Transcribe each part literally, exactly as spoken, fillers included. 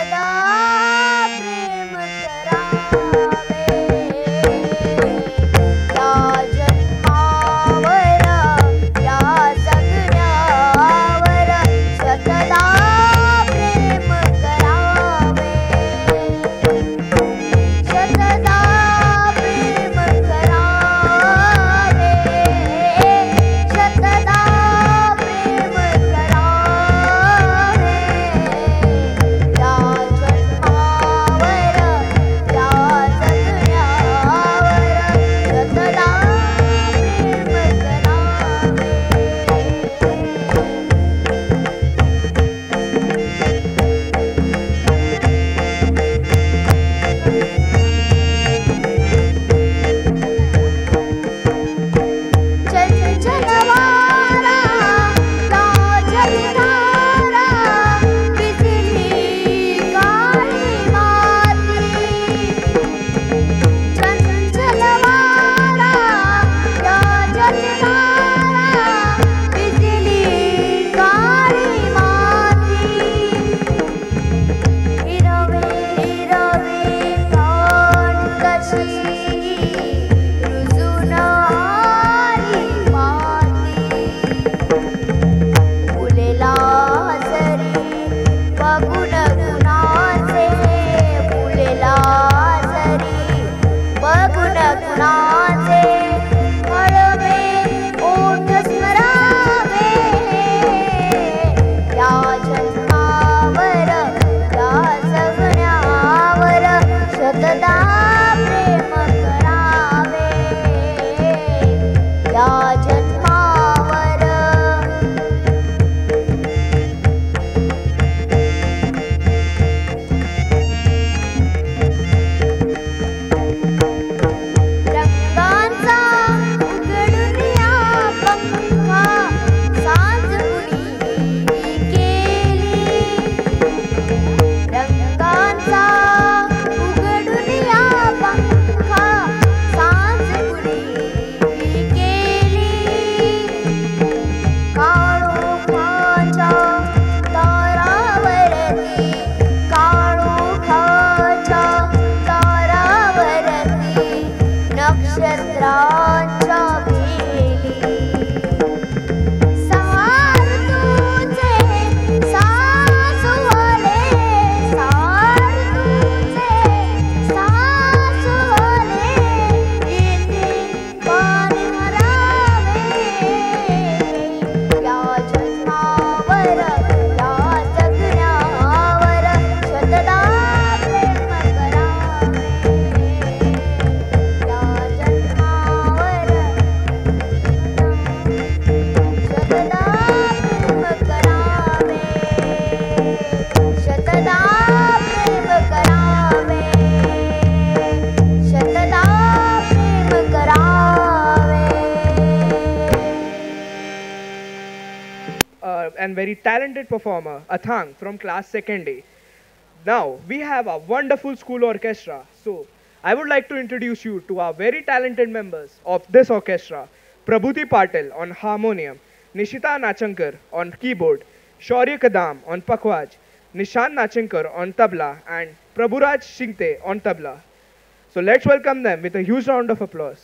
And very talented performer, Athang from class second A. Now, we have a wonderful school orchestra. So, I would like to introduce you to our very talented members of this orchestra. Prabhuti Patil on harmonium, Nishita Nachankar on keyboard, Shaurya Kadam on pakhwaj, Nishan Nachankar on tabla, and Prabhuraj Shingte on tabla. So, let's welcome them with a huge round of applause.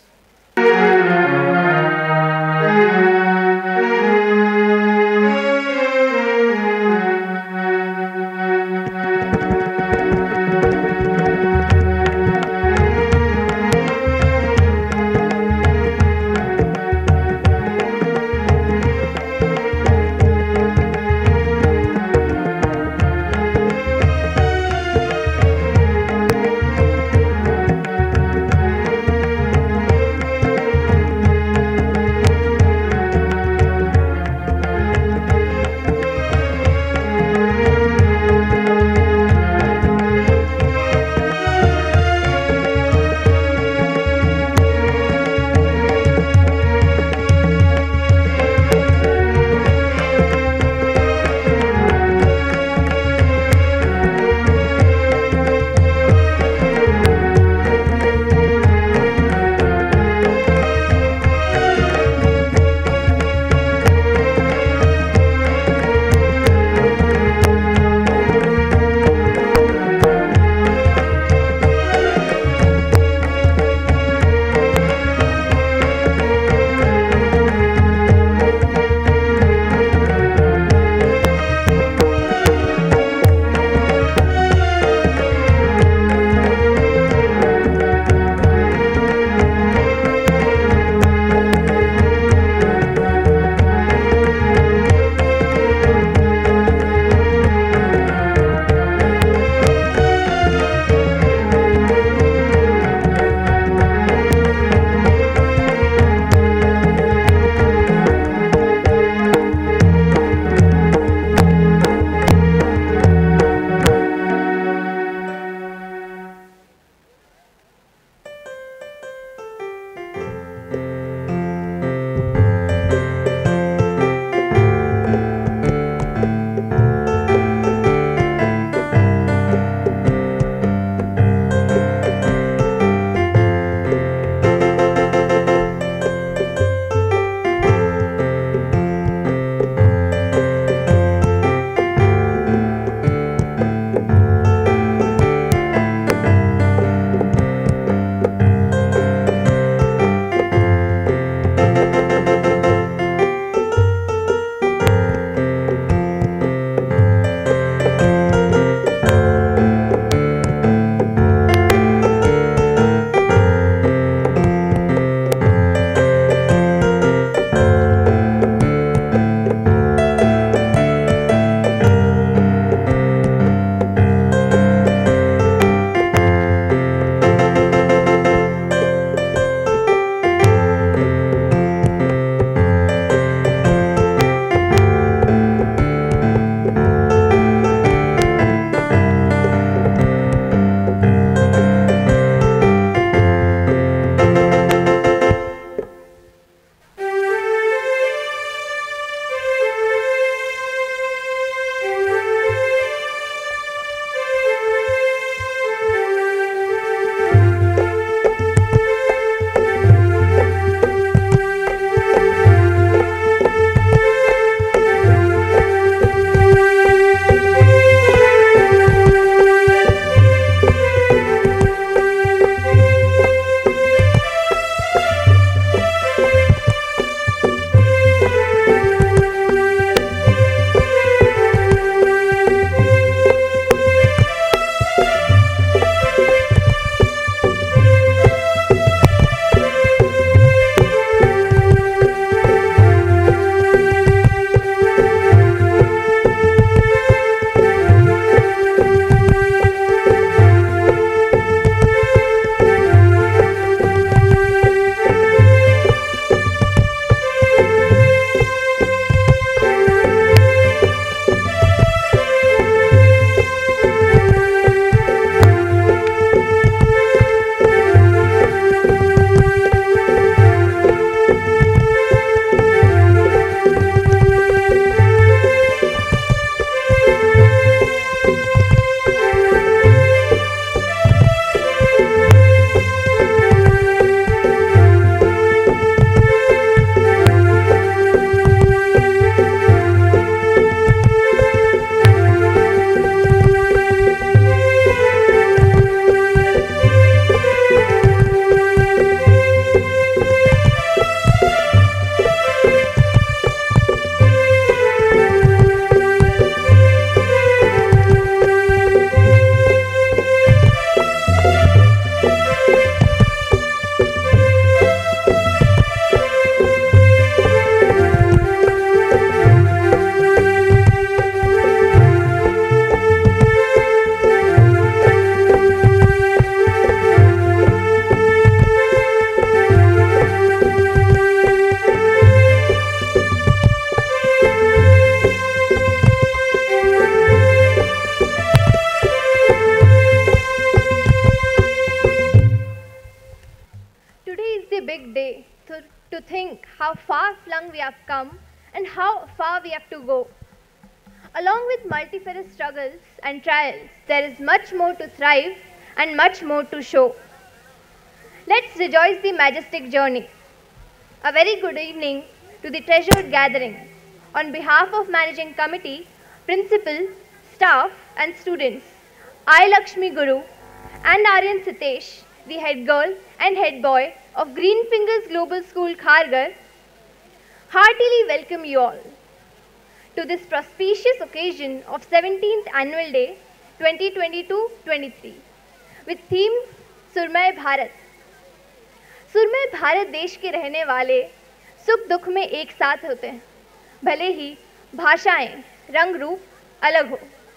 great day to, to think how far flung we have come and how far we have to go. Along with multifarious struggles and trials, there is much more to thrive and much more to show. Let's rejoice the majestic journey. A very good evening to the treasured gathering. On behalf of Managing Committee, Principal, staff and students, I Lakshmi Guru and Aryan Sitesh, the head girl and head boy of Green Fingers Global School Khargar, heartily welcome you all to this auspicious occasion of seventeenth Annual Day twenty twenty-two twenty-three with theme सुरमय Bharat. सुरमय Bharat देश के रहने वाले सुख दुख में एक साथ होते हैं, भले ही भाषाएं रंग रूप अलग हो.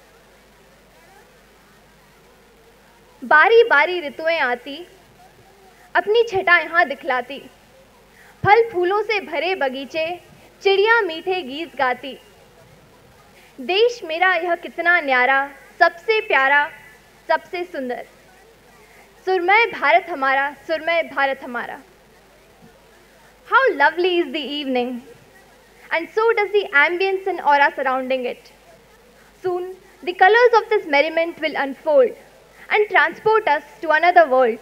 बारी बारी ऋतुएं आती, अपनी छटा यहाँ दिखलाती, फल फूलों से भरे बगीचे, चिड़िया मीठे गीत गाती. देश मेरा यह कितना न्यारा, सबसे प्यारा, सबसे सुंदर. सुरमय भारत हमारा, सुरमय भारत हमारा. How lovely is the evening, and so does the ambience and aura surrounding it. Soon, the colors of this merriment will unfold and transport us to another world.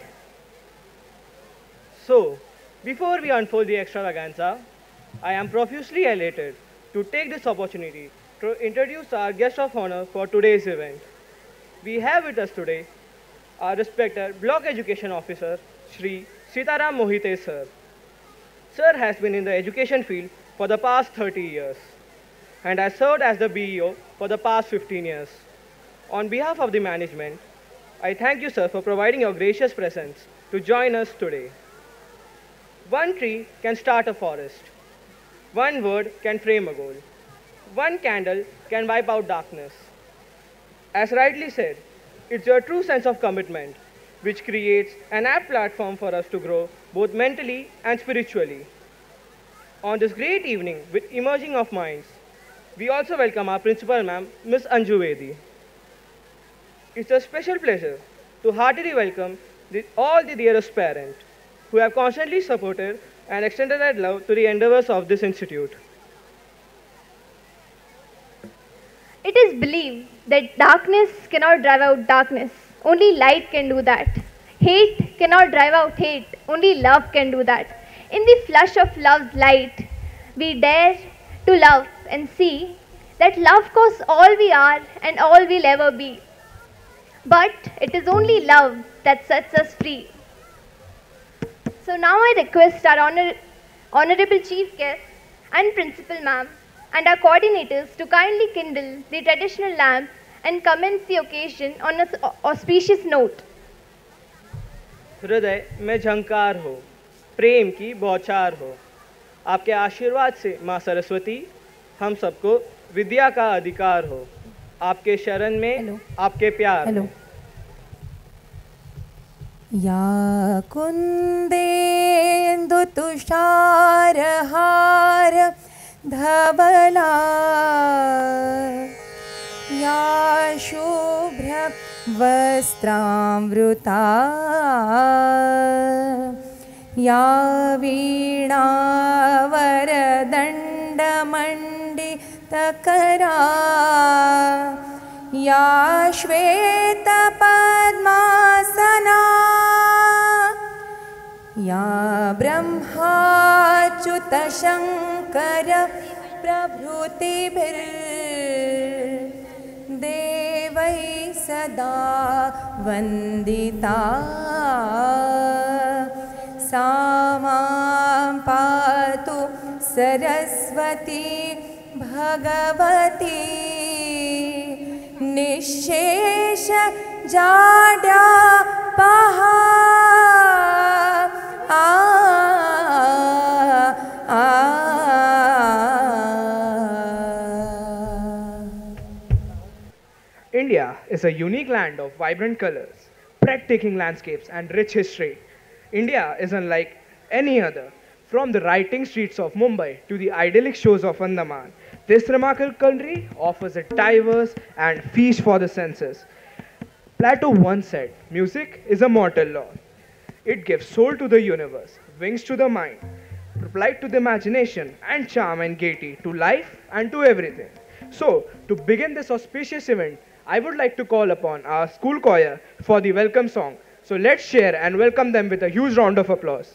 So, before we unfold the extravaganza, I am profusely elated to take this opportunity to introduce our guest of honor for today's event. We have with us today our respected Block Education Officer, Shri Sitaram Mohite Sir. Sir has been in the education field for the past thirty years and has served as the B E O for the past fifteen years. On behalf of the management, I thank you, sir, for providing your gracious presence to join us today. One tree can start a forest. One word can frame a goal. One candle can wipe out darkness. As rightly said, it's your true sense of commitment which creates an apt platform for us to grow both mentally and spiritually. On this great evening with emerging of minds, we also welcome our principal ma'am, Miss Anju Vedi. It's a special pleasure to heartily welcome the, all the dearest parents who have constantly supported and extended their love to the endeavors of this institute. It is believed that darkness cannot drive out darkness, only light can do that. Hate cannot drive out hate, only love can do that. In the flush of love's light, we dare to love and see that love causes all we are and all we'll ever be. But it is only love that sets us free. So now I request our honor, Honorable Chief Guest and Principal Ma'am and our coordinators to kindly kindle the traditional lamp and commence the occasion on an auspicious note. हृदय में झंकार हो, प्रेम की बौछार हो. आपके आशीर्वाद से माँ सरस्वती हम सबको विद्या का अधिकार हो. आपके शरण में Hello. आपके प्यार Hello. या कुंदेन्दु तुषार हार धवला या शुभ्र वस्त्रामृता या वीणा वरदण्डमण्डितकरा या श्वेत पद्मासना या ब्रह्माच्युत शंकर प्रभृतिभिर्देवैः सदा वन्दिता सा मां पातु सरस्वती भगवती निःशेष जाड्यापहा. आ, आ, आ. India is a unique land of vibrant colors, breathtaking landscapes, and rich history. India is unlike any other. From the writing streets of Mumbai to the idyllic shores of Andaman, this remarkable country offers a diverse and feast for the senses. Plato once said, music is a mortal law. It gives soul to the universe. wings to the mind, light to the imagination, and charm and gaiety to life and to everything. So, to begin this auspicious event, I would like to call upon our school choir for the welcome song. So let's share and welcome them with a huge round of applause.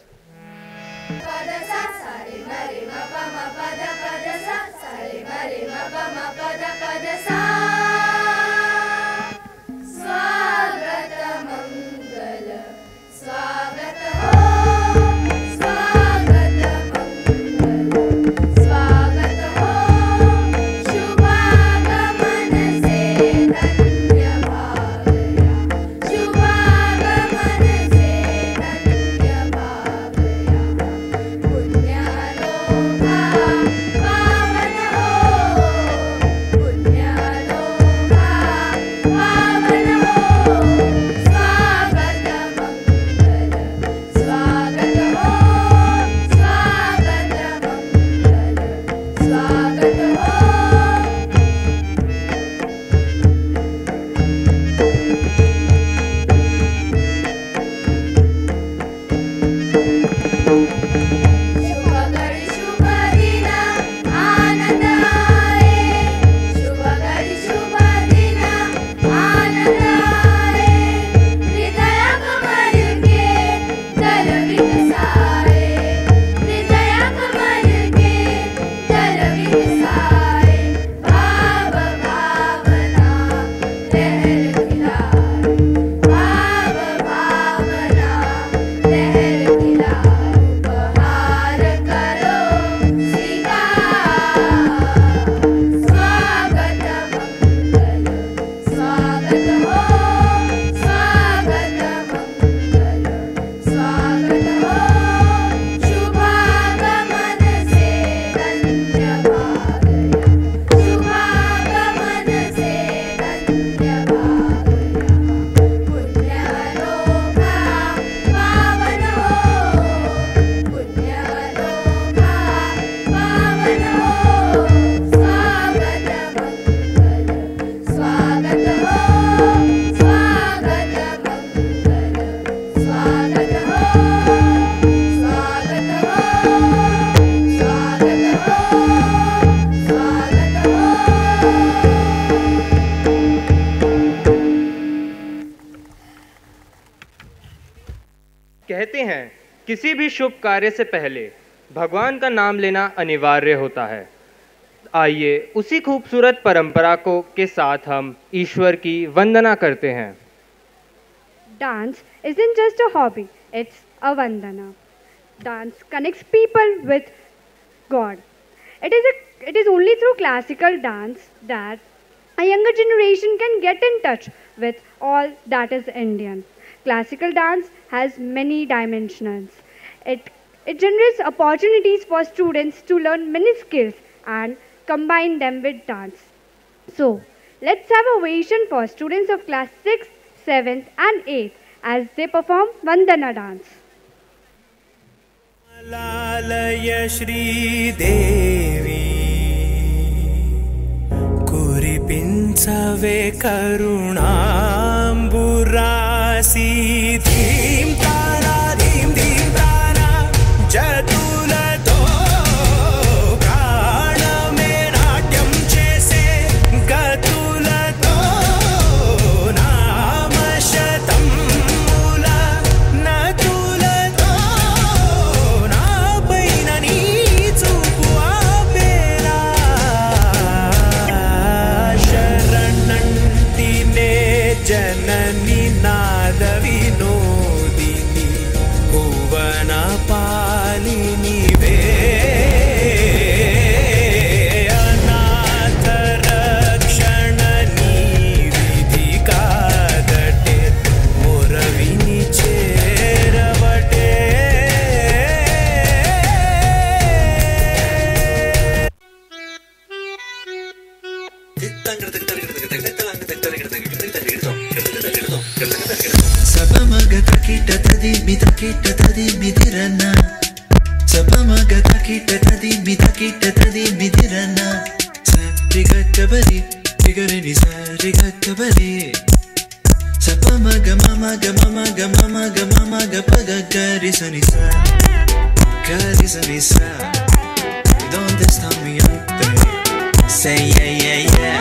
कहते हैं किसी भी शुभ कार्य से पहले भगवान का नाम लेना अनिवार्य होता है। आइए उसी खूबसूरत परंपरा को के साथ हम ईश्वर की वंदना करते हैं। Dance isn't just a hobby, it's a vandana. Dance connects people with God. It is, a, it is only through classical dance that a younger generation can get in touch with all that is Indian. Classical dance has many dimensions. It, it generates opportunities for students to learn many skills and combine them with dance. So, let's have a ovation for students of class sixth, seventh and eighth as they perform Vandana dance. Lalaya Shri Devi Kuripinsave Karunamburasi Dhim Tara Dhim Dhim Prana Jatulato Praname Natyam Chese Gatulato Namashatam Mula Natulato Napainani Tsukwa Pera Sharanantine Janani Nada Vinodini Bhuvana Palini Ve Anatha Rakshanani Vidhikadate Muravini Cheravate Sapamagata kita tadi mita kita tadi midirana Sapamagata kita tadi mita kita tadi midirana Sa rigatta bari rigarini sa rigatta bari Sapamagata ma ga ma ma ga ma ma ga ma ma ga ma ma ga pa ga ga ri sa ni sa ga ri sa ni sa. ¿Dónde está mi arte? Say yeah yeah yeah.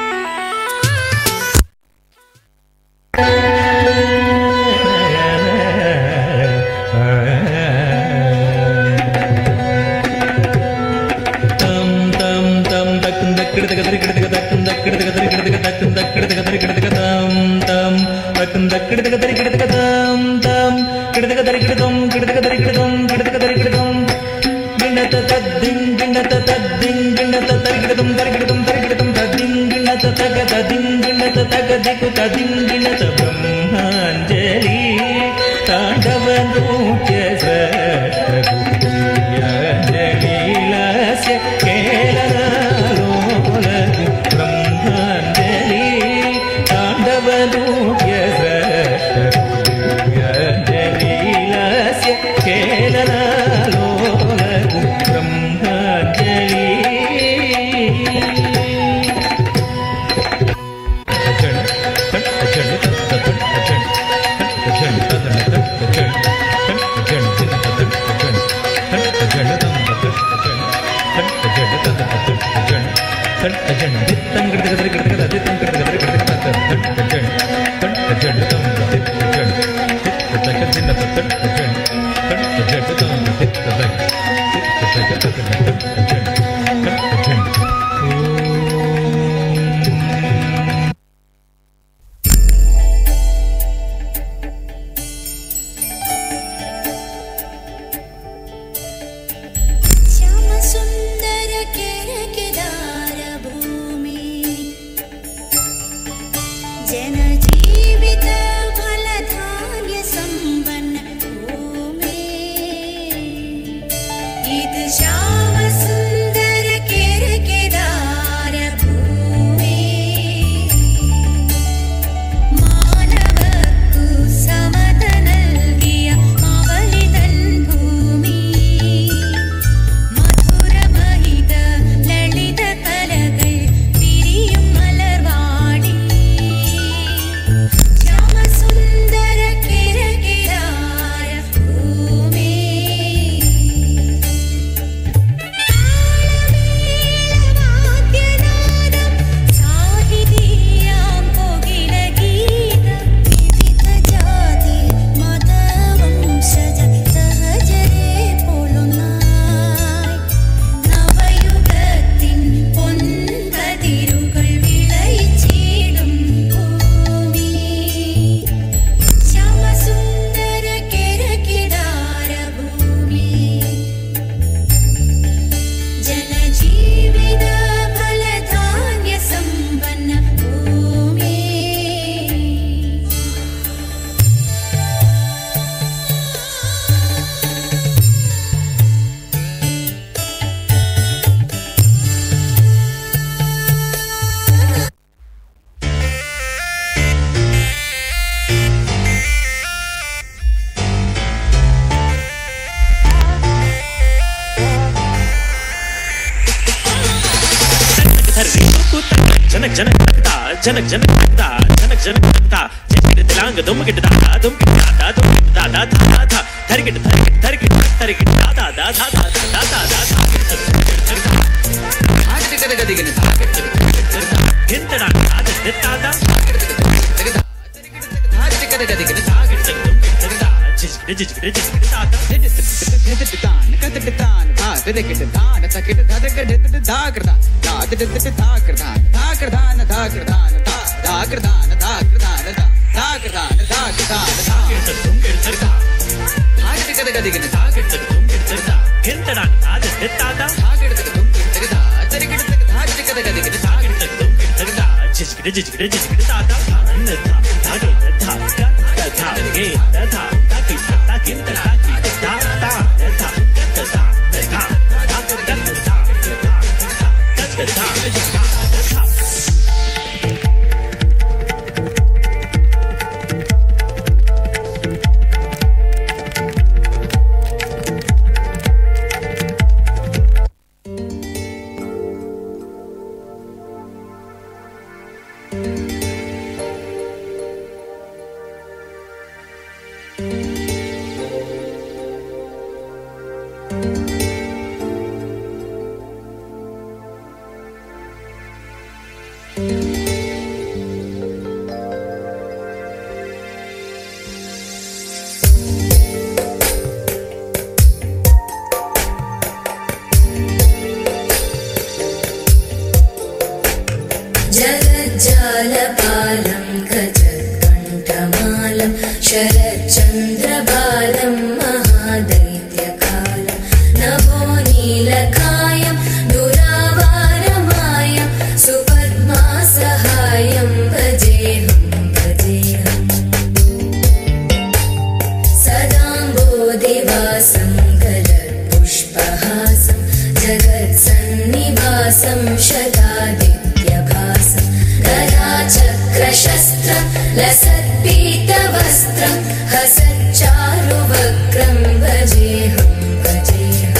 ब्रह्मांजलि तांडव नृत्य जलीलस्य केलनालोल ब्रह्मांजलि तांडव नृत्य जलीलस्य केलनालोल ब्रह्मांजलि. जनक जनक लगता जनक जनक लगता जनक जनक लगता जैसे दिलांग दुम Git दादा दुम गिट दादा दुम गिट दादा धा धा धर गिट धर गिट धर गिट धर गिट दादा दा धा धा दा दा दा आज दिक्कत गदी गने हिंतड़ा आज दित्तादा आज दिक्कत गदी गने गिट दुम गिट दादा जिस जिस जिस दादा तान कत तान भा दे गिट दान तकिट धा धा धा करदा दा दा दा करदा धा करदा न धा करदा न धा धा करदा न धा करदा न धा धा करदा न धा करदा न धा गिट दुम गिट दादा आज दिक्कत गदी गने धा गिट दुम गिट दादा हिंतड़ा आज दित्तादा धा गिट दुम गिट दादा आज गिट धा दिक्कत गदी गने धा गिट दुम गिट दादा जिस जिस जिस जिस दादा न धा धा धा धा धा गे धा धा गिट धा गिट धा धा धा धा शरच्चन्द्रबालं महादैत्यकालं नभो नीलकायं दुरावारमायं सुपद्मासहायं भजेऽहं भजेऽहम् सदाम्बोधिवासं गलत्पुष्पहासं जगत्सन्निवासं शतादित्यभासं गदाचक्रशस्त्रं लसत्पीतवस्त्रं हसच्चारुवक्त्रं भजेऽहं भजेऽहम्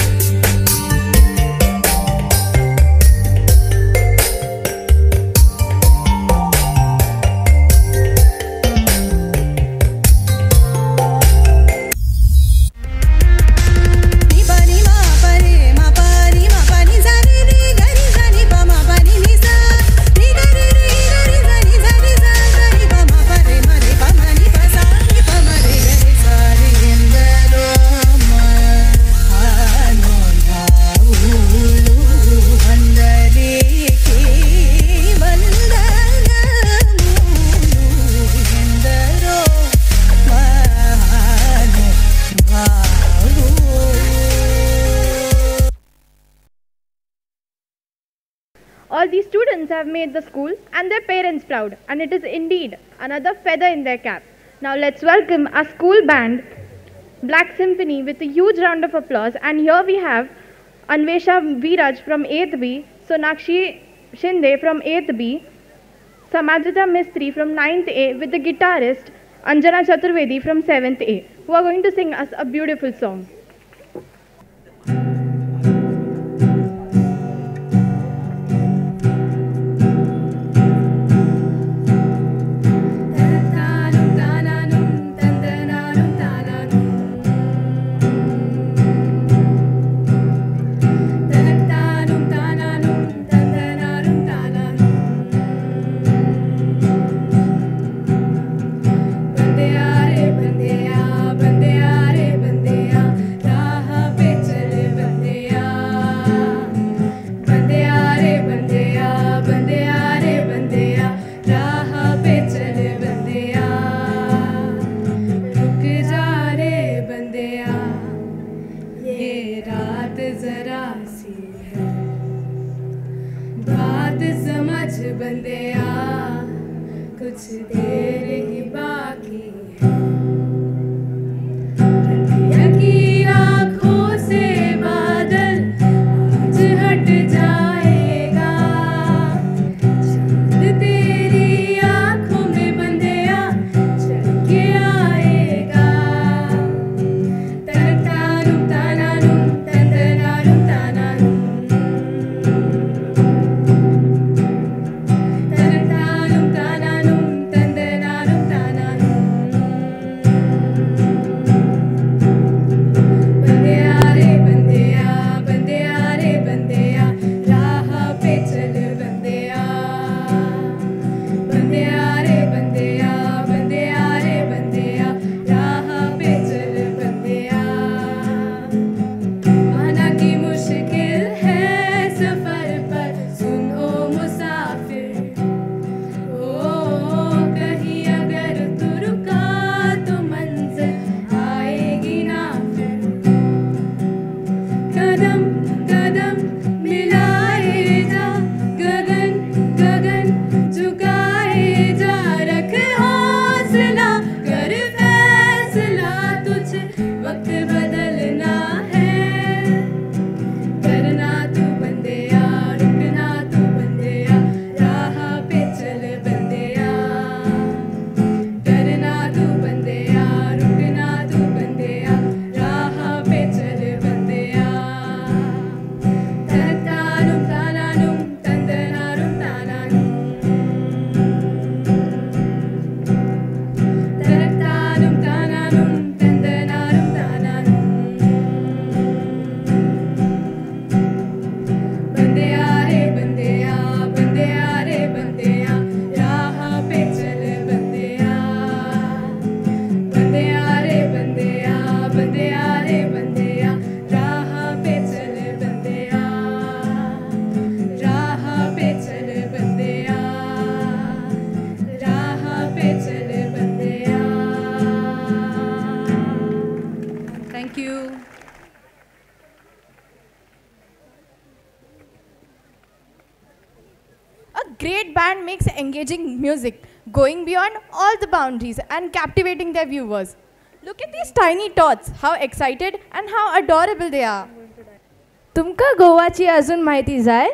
All these students have made the school and their parents proud, and it is indeed another feather in their cap. Now let's welcome our school band, Black Symphony, with a huge round of applause. And here we have Anvesha Viraj from eighth B, Sonakshi Shinde from eighth B, Samadrita Mistry from ninth A, with the guitarist Anjana Chaturvedi from seventh A, who are going to sing us a beautiful song. Thank you. makes engaging music, going beyond all the boundaries and captivating their viewers. Look at these tiny tots, how excited and how adorable they are. तुमका गोवाची अजून माहिती जाय?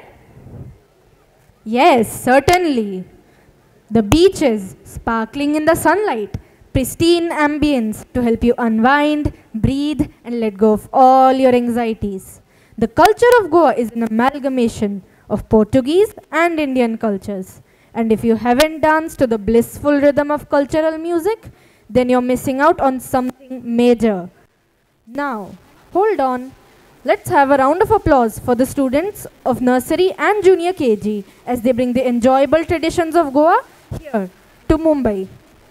Yes, certainly. The beaches, sparkling in the sunlight, pristine ambience to help you unwind, breathe and let go of all your anxieties. The culture of Goa is an amalgamation of Portuguese and Indian cultures. And if you haven't danced to the blissful rhythm of cultural music, then you're missing out on something major. Now, hold on. Let's have a round of applause for the students of nursery and junior K G as they bring the enjoyable traditions of Goa here to Mumbai.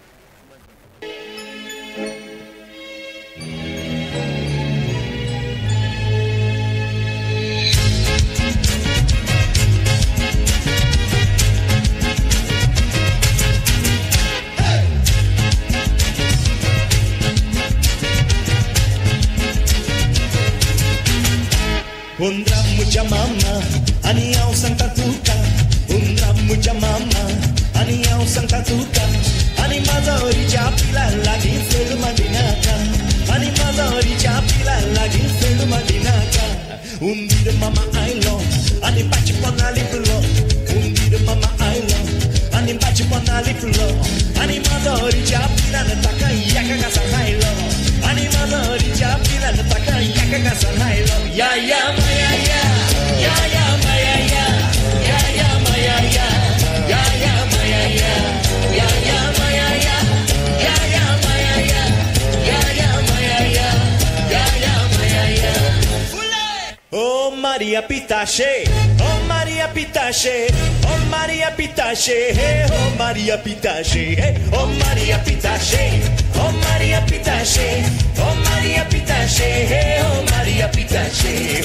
Un ramo de mama, anião Santa Tuca. Un ramo de mama, anião Santa Tuca. Animada origem pila lagi felu madinaka. Animada origem pila lagi felu madinaka. Un dir mama I love, ani bate panali pulo. Un dir mama I love, ani bate panali pulo. Animada origem pila nataka yaka gasa hailo. Animada origem pila nataka yaka gasa hailo. Ya ya maya ya, ya ya maya ya, ya ya maya ya, ya ya maya ya, ya ya maya ya, ya ya maya ya, ya ya maya ya, ya ya maya ya. Oh Maria Pitache, oh Maria Pitache, oh Maria Pitache, hey oh Maria Pitache, hey oh Maria Pitache, oh Maria Pitache, oh Maria Pitache, hey oh Maria Pitache.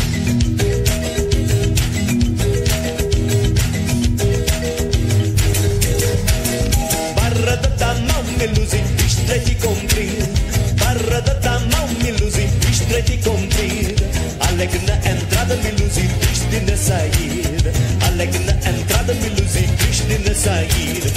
Barra da da não me luzi, estreite cumprir. Barra da da não me luzi, estreite cumprir. Alegre na entrada me luzi, triste na saída. Alegre na entrada me luzi, triste na saída.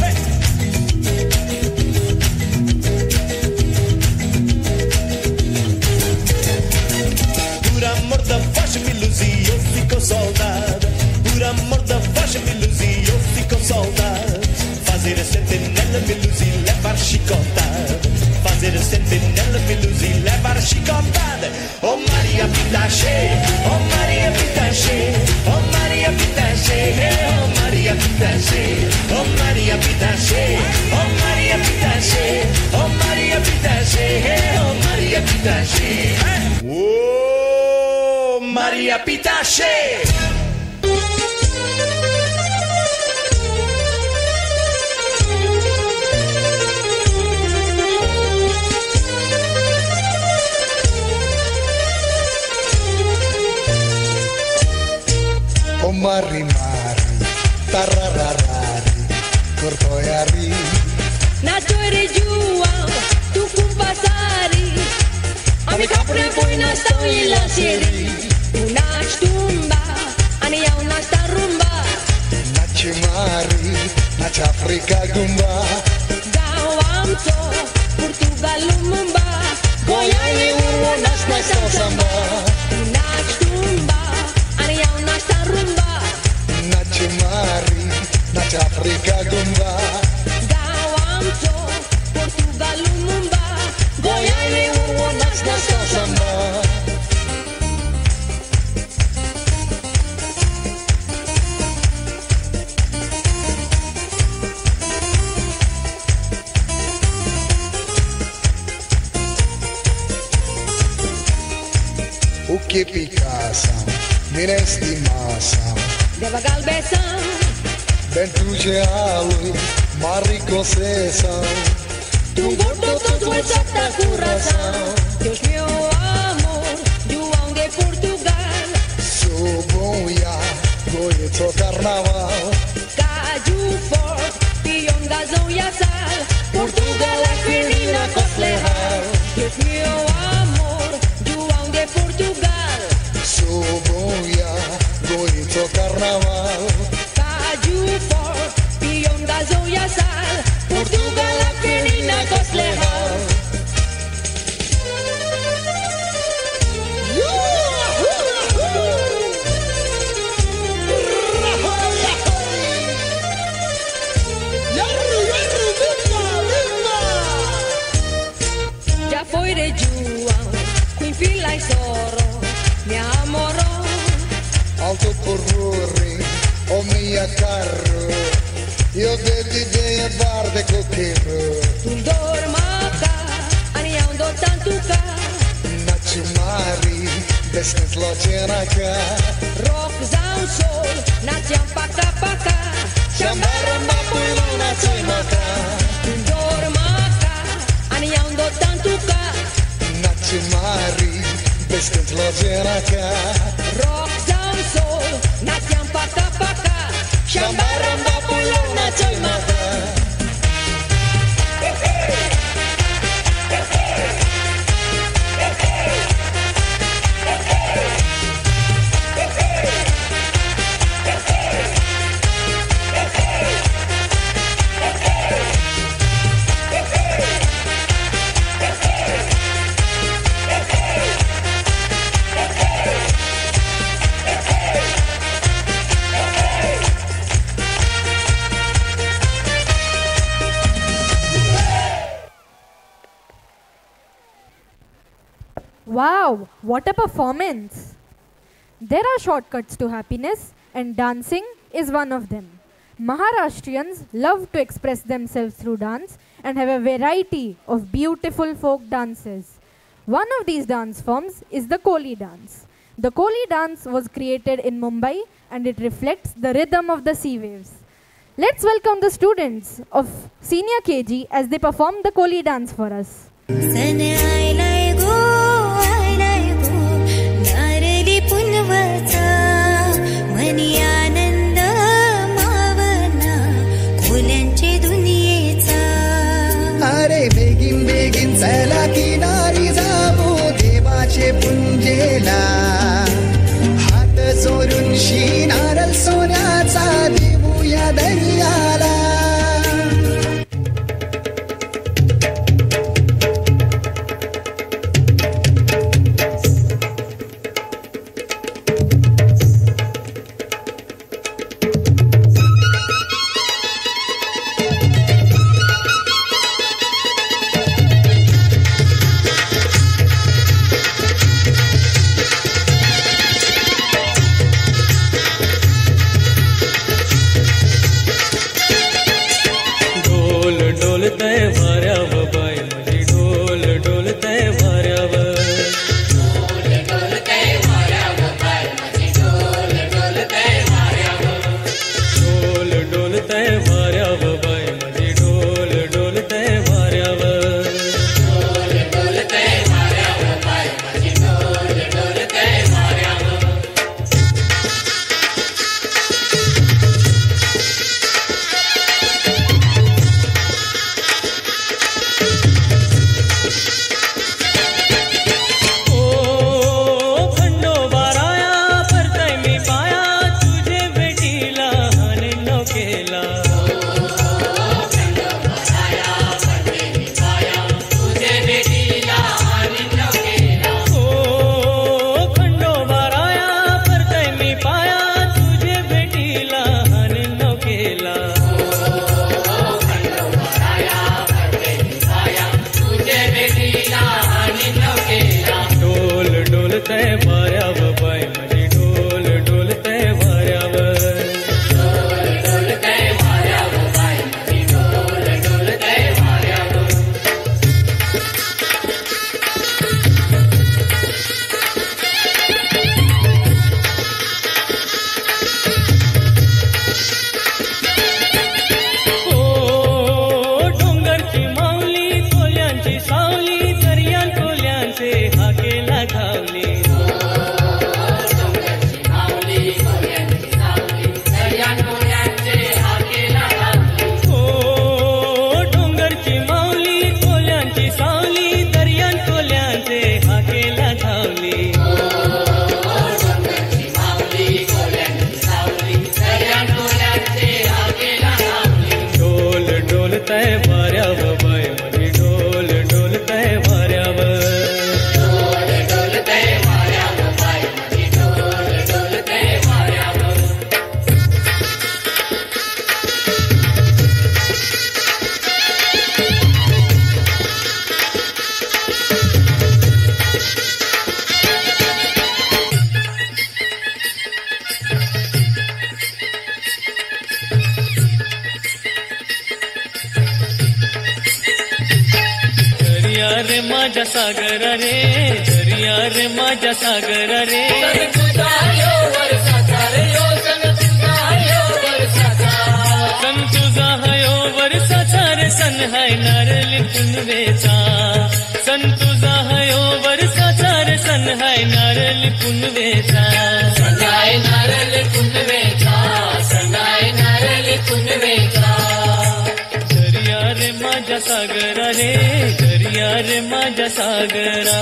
Por amor da voz me luzi, eu fico soldado. Por amor da voz me luzi, eu fico soldado. Fazer a sentinela me luzi, levar chicotada. Fazer a sentinela me luzi, levar chicotada. Oh Maria Pitache, oh Maria Pitache, oh Maria Pitache, oh Maria Pitache, oh Maria Pitache, oh Maria Pitache, oh Maria Pitache, oh Maria Pitache. Oh Maria Pitache. O mari mari, tarararari, cortoiari. Na toire juang, tu kumpasari. Ami kapre poi na stoi la seri. Una stumba, ani au na starumba. Naci mari, naci Africa gumba. Gawam to, Portugal lumba. Goya ye urwo nas na samba. Una stumba, ani au na starumba. Naci mari, naci Africa gumba. Gawam to, Portugal lumba. Goya ye urwo nas na samba. O que picação, mira estimação. Deva galbeção, Ben tu gealo, mari concessão. tu gordo todo exata coração. Deus meu amor, João de Portugal. Sou bom ya, goito carnaval. Caju fort, pion gazão e sal. Portugal é firina cosleral. Deus meu amor, João de Portugal. Sou bom ya, goito carnaval. Caju fort, já foi de João, com fila e soro, me amorou. Alto porrore, o mia carro, io devi de barde coquero. Tu dormaca, aniando tanto ca. Nachumari, desnes locenaka. Rock zão sol, na paka paka. Chambaramba puilo na chimaka. Tu dormaca, aniando tanto ca. Nachumari, desnes locenaka. Rock zão sol, na paka paka. Chambaramba puilo na chimaka. Wow, what a performance! There are shortcuts to happiness, and dancing is one of them. Maharashtrians love to express themselves through dance and have a variety of beautiful folk dances. One of these dance forms is the Koli dance. The Koli dance was created in Mumbai and it reflects the rhythm of the sea waves. Let's welcome the students of Senior K G as they perform the Koli dance for us. अरे बेगिन बेगिन चला किनारी जाऊ देवाचे पुंजेला हात जोडून शिनारल सोन्याचा देऊया दर्याला माझ्या सागर रे दर्या रे माझ्या सागर रे सन तुझा हयो वर्षाचा रे सन हाय नारळी पुनवेचा सन तुझा हयो वर्षाचा रे सन हाय नारळी पुनवेचा संगाय नारळी पुनवेचा संगाय नारळी पुनवेचा दर्या रे माझ्या सागरा रे दर्या रे माझ्या सागरा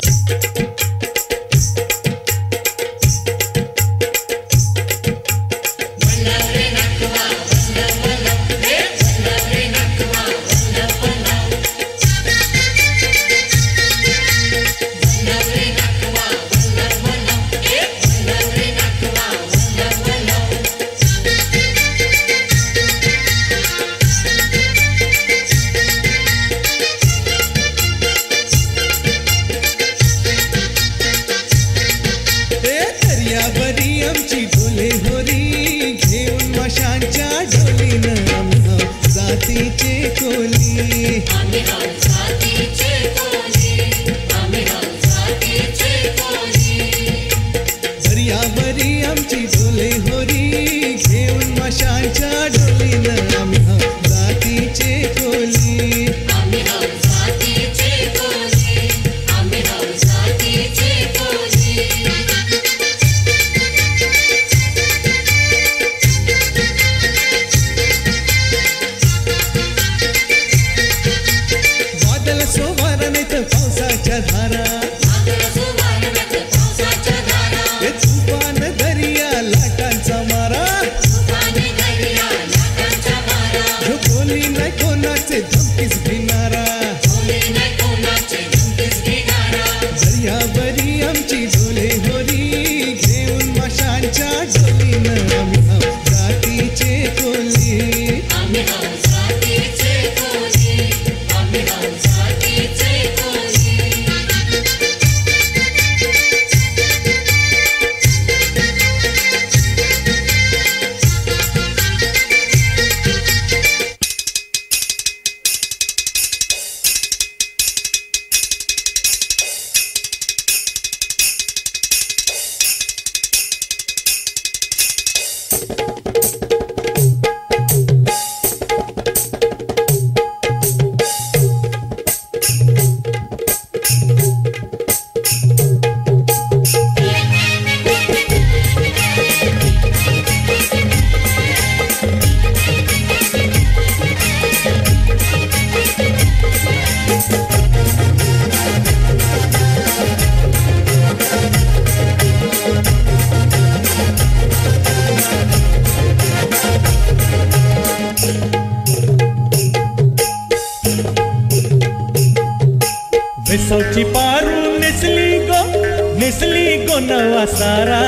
भेसावची पारू नेसली गो नेसली गो नवा सारा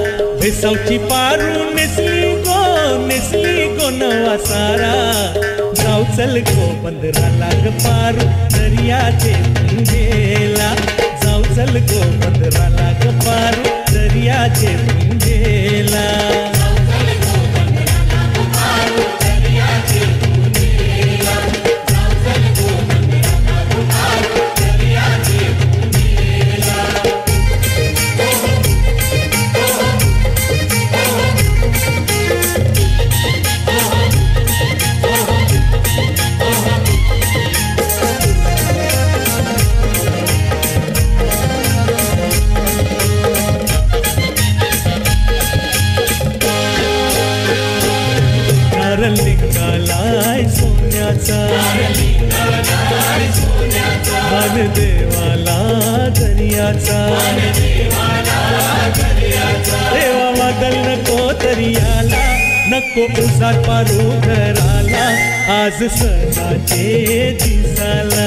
भेसावची पारू नेसली गो नेसली गो नवा सारा जाऊ चल गो बंदरा लाग पारू दर्याचे पुंजेला जाऊ चल गो बंदरा लाग पारू दर्याचे पुंजेला लिंगालाय सोन्याचा मान देवाला दर्याचा देवा वादल नको दर्याला नको उसात पारू घराला आज सणाचे दिसाला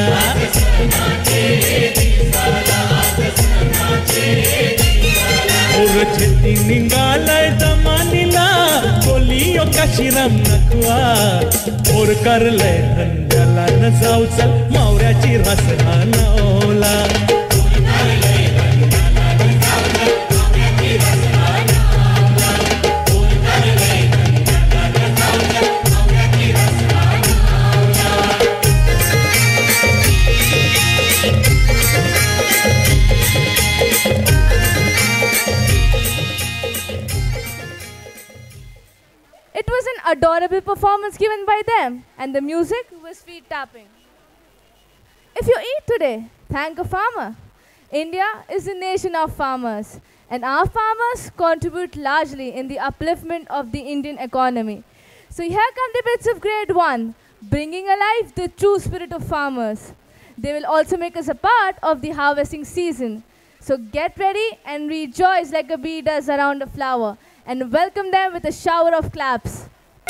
छेती निघालाय दमानीला बोलियो काशीराम नकवा और करलय धंद्याला न जाऊ चल मावऱ्याची रास नावला Thank you. adorable performance given by them, and the music was feet tapping. If you eat today, thank a farmer. India is a nation of farmers, and our farmers contribute largely in the upliftment of the Indian economy. So here come the bits of grade one, bringing alive the true spirit of farmers. They will also make us a part of the harvesting season. So get ready and rejoice like a bee does around a flower, and welcome them with a shower of claps.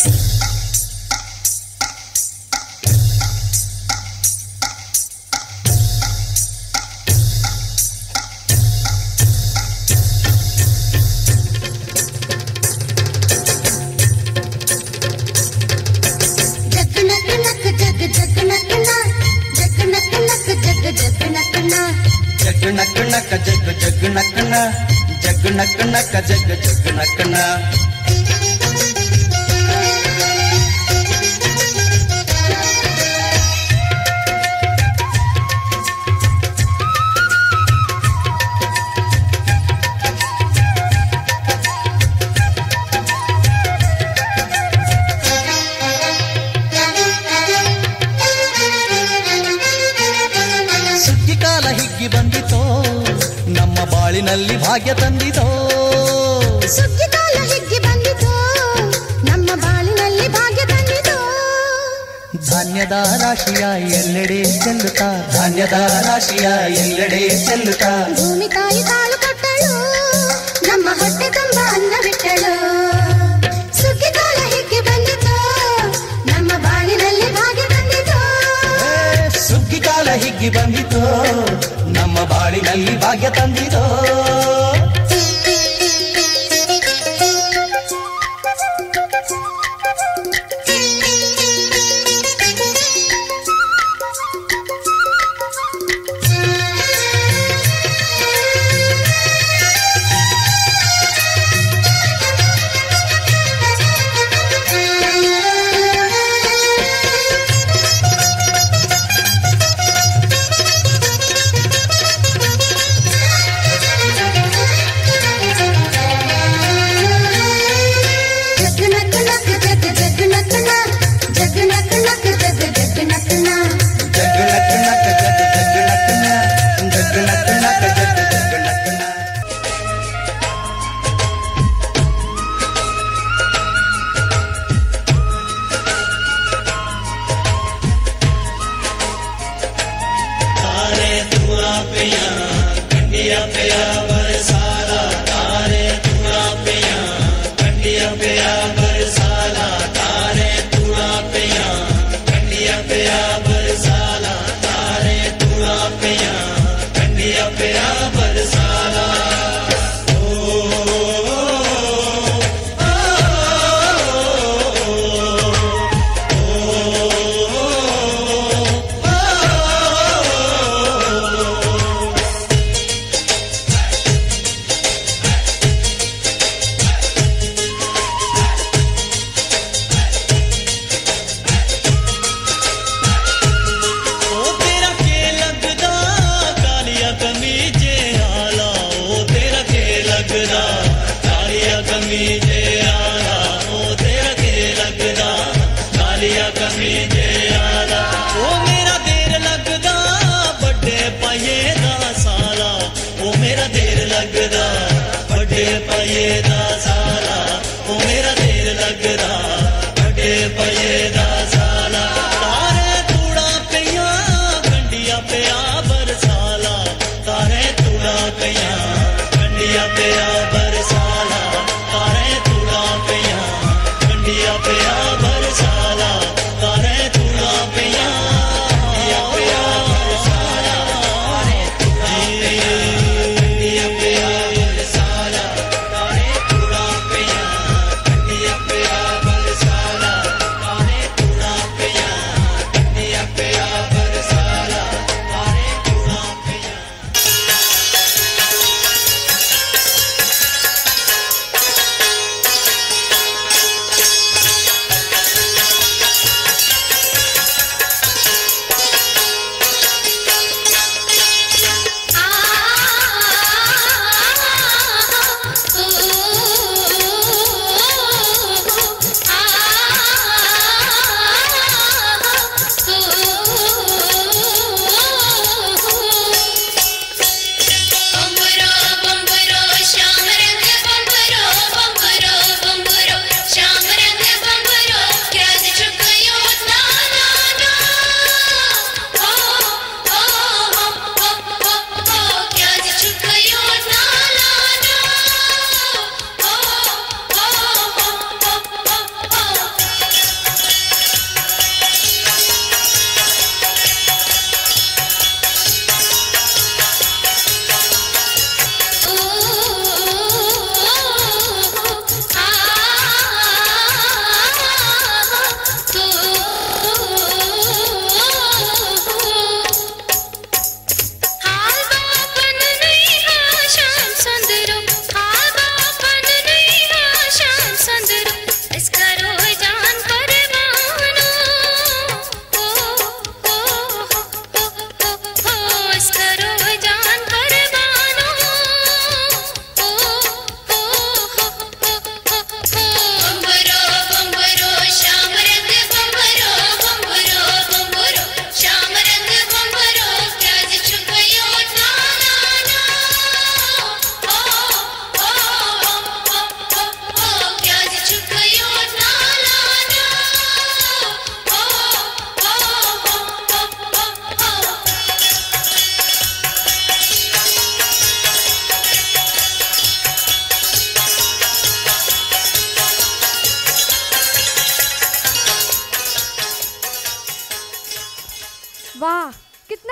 जग नक नक जग जग नकना जग नक नक जग जग नकना ಬಂದಿತೋ ನಮ್ಮ ಬಾಳಿನಲ್ಲಿ ಭಾಗ್ಯ ತಂದಿತೋ ಸುಗ್ಗಿ ಕಾಲ ಹಿಗ್ಗಿ ಬಂದಿತೋ ನಮ್ಮ ಬಾಳಿನಲ್ಲಿ ಭಾಗ್ಯ ತಂದಿತೋ ಧಾನ್ಯದ ರಾಶಿಯ ಎಲ್ಲೆಡೆ ಚೆಲ್ಲುತ್ತಾ ಧಾನ್ಯದ ರಾಶಿಯ ಎಲ್ಲೆಡೆ ಚೆಲ್ಲುತ್ತಾ ಭೂಮಿ ತಾಯಿ ಕಾಳು ಕೊಟ್ಟಳು ನಮ್ಮ ಹೊಟ್ಟೆ ತುಂಬ ಅನ್ನ ಬಿಟ್ಟಳು ಸುಗ್ಗಿ ಕಾಲ ಹಿಗ್ಗಿ ಬಂದಿತೋ ನಮ್ಮ ಬಾಳಿನಲ್ಲಿ ಭಾಗ್ಯ ತಂದಿತೋ ಸುಗ್ಗಿ ಕಾಲ ಹಿಗ್ಗಿ ಬಂದಿತೋ ನಮ್ಮ ಬಾಳಿನಲ್ಲಿ ಭಾಗ್ಯ ತಂದಿದೋ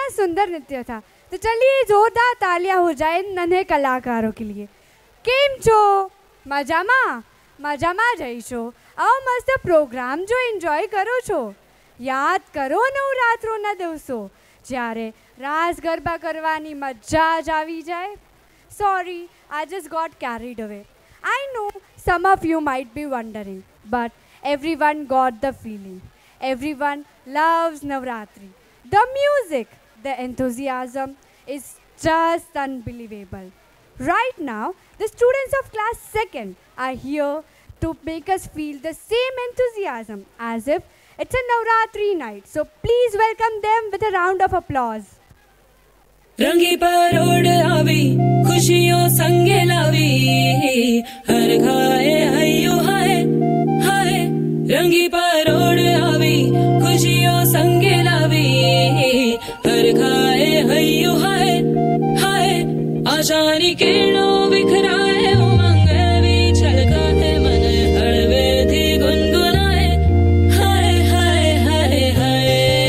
सुंदर नृत्य था। तो चलिए जोरदार तालियां हो जाए नन्हे कलाकारों के लिए। केम छो? मजामा मजामा जईशो? आओ मस्त प्रोग्राम जो एन्जॉय करो छो। याद करो नवरात्रोના દિવસો જ્યારે રાસ ગરબા કરવાની મજા જ આવી જાય. Sorry, I just got carried away. I know some of you might be wondering, but everyone got the feeling. Everyone loves Navratri. The music, the enthusiasm is just unbelievable. Right now, the students of class second are here to make us feel the same enthusiasm as if it's a Navratri night. So please welcome them with a round of applause. रंगी परोड़ आवी खुशियों संगे लावी हर खाए हयो हाय हाय रंगी परोड़ आवी खुशियों संगे लावी हर खाए हयो हाय हाय आशानी किरणों बिखराए उमंग भी छलकाए मन हड़वे थी गुनगुनाए हाय हाय हाय हाय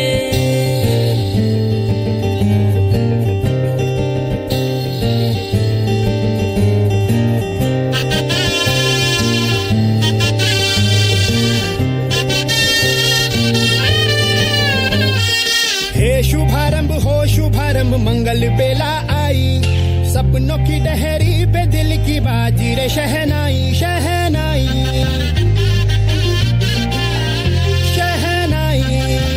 शुभारंभ हो शुभारंभ मंगल बेला आई सपनों की डहरी पे दिल की बाजी रे शहनाई शहनाई शहनाई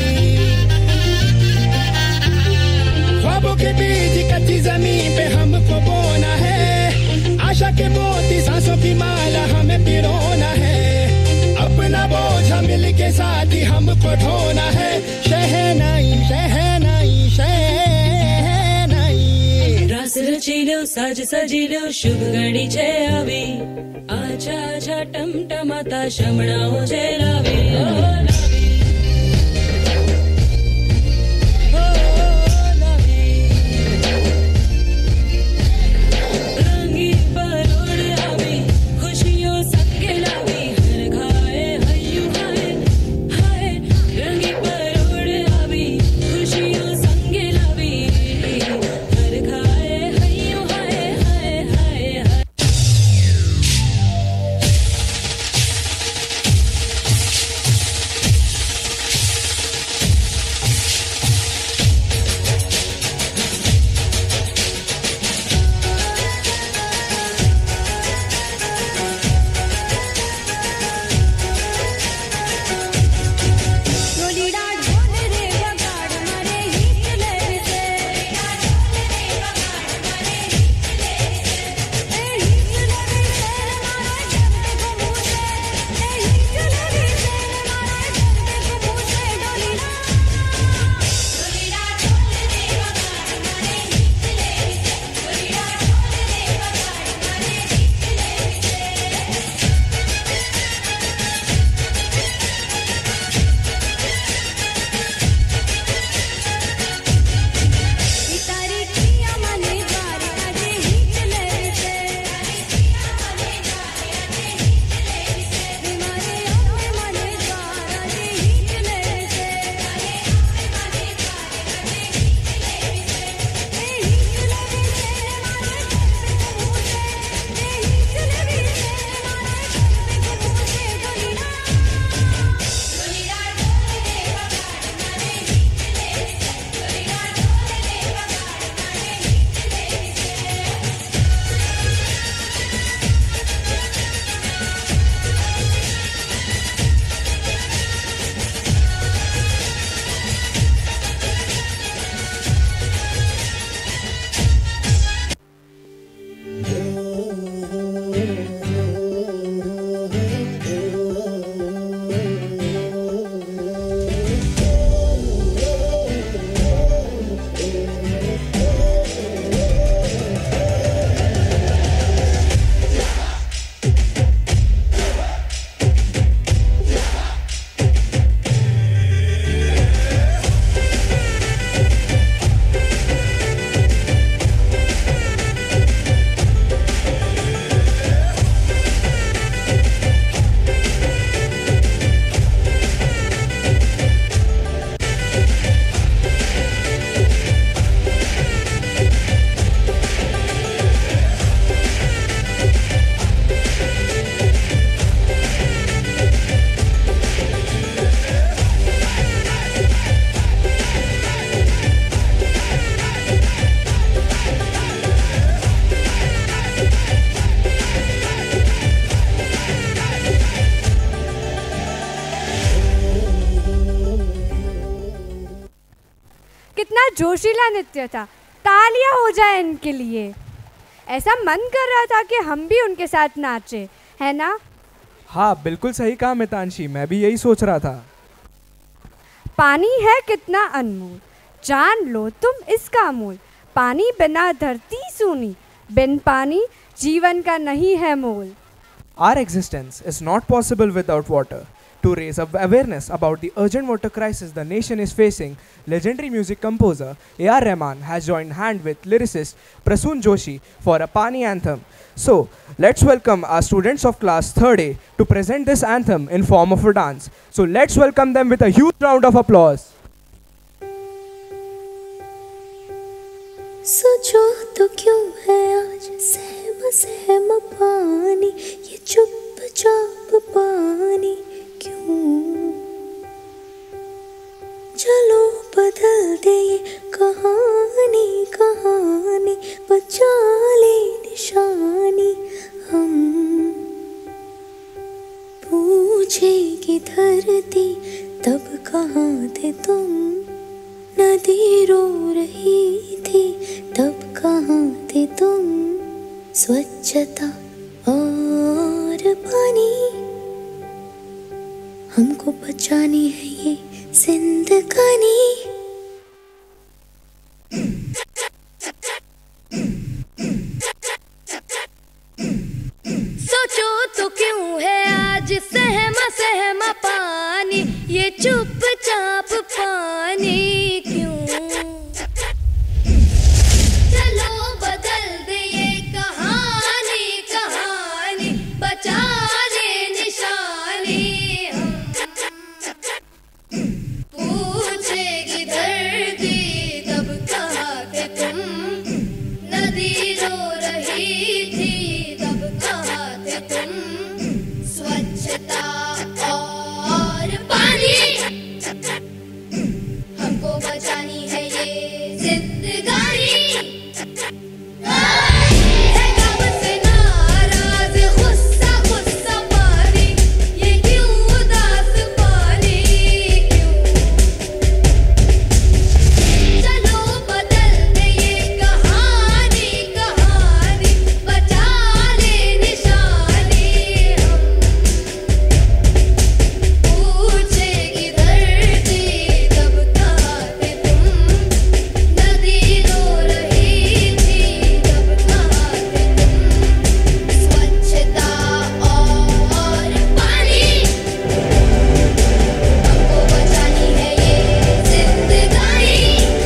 ख्वाबों के बीज कच्ची जमीन पे हमको बोना है आशा के मोती सांसों की माला हमें पिरोना है अपना बोझा मिल के साथ ही हमको ढोना है शहनाई शहनाई शहनाई रास रचीलो साज सजीलो शुभ घड़ी छे आवी आछा आछा टमटमाता शमणाओ छे लावी ओ लावी ओ लावी रंगी परोड़ आवी खुशियों संगे लावी हर खाए हयो हाय हाय रंगी परोड़ आवी खुशियों संगे लावी हर खाए हयो हाय हाय हाय हाय जोशीला नृत्य था, तालियां हो जाए इनके लिए। ऐसा मन कर रहा था कि हम भी उनके साथ नाचे, है ना? हाँ बिल्कुल सही कहा मितांशी, मैं भी यही सोच रहा था। पानी है कितना अनमोल, जान लो तुम इसका मोल। पानी बिना धरती सूनी, बिन पानी जीवन का नहीं है मोल। Our existence is not possible without water. To raise up awareness about the urgent water crisis the nation is facing, legendary music composer A R Rahman has joined hand with lyricist Prasoon Joshi for a Pani anthem. So, let's welcome our students of class third A to present this anthem in form of a dance. So, let's welcome them with a huge round of applause. सोचो तो क्यों है आज सहम सहम पानी, ये चुपचाप पानी क्यों? चलो बदल दे ये कहानी कहानी, बचा ले निशानी हम। पूछेगी धरती तब कहाँ थे तुम, नदी रो रही थी तब कहाँ थे तुम। स्वच्छता और पानी हमको बचानी है ये जिंदगानी। सोचो तो क्यों है आज सहमा सहमा पानी, ये चुपचाप पानी क्यों? चलो बदल दे ये कहानी कहानी, बचा ले निशानी हम। पूछेगी धरती तब कहाँ थे तुम, नदी रो रही थी तब कहाँ थे तुम। स्वच्छता और पानी हमको बचानी है ये जिंदगानी। है कब से नाराज गुस्सा गुस्सा पानी, ये क्यों उदास पानी क्यों? चलो बदल दे ये कहानी कहानी, बचा ले निशानी हम। पूछेगी धरती तब कहाँ थे तुम, नदी रो रही थी तब कहाँ थे तुम। स्वच्छता और पानी हमको बचानी है ये जिंदगानी।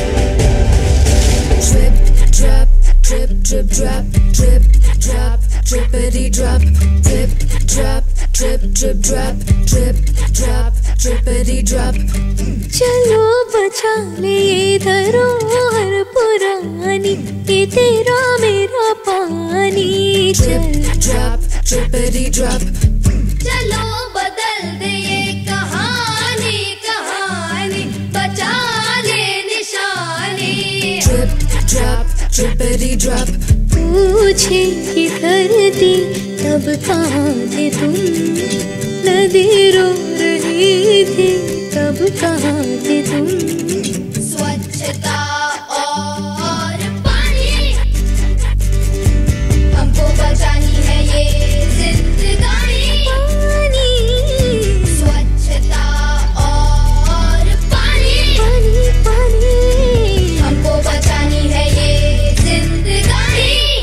Drip, drip, drip, drop, drip, drop, drippity drop, drip, drop, drip, drip, drop, drip, drop, drippity drop. चलो बचा ले ये धरोहर पुरानी, ये तेरा मेरा पानी। Drip, drop, drippity drop. चलो बदल दे ये कहानी कहानी, बचा ले निशानी। Drip, drop, drippity drop. पूछेगी धरती तब कहाँ थे तुम, नदी रो रही थी तब कहाँ थे तुम। स्वच्छता और पानी हमको बचानी है ये जिंदगानी। पानी स्वच्छता और पानी पानी पानी हमको बचानी है ये जिंदगानी।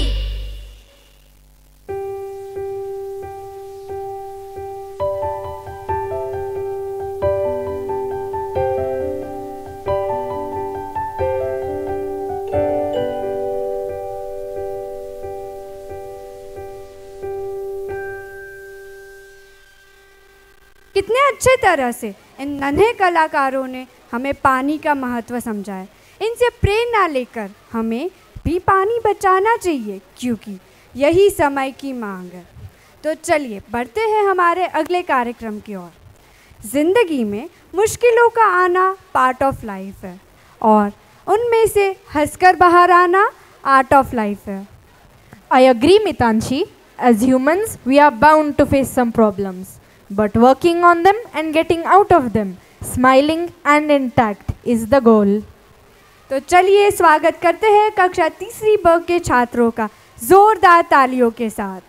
कितने अच्छे तरह से इन नन्हे कलाकारों ने हमें पानी का महत्व समझाया। इनसे प्रेरणा लेकर हमें भी पानी बचाना चाहिए, क्योंकि यही समय की मांग है। तो चलिए बढ़ते हैं हमारे अगले कार्यक्रम की ओर। ज़िंदगी में मुश्किलों का आना पार्ट ऑफ लाइफ है, और उनमें से हंसकर बाहर आना आर्ट ऑफ लाइफ है। I agree, Mitanshi. As humans, we are bound to face some problems. But working on them and getting out of them, smiling and intact, is the goal. तो चलिए स्वागत करते हैं कक्षा तीसरी ब के छात्रों का जोरदार तालियों के साथ।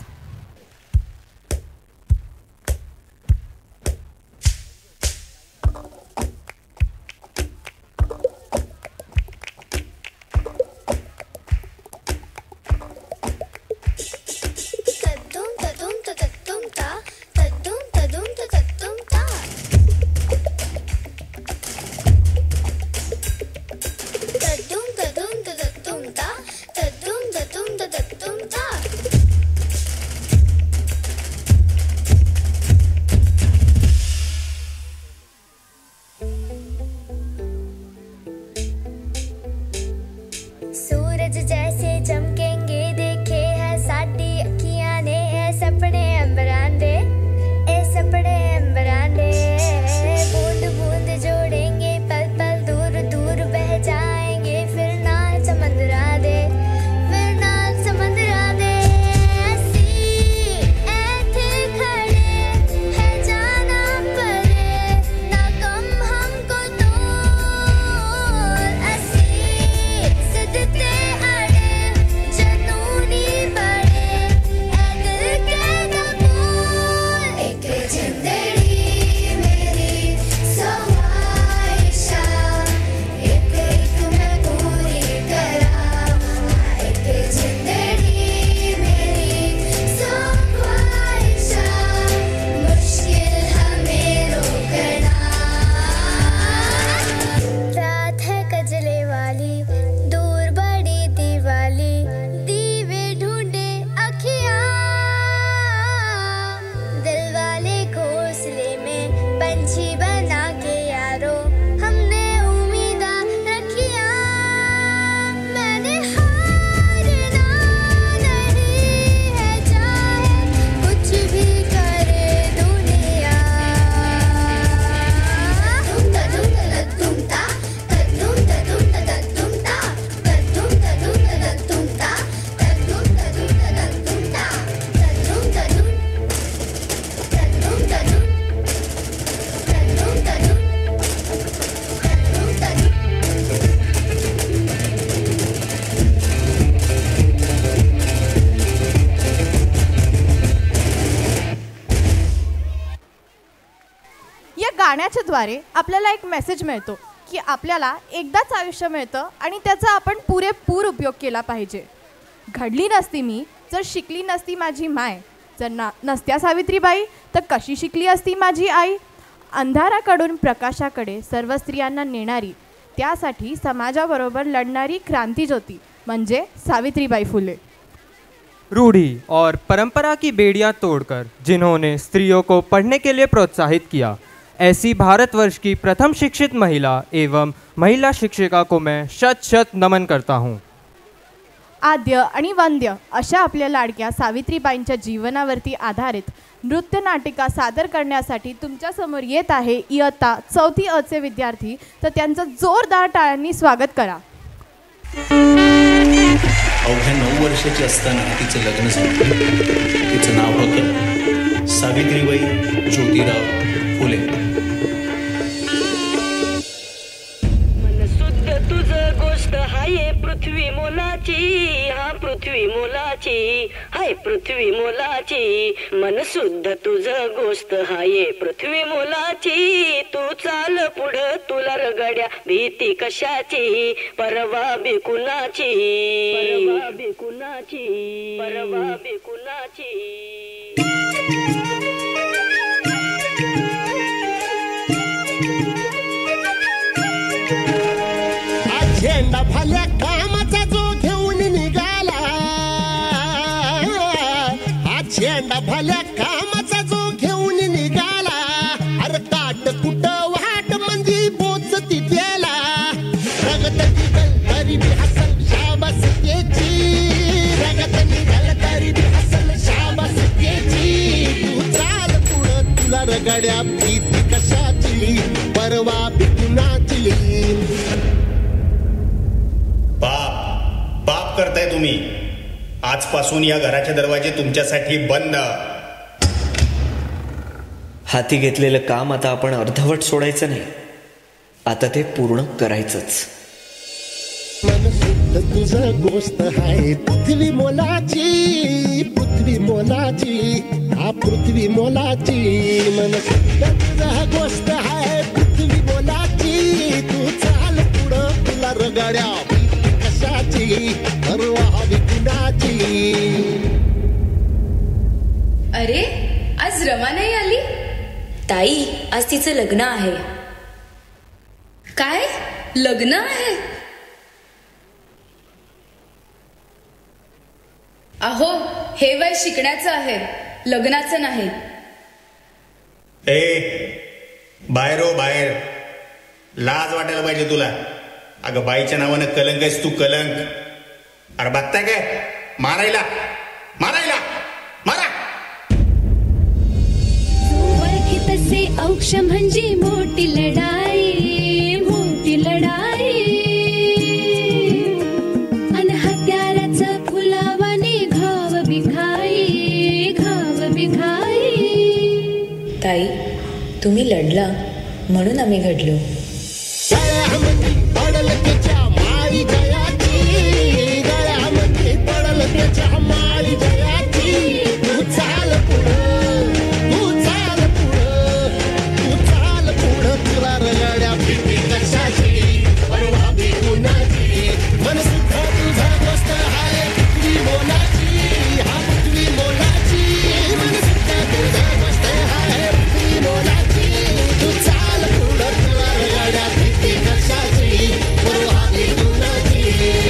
सूरज जैसे चमकेंगे देखे है साडी अखियां ने है सपने अंबरांदे ए सपने अंबरांदे बूंद बूंद जोड़ेंगे पल पल दूर दूर बह जाएंगे फिर नाल समंदरा दे फिर नाल समंदरा दे ऐसी ऐथे खड़े है जाना पड़े ना कम हमको तो ऐसी सिद्धते गाण्याच्या द्वारे आपल्याला एक मेसेज मिळतो की आपल्याला एकदाच आयुष्य मिळतं आणि त्याचा आपण पुरेपूर उपयोग केला पाहिजे। घडली नसती मी जर शिकली नसती माझी माय, जर ना नसत्या सावित्रीबाई तर कशी शिकली असती माझी आई। अंधाराकडून प्रकाशाकडे सर्व स्त्रियांना नेणारी, त्यासाठी समाजाबरोबर लढणारी क्रांतिज्योती म्हणजे सावित्रीबाई फुले। रूढ़ी और परंपरा की बेड़ियां तोड़कर जिन्होंने स्त्रियों को पढ़ने के लिए प्रोत्साहित किया, ऐसी भारतवर्ष की प्रथम शिक्षित महिला एवं महिला शिक्षिका को मैं शत शत नमन करता हूँ। आद्य आणि वंद्य अशा आपल्या लाडक्या सावित्रीबाईंच्या जीवनावरती आधारित नृत्य नाटिका सादर करण्यासाठी तुमच्या समोर येत आहे इयत्ता चौथी अ चे विद्यार्थी, तर त्यांचं जोरदार टाळ्यांनी स्वागत करा। अवघ्या नऊ वर्षाची असताना तिचं लग्न झालं। तिचं नाव होतं सावित्रीबाई ज्योतिराव फुले। तुझं गोष्ट हाय पृथ्वी मोलाची, हा पृथ्वी मोलाची, हाय पृथ्वी मोलाची। मन शुद्ध तुझं गोष्ट हाय पृथ्वी मोलाची। तू चाल पुढं तुला रगड्या भीती कशाची, परवा बिकुनाची, परवा बिकुनाची, परवा बिकुनाची। झेंडा भल्या कामाचा जो घेऊन निघाला, हा झेंडा भल्या कामाचा जो घेऊन निघाला। अरे काट कुट वाट मंदी बोचती त्याला, रगत निघल तरी बी हसल शाबास त्याची, रगत निघल तरी बी हसल शाबास त्याची। तू चाल पुढं तुला रगड्या भीती कशाची, परवा बिकुनाची। बाप बाप करताय तुम्ही, आजपासून या घराचे दरवाजे तुमच्यासाठी बंद। हाती घेतलेलं काम आता आपण अर्धवट सोडायचं नाही, आता ते पूर्ण करायचंच। मनसुद्ध तुझं गोष्ट हाय पृथ्वी मोलाची पृथ्वी मोलाची हा पृथ्वी मोलाची मनसुद्ध तुझं गोष्ट हाय पृथ्वी मोलाची तू चाल पुढं तुला रगड्या कशाची परवा विकुणाची. अरे आज रमा नाही आली. ताई आज तिचं लग्न आहे. काय लग्न आहे. अहो हे वय शिकण्याचं आहे लग्नाचं नाही. ए बाहेर हो बाहेर लाज वाटायला पाहिजे तुला. अगं बाईच्या नावानं कलंक आहेस तू कलंक. अरे बघताय काय मारायला मारायला मारा. तसे औक्ष म्हणजे मोठी लढाई मोठी लढाई अन हत्याराचा फुलावाने घाव बिघाई घाव बिघाई. ताई तुम्ही लढला म्हणून आम्ही घडलो. पडल त्याच्या माळी जयाची गळ्यामध्ये पडल त्याच्या माळी जयाची. तू चाल पुढं तू चाल पुढं तू चाल पुढं तुला रगड्या भीती कशाची परवा बिकुणाची. मनसुद्धा तुझा गोष्ट हाय पृथ्वी मोलाची हा पृथ्वी मोलाची. मनसुद्धा तुझा गोष्ट हाय पृथ्वी मोलाची तू चाल पुढं तुला रगड्या भीती कशाची परवा बिकुणाची.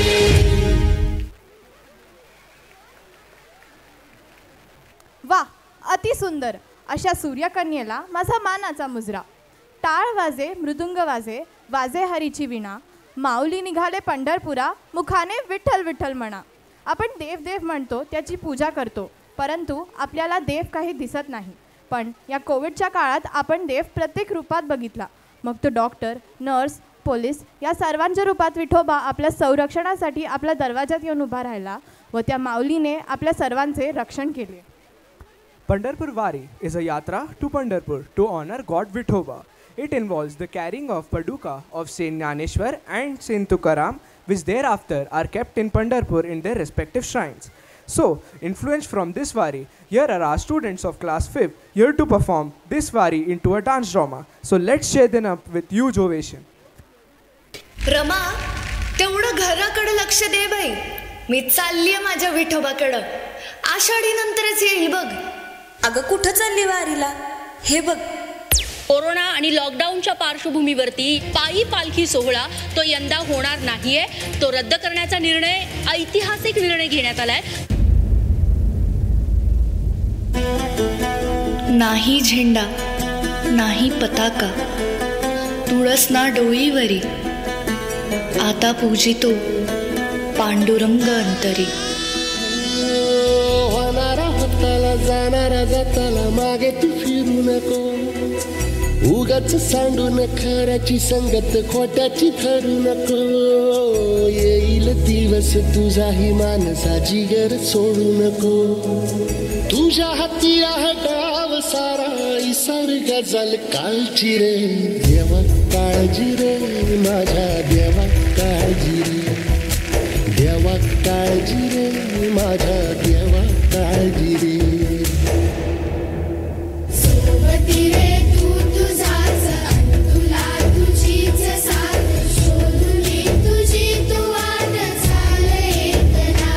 वा अति सुंदर अशा सूर्यकन्येला माझा मानाचा मुजरा. टाळ वाजे मृदुंग वाजे वाजे हरीची विणा माऊली निघाले पंढरपुरा मुखाने विठ्ठल विठ्ठल म्हणा. आपण देव देव म्हणतो त्याची पूजा करतो परंतु आपल्याला देव काही दिसत नाही. पण या कोविडच्या काळात आपण देव प्रत्येक रूपात बघितला. मग तो डॉक्टर नर्स पोलीस या सर्वांच्या रूपात विठोबा आपल्या संरक्षणासाठी आपल्या दरवाजात येऊन उभा राहिला व त्या माऊलीने आपल्या सर्वांचे रक्षण केले. Pandharpur Wari is a yatra to Pandharpur to honor God Vithoba. It involves the carrying of Paduka of Saint Jnaneshwar and Saint Tukaram, which thereafter are kept in Pandharpur in their respective shrines. So, influenced from this Wari, here are our students of class fifth here to perform this Wari into a dance drama. So, let's cheer them up with huge ovation. Rama तेवढं घराकडे लक्ष दे by. मी चाललीये माझ्या विठोबाकडं. आषाढी नंतरच येईल बघ. अगं कुठं चालली वारीला हे बघ. कोरोना आणि लॉकडाऊनच्या पार्श्वभूमीवरती पायी पालखी सोहळा तो यंदा होणार नाहीये. तो रद्द करण्याचा निर्णय ऐतिहासिक निर्णय घेण्यात आलाय. नाही झेंडा नाही पताका तुळस ना डोईवरी आता पूजितो पांडुरंग अंतरी. होणारा होताला जाणारा जाताला मागे तू फिरू नको. उगाच सांडून खऱ्याची संगत खोट्याची ठरू नको. येईल दिवस तुझाही मानसा जिगर सोडू नको. तुझ्या हाती आहे डाव सारा इसर गजल काळजी रे. देवा काळजी रे माझ्या देवा काळजी रे. देवा काळजी रे माझ्या देवा काळजी रे. सोबती रे तू तुझाच आणि तुला तुझीच साथ शोधून तुझी तू वाट चाल एकला.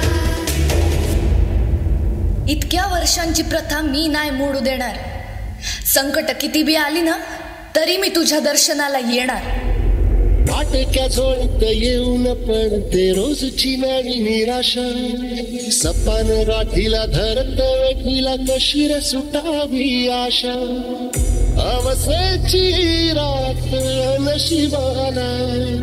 इतक्या वर्षांची प्रथा मी नाही मोडू देणार. संकट किती बी आली ना तरी मी तुझ्या दर्शनाला येणार. वाटक्या झोळीत येऊन पडते रोजची नवी निराशा. सपान गाठीला धरत वेठीला कशी रे सुटावी आशा. अवसेची रात नशिबाला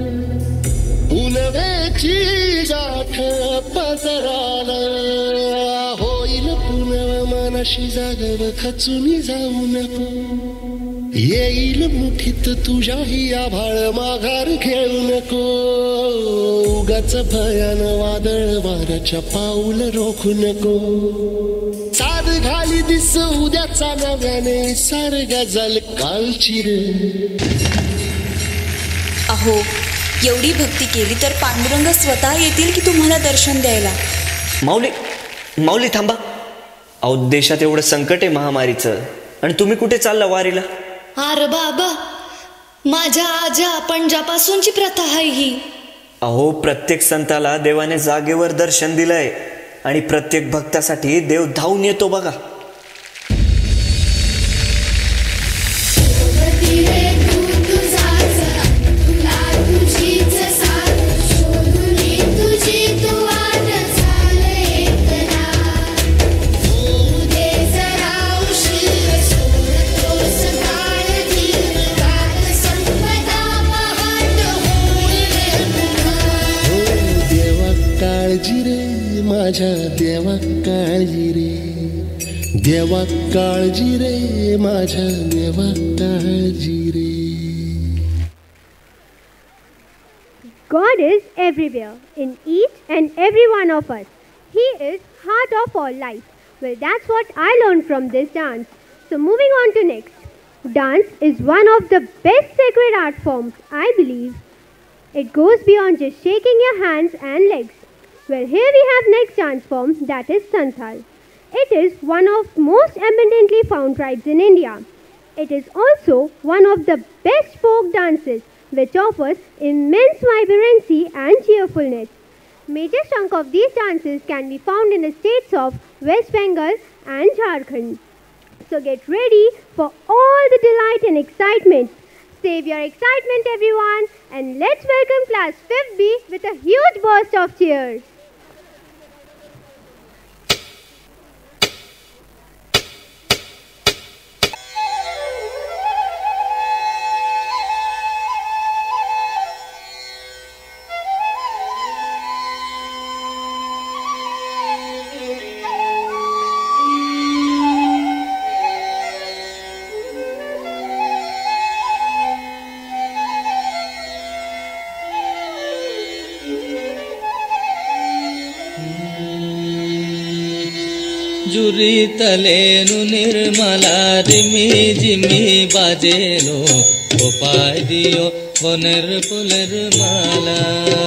उन्हाची गाठ पदराला. होईल पुन्हा मनाशी जागव खचून जाऊ नको. येईल मुठीत तुझ्याही आभाळ माघार घेऊ नको. उगाच भयान वादळ वाऱ्याच्या पाऊल रोखू नको. साध घाली दिस उद्याचा नव्याने सार गजल कालची रे. अहो एवढी भक्ती केली तर पांडुरंग स्वतः येतील की तुम्हाला दर्शन द्यायला? माऊली माऊली थांबा. अहो देशात एवढं संकट आहे महामारीचं, आणि तुम्ही कुठे चालला वारीला? अरे बाबा, माझ्या आजा पंजापासूनची प्रथा आहे ही. अहो प्रत्येक संताला देवाने जागेवर दर्शन दिलंय, आणि प्रत्येक भक्तासाठी देव धावून येतो बघा. काळजी रे माझ्या देवा काळजी रे, देवा काळजी रे माझ्या देवा काळजी रे. God is everywhere, in each and every one of us. He is heart of all life. Well, that's what I learned from this dance. So moving on to next. Dance is one of the best sacred art forms, I believe. It goes beyond just shaking your hands and legs. Well, here we have next dance form, that is Santhal. It is one of most abundantly found tribes in India. It is also one of the best folk dances, which offers immense vibrancy and cheerfulness. Major chunk of these dances can be found in the states of West Bengal and Jharkhand. So get ready for all the delight and excitement. Save your excitement, everyone, and let's welcome class fifth B with a huge burst of cheers. जुरी तलेनु निर्मला रिमी जिमी बाजेलो गोपाय दियो वनर पुलर माला.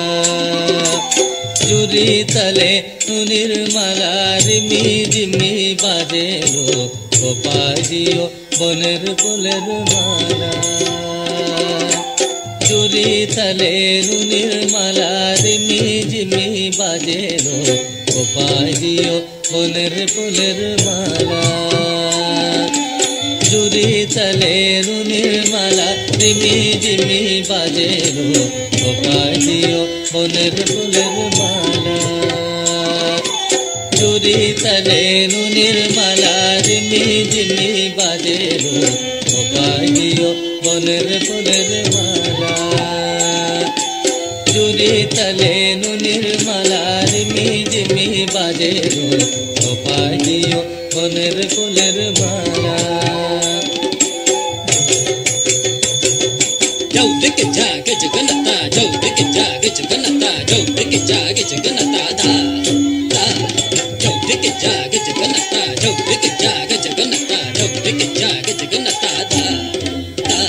जुरी तलेनु निर्मला रिमी जिमी बाजेलो गोपाय दियो वनर पुलर माला. जुरी तलेनु निर्मला रिमी जिमी बाजेलो गोपाय दियो पुलर पुलर माला. जुरी तलेनु निर्मला रिमी जिमी बाजेलो गोपाय दियो पुलर पुलर माला. जुरी तलेनु निर्मला रिमी जिमी बाजेलो गोपाय दियो पुलर पुलर माला. जुरी तलेनु निर्मला रिमी जिमी बाजेलो गोपाय दियो पुलर पुलर माला. Yo, look at Jack, get your gun at that. Yo, look at Jack, get your gun at that. Yo, look at Jack, get your gun at that. Da, yo, look at Jack, get your gun at that. Yo, look at Jack, get your gun at that. Yo, look at Jack, get your gun at that. Da,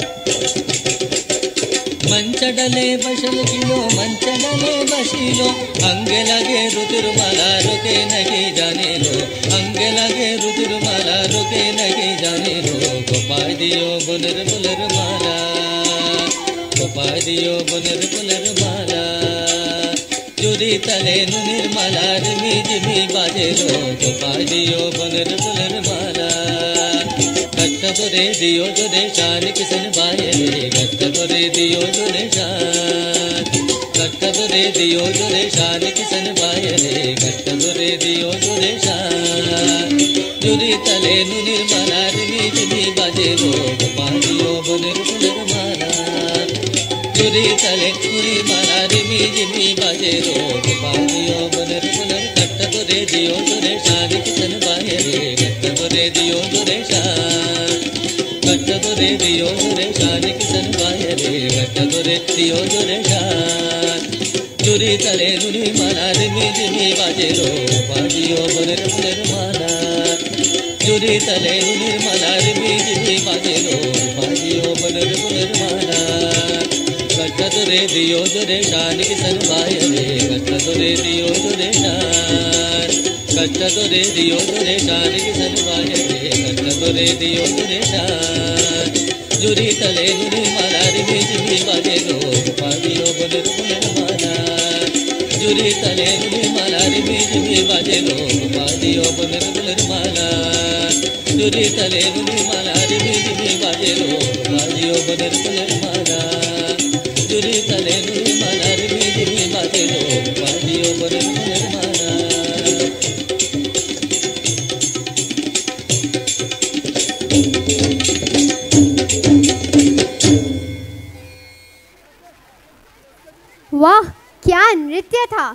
मंचडले बसल किलो मंचडले बसिलो अंगे लगे रुद्रमाला रुके नहीं जाने लो. अंगे लगे रुद्रमाला रुके नहीं जाने लो. गोपाय दियो बुनर बुलर माला. गोपाय दियो बुनर बुलर माला. जुरी तलेनु निर्मला रिमी जिमी बाजेलो गोपाय दियो बुनर बुलर माला. गट्ट तोरे दियो जो देशान किसन बाये रे. गट्ट तोरे दियो जो देशान. गट्ट तोरे दियो जो देशान किसन बाये रे. गट्ट तोरे दियो जो देशान. जुरी तलेनु निर्मला रिमी जिमी बाजेलो गोपाय दियो बुनर बुलर माला. जुरी तलेनु निर्मला रिमी जिमी बाजेलो गोपाय दियो बुनर बुलर. गट्ट तोरे दियो जो देशान किसन बाये रे. गट्ट तोरे दियो जो देशान. गट्ट तोरे दियो जो देशान किसन बाये रे. गट्ट तोरे दियो जो देशान. जुरी तलेनु निर्मला रिमी जिमी बाजेलो गोपाय दियो बुनर बुलर माला. जुरी तलेनु निर्मला रिमी जिमी बाजेलो गोपाय दियो बुनर बुलर माला. कष्ट तुरे दियो तुरे शान किसन भाई रे कष्ट तुरे दियो तुरे शान कष्ट तुरे दियो तुरे शान किसन भाई रे कष्ट तुरे दियो तुरे शान जुरी तले नुरी माला रे बीज भी बाजे लो पादियो बोले बोले माला जुरी तले नुरी माला रे बीज भी बाजे लो पादियो बोले बोले माला जुरी तले नुरी माला रे बीज भी बाजे लो पादियो बोले बोले माला जुरी तले नुरी माला रे बीज भी बाजे लो पादियो बोले बोले माला वाह क्या नृत्य था।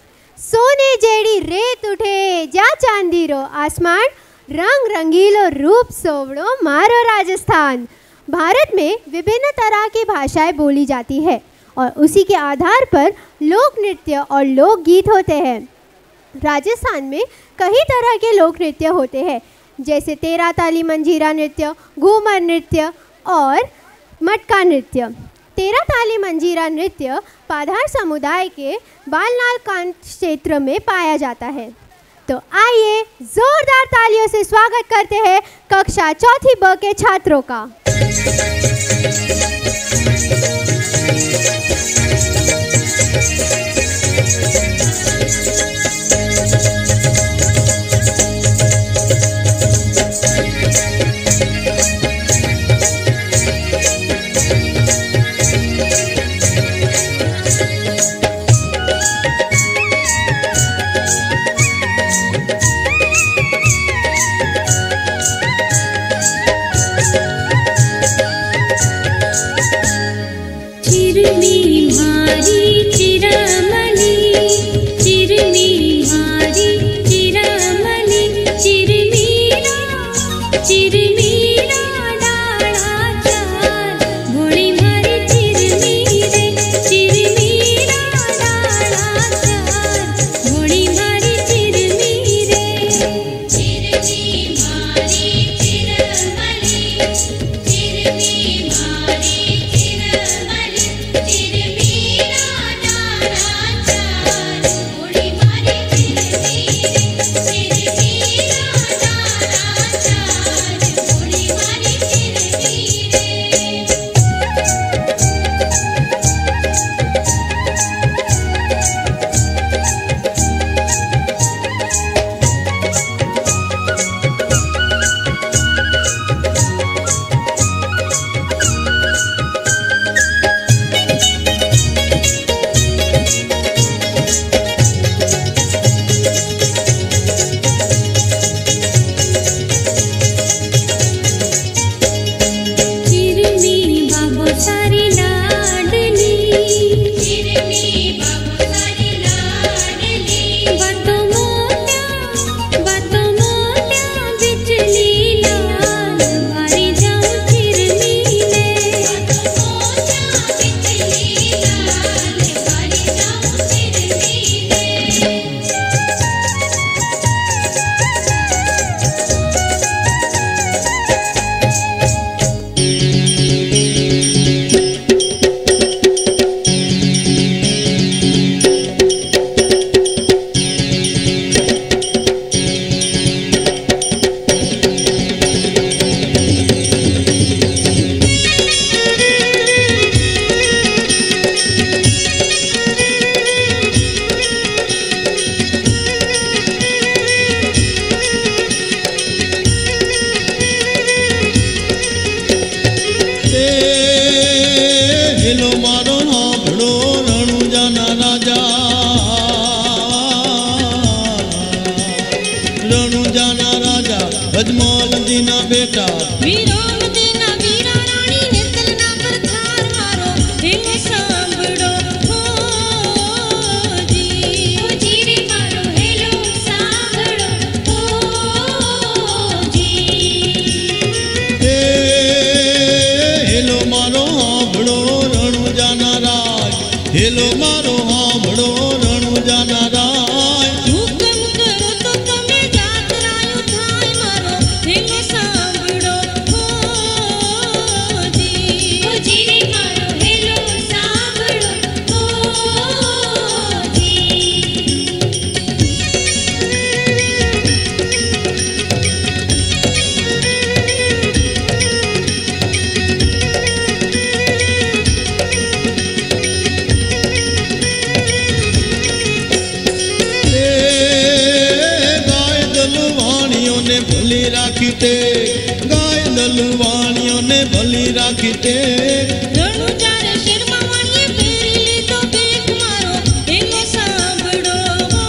सोने जेड़ी रेत उठे जा चांदीरो आसमान रंग रंगीलो रूप सोवड़ो मारो राजस्थान। भारत में विभिन्न तरह की भाषाएं बोली जाती है और उसी के आधार पर लोक नृत्य और लोकगीत होते हैं। राजस्थान में कई तरह के लोक नृत्य होते हैं जैसे तेरा ताली मंजीरा नृत्य, घूमर नृत्य और मटका नृत्य। तेरा ताली मंजीरा नृत्य पाधार समुदाय के बालनाल कांड क्षेत्र में पाया जाता है। तो आइए जोरदार तालियों से स्वागत करते हैं कक्षा चौथी ब के छात्रों का। हुकम करो तो तमे जात रायो थाय मारो हेलो सांभळो हो भली राखीते गाय दलवाणियों ने भली राखीते रणु जारे शर्मा वाणी फेरी ली तो बेक मारो हेलो सांभळो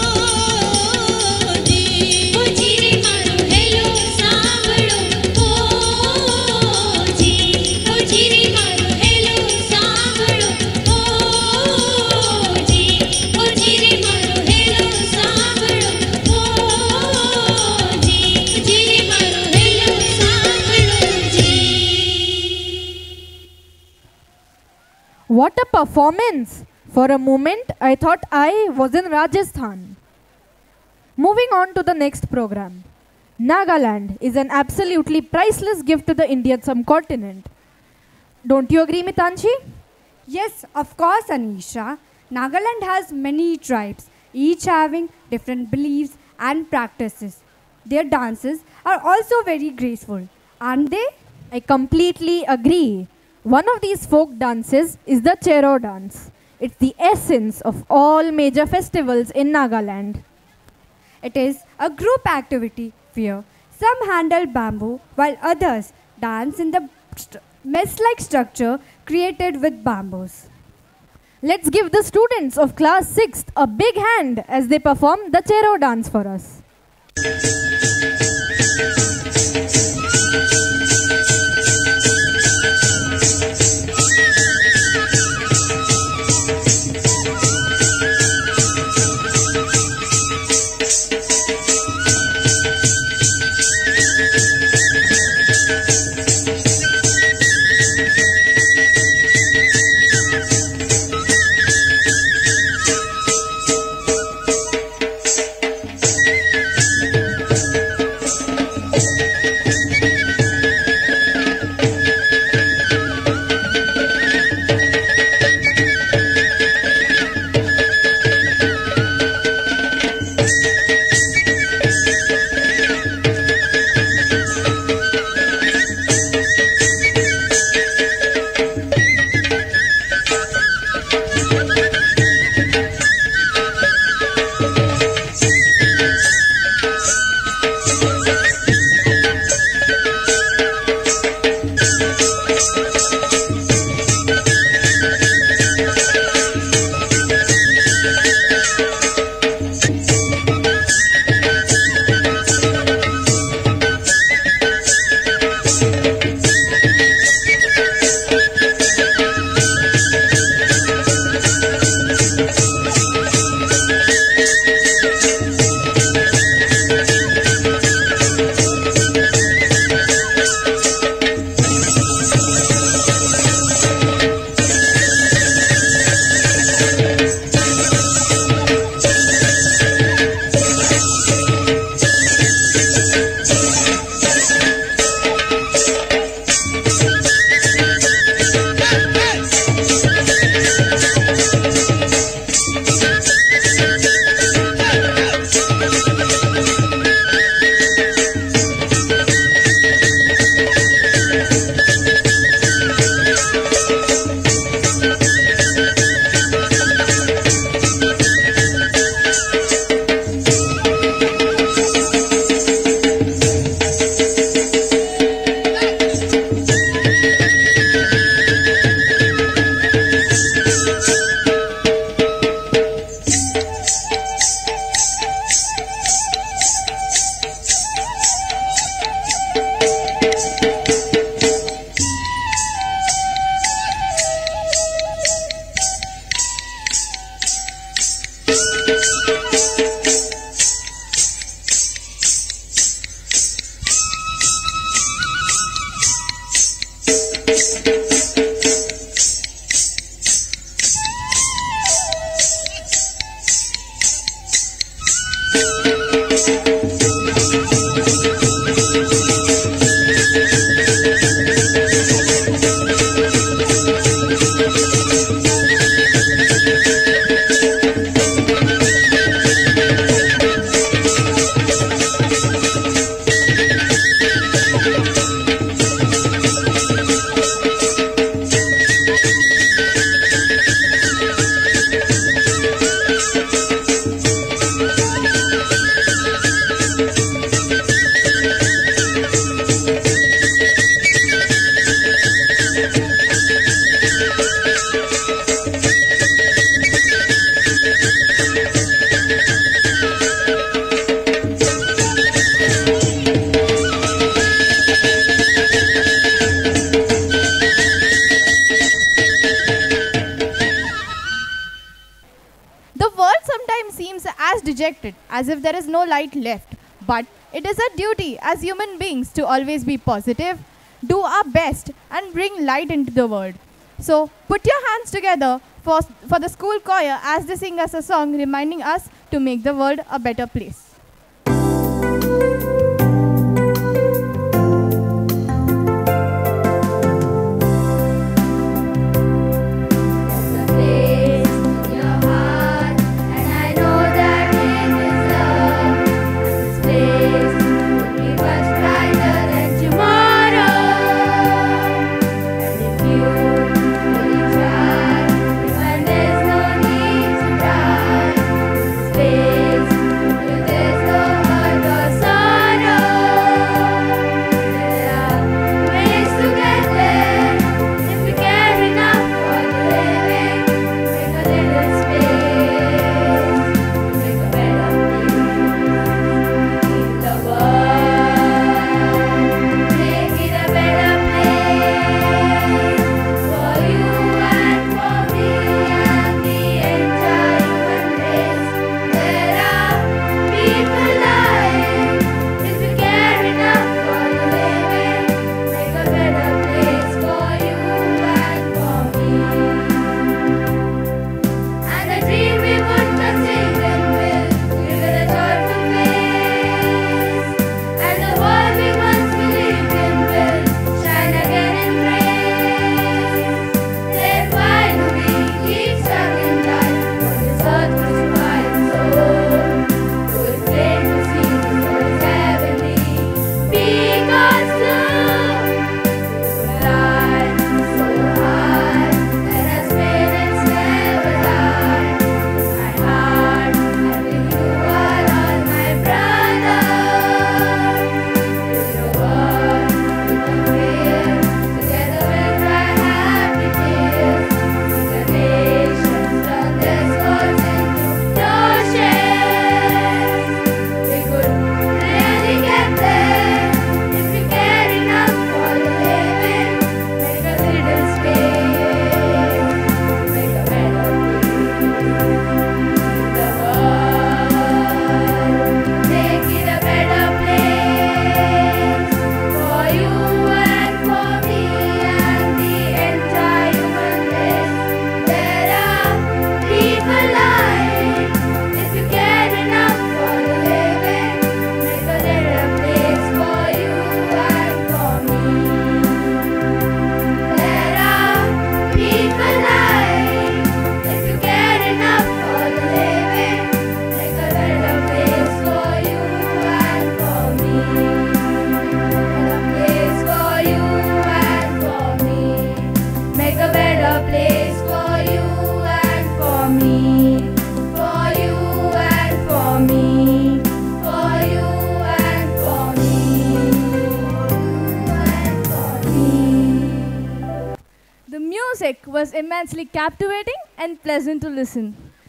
जी ओ जीरे मारो हेलो सांभळो ओ जी ओ जीरे मारो हेलो सांभळो ओ जी ओ जीरे मारो हेलो सांभळो ओ जी जीरे मारो हेलो सांभळो जी. What a performance! For a moment, I thought I was in Rajasthan. Moving on to the next program. Nagaland is an absolutely priceless gift to the Indian subcontinent. Don't you agree, Mitanshi? Yes, of course, Anisha. Nagaland has many tribes, each having different beliefs and practices. Their dances are also very graceful, aren't they? I completely agree. One of these folk dances is the Chero dance. It's the essence of all major festivals in Nagaland. It is a group activity where some handle bamboo while others dance in the st- mess-like structure created with bamboos. Let's give the students of class sixth a big hand as they perform the Chero dance for us. hearted, as if there is no light left. But it is our duty as human beings to always be positive, do our best, and bring light into the world. So put your hands together for, for the school choir as they sing us a song reminding us to make the world a better place. Was immensely captivating and pleasant to listen.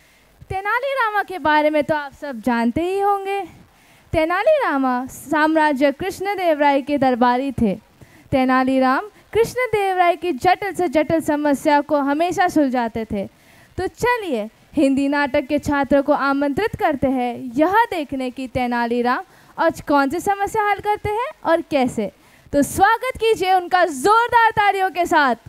Tenali Rama के बारे में तो आप सब जानते ही होंगे। तेनाली रामा साम्राज्य कृष्णदेव राय के दरबारी थे। तेनाली राम कृष्णदेव राय की जटिल से जटिल समस्या को हमेशा सुलझाते थे। तो चलिए हिंदी नाटक के छात्रों को आमंत्रित करते हैं यह देखने की तेनाली राम आज कौन सी समस्या हल करते हैं और कैसे। तो स्वागत कीजिए उनका जोरदार तालियों के साथ।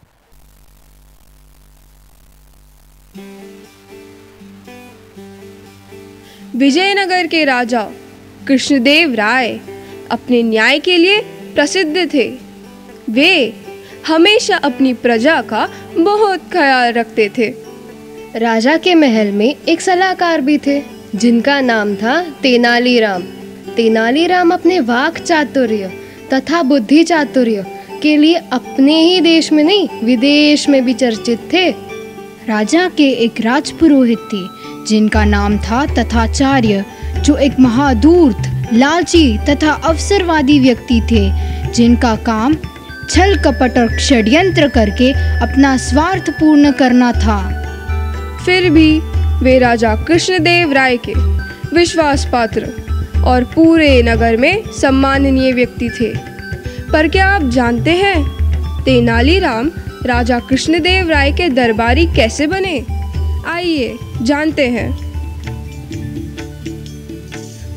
विजयनगर के राजा कृष्णदेव राय अपने न्याय के लिए प्रसिद्ध थे। वे हमेशा अपनी प्रजा का बहुत ख्याल रखते थे। राजा के महल में एक सलाहकार भी थे जिनका नाम था तेनालीराम। तेनालीराम अपने वाक चातुर्य तथा बुद्धि चातुर्य के लिए अपने ही देश में नहीं विदेश में भी चर्चित थे। राजा के एक राजपुरोहित थे जिनका नाम था तथाचार्य, जो एक महाधूर्त, लालची तथा अवसरवादी व्यक्ति थे जिनका काम छल कपट और षड्यंत्र करके अपना स्वार्थ पूर्ण करना था। फिर भी वे राजा कृष्णदेव राय के विश्वास पात्र और पूरे नगर में सम्माननीय व्यक्ति थे। पर क्या आप जानते हैं तेनालीराम राजा कृष्णदेव राय के दरबारी कैसे बने? आइए जानते हैं।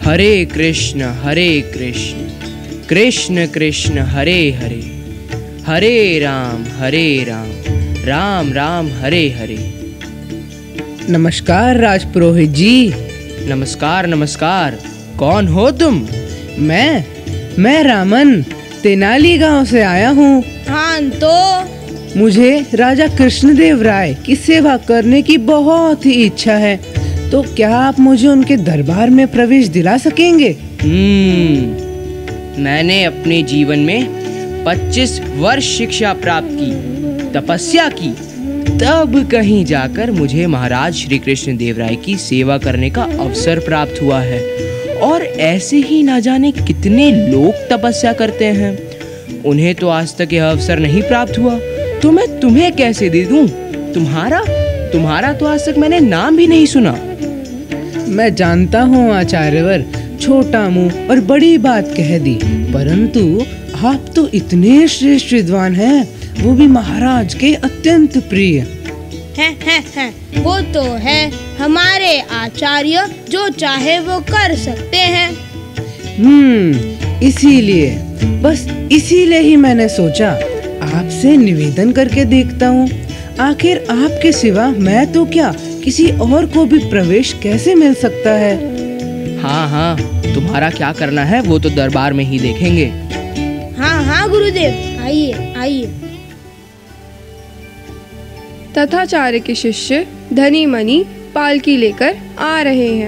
हरे कृष्ण हरे कृष्ण कृष्ण कृष्ण हरे हरे, हरे राम हरे राम राम राम हरे हरे। नमस्कार राजपुरोहित जी। नमस्कार नमस्कार। कौन हो तुम? मैं मैं रामन तेनाली गांव से आया हूँ। हाँ तो मुझे राजा कृष्णदेव राय की सेवा करने की बहुत ही इच्छा है, तो क्या आप मुझे उनके दरबार में प्रवेश दिला सकेंगे? हम्म मैंने अपने जीवन में पच्चीस वर्ष शिक्षा प्राप्त की, तपस्या की, तब कहीं जाकर मुझे महाराज श्री कृष्ण देव राय की सेवा करने का अवसर प्राप्त हुआ है। और ऐसे ही ना जाने कितने लोग तपस्या करते हैं, उन्हें तो आज तक यह अवसर नहीं प्राप्त हुआ, तो मैं तुम्हें कैसे दे दूं? तुम्हारा तुम्हारा तो आज तक मैंने नाम भी नहीं सुना। मैं जानता हूँ आचार्यवर, छोटा मुंह और बड़ी बात कह दी, परंतु आप तो इतने श्रेष्ठ विद्वान हैं, वो भी महाराज के अत्यंत प्रिय। है, है, है, वो तो है हमारे आचार्य, जो चाहे वो कर सकते हैं। हम्म इसीलिए बस इसीलिए ही मैंने सोचा आपसे निवेदन करके देखता हूँ। आखिर आपके सिवा मैं तो क्या, किसी और को भी प्रवेश कैसे मिल सकता है? हाँ हाँ, तुम्हारा क्या करना है वो तो दरबार में ही देखेंगे। हाँ हाँ गुरुदेव, आइए आइए। तथाचार्य के शिष्य धनी मनी पालकी लेकर आ रहे हैं।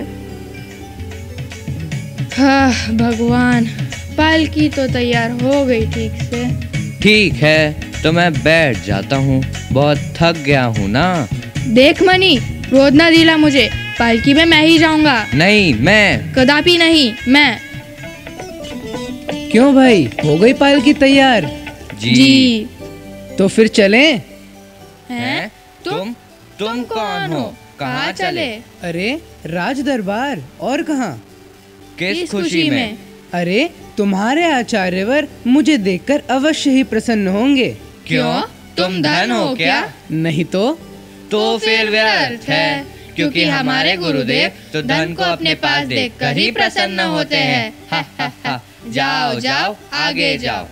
हाँ भगवान, पालकी तो तैयार हो गई ठीक से। ठीक है, तो मैं बैठ जाता हूँ, बहुत थक गया हूँ ना। देख मनी, रोज ना दिला मुझे, पालकी में मैं ही जाऊंगा। नहीं, मैं कदापि नहीं, मैं। क्यों भाई, हो गई पालकी तैयार? जी, जी। तो फिर चलें? हैं? तुम तुम कौन हो? कहाँ चले? अरे राज दरबार, और कहाँ? किस खुशी में? अरे तुम्हारे आचार्यवर मुझे देखकर अवश्य ही प्रसन्न होंगे। क्यों? तुम धन हो क्या? नहीं तो तो फिर व्यर्थ है, क्योंकि हमारे गुरुदेव तो धन को अपने पास देखकर ही प्रसन्न होते हैं। हा, हा, हा। जाओ जाओ, आगे जाओ।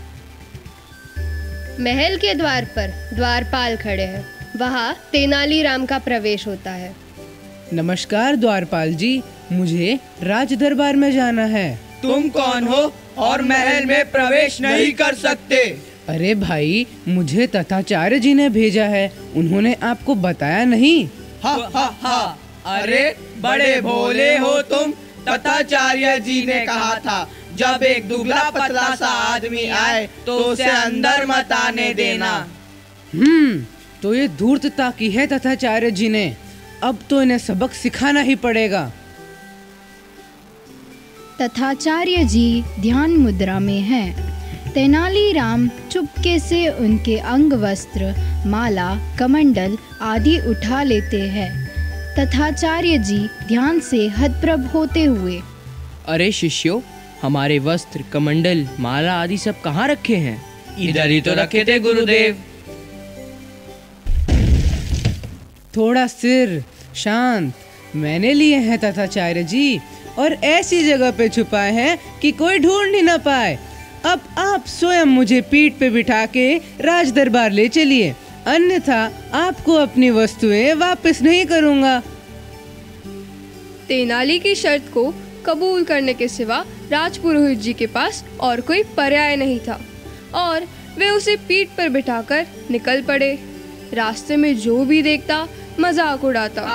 महल के द्वार पर द्वारपाल खड़े हैं, वहाँ तेनालीराम का प्रवेश होता है। नमस्कार द्वारपाल जी, मुझे राज दरबार में जाना है। तुम कौन हो और महल में प्रवेश नहीं कर सकते? अरे भाई, मुझे तथाचार्य जी ने भेजा है, उन्होंने आपको बताया नहीं? हा हा हा, अरे बड़े भोले हो तुम। तथाचार्य जी ने कहा था जब एक दुबला पतला सा आदमी आए तो उसे अंदर मत आने देना। हम्म तो ये धूर्तता की है तथाचार्य जी ने, अब तो इन्हें सबक सिखाना ही पड़ेगा। तथाचार्य जी ध्यान मुद्रा में हैं। तेनालीराम चुपके से उनके अंग वस्त्र, माला, कमंडल आदि उठा लेते हैं। तथाचार्य जी ध्यान से हतप्रभ होते हुए, अरे शिष्यों, हमारे वस्त्र, कमंडल, माला आदि सब कहाँ रखे हैं? इधर ही तो रखे थे गुरुदेव। थोड़ा सिर शांत, मैंने लिए हैं तथाचार्य जी, और ऐसी जगह पे छुपाए हैं कि कोई ढूंढ ही ना पाए। अब आप स्वयं मुझे पीठ पे बिठा के राज दरबार ले चलिए, अन्यथा आपको अपनी वस्तुएं वापस नहीं करूंगा। तेनाली की शर्त को कबूल करने के सिवा राजपुरोहित जी के पास और कोई पर्याय नहीं था, और वे उसे पीठ पर बिठाकर निकल पड़े। रास्ते में जो भी देखता मजाक उड़ाता।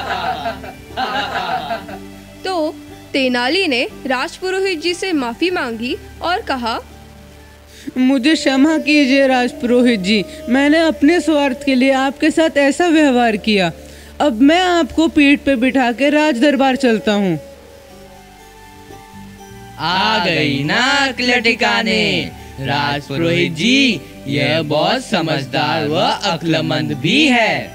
तो तेनाली ने राजपुरोहित जी से माफी मांगी और कहा, मुझे क्षमा कीजिए राजपुरोहित जी, मैंने अपने स्वार्थ के लिए आपके साथ ऐसा व्यवहार किया। अब मैं आपको पीठ पे बिठा के राज दरबार चलता हूँ। आ गई ना अक्ल ठिकाने। राजपुरोहित जी, यह बहुत समझदार व अक्लमंद भी है।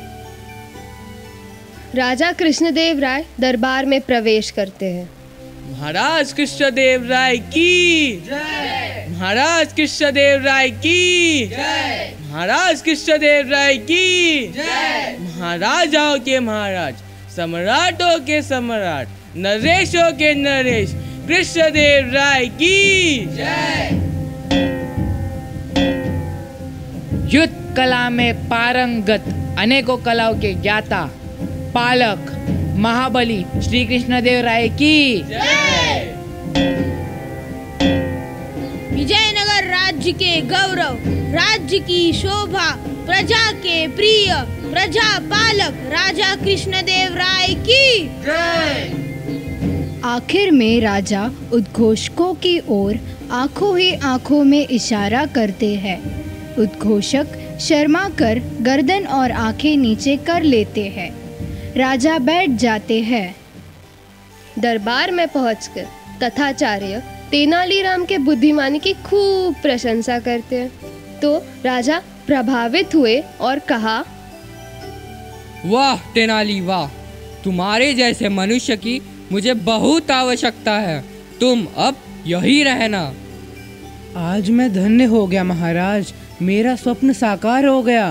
राजा कृष्णदेव राय दरबार में प्रवेश करते हैं। महाराज कृष्णदेव राय की जय। महाराज कृष्णदेव राय की जय। महाराज कृष्णदेव राय की जय। महाराजाओं के महाराज, सम्राटों के सम्राट, नरेशों के नरेश कृष्णदेव राय की जय। युद्ध कला में पारंगत, अनेकों कलाओं के ज्ञाता, पालक महाबली श्री कृष्णदेव राय की जय। विजयनगर राज्य के गौरव, राज्य की शोभा, प्रजा के प्रिय, प्रजा पालक राजा कृष्णदेव राय की जय। आखिर में राजा उद्घोषकों की ओर आंखों ही आंखों में इशारा करते हैं। उद्घोषक शर्मा कर गर्दन और आंखें नीचे कर लेते हैं। राजा बैठ जाते हैं। दरबार में पहुंचकर तथाचार्य तेनालीराम के बुद्धिमानी की खूब प्रशंसा करते हैं। तो राजा प्रभावित हुए और कहा, वाह तेनाली वाह, तुम्हारे जैसे मनुष्य की मुझे बहुत आवश्यकता है। तुम अब यही रहना। आज मैं धन्य हो गया महाराज, मेरा स्वप्न साकार हो गया।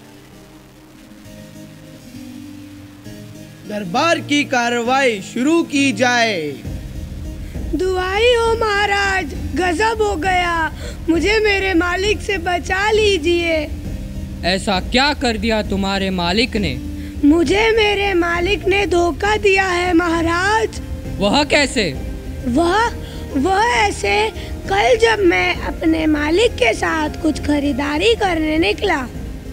दरबार की कार्रवाई शुरू की जाए। दुआई हो महाराज, गजब हो गया, मुझे मेरे मालिक से बचा लीजिए। ऐसा क्या कर दिया तुम्हारे मालिक ने? मुझे मेरे मालिक ने धोखा दिया है महाराज। वह कैसे? वह वह ऐसे, कल जब मैं अपने मालिक के साथ कुछ खरीदारी करने निकला।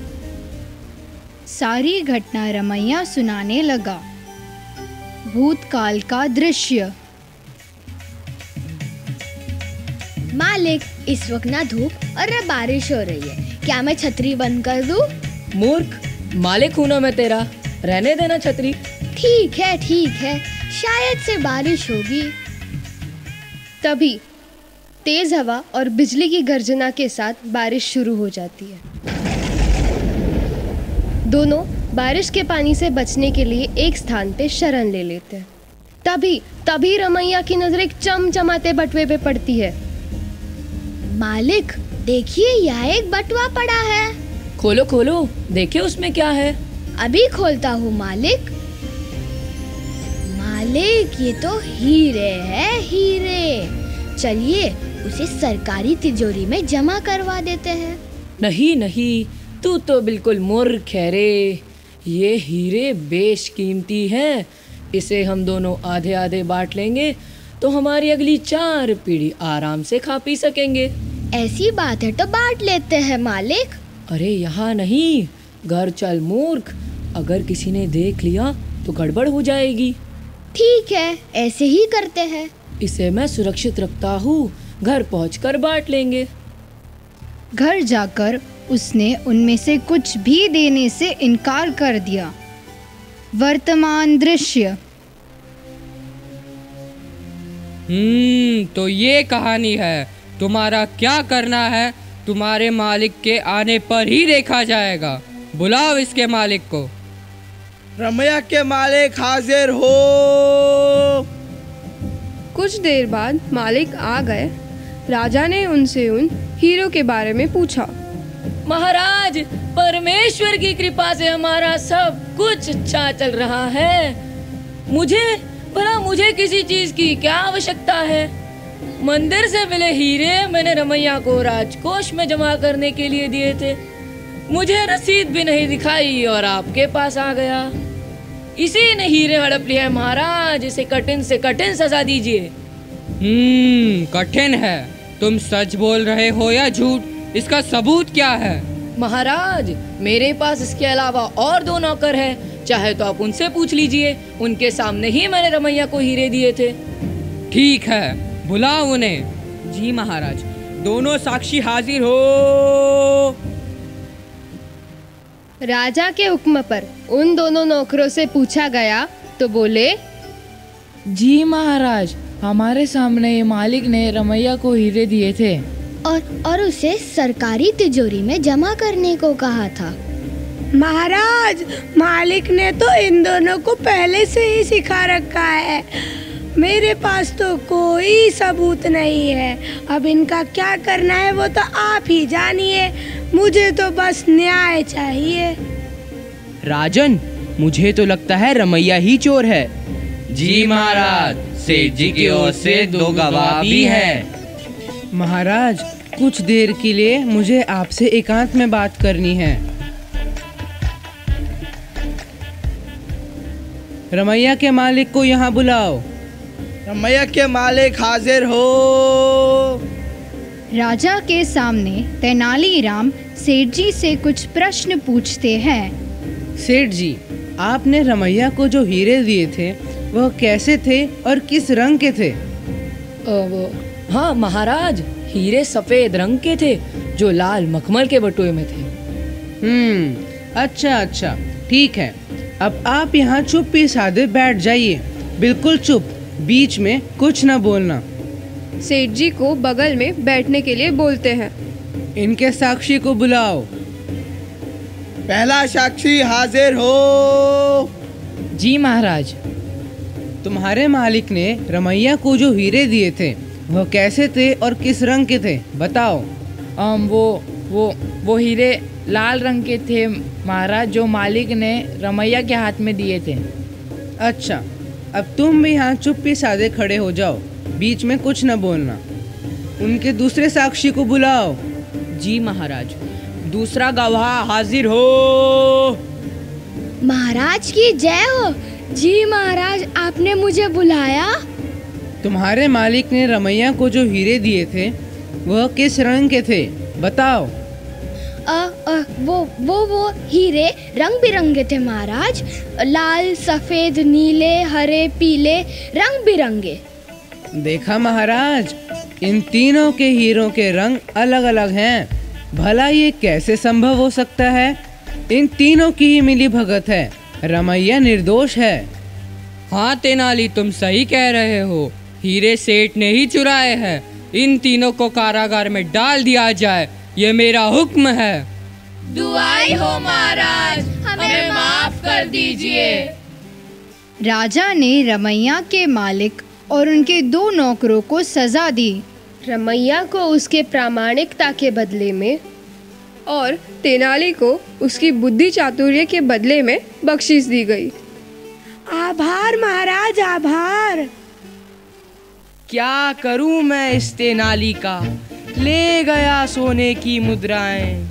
सारी घटना रमैया सुनाने लगा। भूतकाल का दृश्य। मालिक, इस वक्त ना धूप और ना बारिश हो रही है, क्या मैं छतरी बंद कर दूं? मूर्ख, मालिक हूं ना मैं तेरा, रहने देना छतरी। ठीक है ठीक है, शायद से बारिश होगी। तभी तेज हवा और बिजली की गर्जना के साथ बारिश शुरू हो जाती है। दोनों बारिश के पानी से बचने के लिए एक स्थान पे शरण ले लेते हैं। तभी तभी रमैया की नजर एक चमचमाते बटुए पे पड़ती है। मालिक, देखिए यहाँ एक बटुआ पड़ा है। खोलो खोलो, देखिए उसमें क्या है। अभी खोलता हूँ मालिक। मालिक, ये तो हीरे है, हीरे। चलिए उसे सरकारी तिजोरी में जमा करवा देते हैं। नहीं नहीं, तू तो बिल्कुल मूर्ख है रे। ये हीरे बेशकीमती हैं। इसे हम दोनों आधे आधे बांट लेंगे तो हमारी अगली चार पीढ़ी आराम से खा पी सकेंगे। ऐसी बात है तो बांट लेते हैं मालिक। अरे यहाँ नहीं, घर चल मूर्ख, अगर किसी ने देख लिया तो गड़बड़ हो जाएगी। ठीक है, ऐसे ही करते हैं। इसे मैं सुरक्षित रखता हूँ, घर पहुँचकर बांट लेंगे। घर जाकर उसने उनमें से कुछ भी देने से इनकार कर दिया। वर्तमान दृश्य। हम्म तो ये कहानी है। तुम्हारा क्या करना है तुम्हारे मालिक के आने पर ही देखा जाएगा। बुलाओ इसके मालिक को। रमैया के मालिक हाजिर हो। कुछ देर बाद मालिक आ गए। राजा ने उनसे उन हीरो के बारे में पूछा। महाराज, परमेश्वर की कृपा से हमारा सब कुछ अच्छा चल रहा है। मुझे भला मुझे किसी चीज की क्या आवश्यकता है? मंदिर से मिले हीरे मैंने रमैया को राजकोष में जमा करने के लिए दिए थे। मुझे रसीद भी नहीं दिखाई और आपके पास आ गया। इसी ने हीरे हड़प लिया है महाराज। इसे कठिन से कठिन सजा दीजिए। हम्म कठिन है। तुम सच बोल रहे हो या झूठ? इसका सबूत क्या है? महाराज, मेरे पास इसके अलावा और दो नौकर हैं, चाहे तो आप उनसे पूछ लीजिए। उनके सामने ही मैंने रमैया को हीरे दिए थे। ठीक है, बुलाओ उन्हें। जी महाराज, दोनों साक्षी हाजिर हो। राजा के हुक्म पर उन दोनों नौकरों से पूछा गया तो बोले, जी महाराज, हमारे सामने ये मालिक ने रमैया को हीरे दिए थे और और उसे सरकारी तिजोरी में जमा करने को कहा था। महाराज, मालिक ने तो इन दोनों को पहले से ही सिखा रखा है। मेरे पास तो कोई सबूत नहीं है। अब इनका क्या करना है वो तो आप ही जानिए। मुझे तो बस न्याय चाहिए। राजन, मुझे तो लगता है रमैया ही चोर है। जी महाराज, सेठ जी की ओर से दो गवाह भी हैं। महाराज, कुछ देर के लिए मुझे आपसे एकांत में बात करनी है। रमैया के मालिक को यहाँ बुलाओ। रमैया के मालिक हाजिर हो। राजा के सामने तेनालीराम सेठ जी से कुछ प्रश्न पूछते हैं। सेठ जी, आपने रमैया को जो हीरे दिए थे वह कैसे थे और किस रंग के थे? वो हाँ महाराज, हीरे सफेद रंग के थे जो लाल मखमल के बटुए में थे। हम्म, अच्छा अच्छा, ठीक है। अब आप यहाँ चुप्पी साधे बैठ जाइए, बिल्कुल चुप, बीच में कुछ न बोलना। सेठ जी को बगल में बैठने के लिए बोलते हैं। इनके साक्षी को बुलाओ। पहला साक्षी हाजिर हो। जी महाराज। तुम्हारे मालिक ने रमैया को जो हीरे दिए थे वह कैसे थे और किस रंग के थे, बताओ। आम वो वो वो हीरे लाल रंग के थे महाराज, जो मालिक ने रमैया के हाथ में दिए थे। अच्छा, अब तुम भी यहाँ चुप्पी साधे खड़े हो जाओ, बीच में कुछ न बोलना। उनके दूसरे साक्षी को बुलाओ। जी महाराज। दूसरा गवाह हाजिर हो। महाराज की जय हो। जी महाराज, आपने मुझे बुलाया? तुम्हारे मालिक ने रमैया को जो हीरे दिए थे वह किस रंग के थे, बताओ। आ, आ, वो वो वो हीरे रंग बिरंगे थे महाराज, लाल, सफेद, नीले, हरे, पीले, रंग बिरंगे। देखा महाराज, इन तीनों के हीरों के रंग अलग अलग हैं। भला ये कैसे संभव हो सकता है? इन तीनों की ही मिली भगत है। रमैया निर्दोष है। हाँ तेनाली, तुम सही कह रहे हो। हीरे सेठ ने ही चुराए हैं। इन तीनों को कारागार में डाल दिया जाए, ये मेरा हुक्म है। दुआई हो महाराज, हमें माफ कर दीजिए। राजा ने रमैया के मालिक और उनके दो नौकरों को सजा दी। रमैया को उसके प्रामाणिकता के बदले में और तेनाली को उसकी बुद्धि चातुर्य के बदले में बख्शिश दी गई। आभार महाराज, आभार। क्या करूं मैं इस तेनाली का, ले गया सोने की मुद्राएं।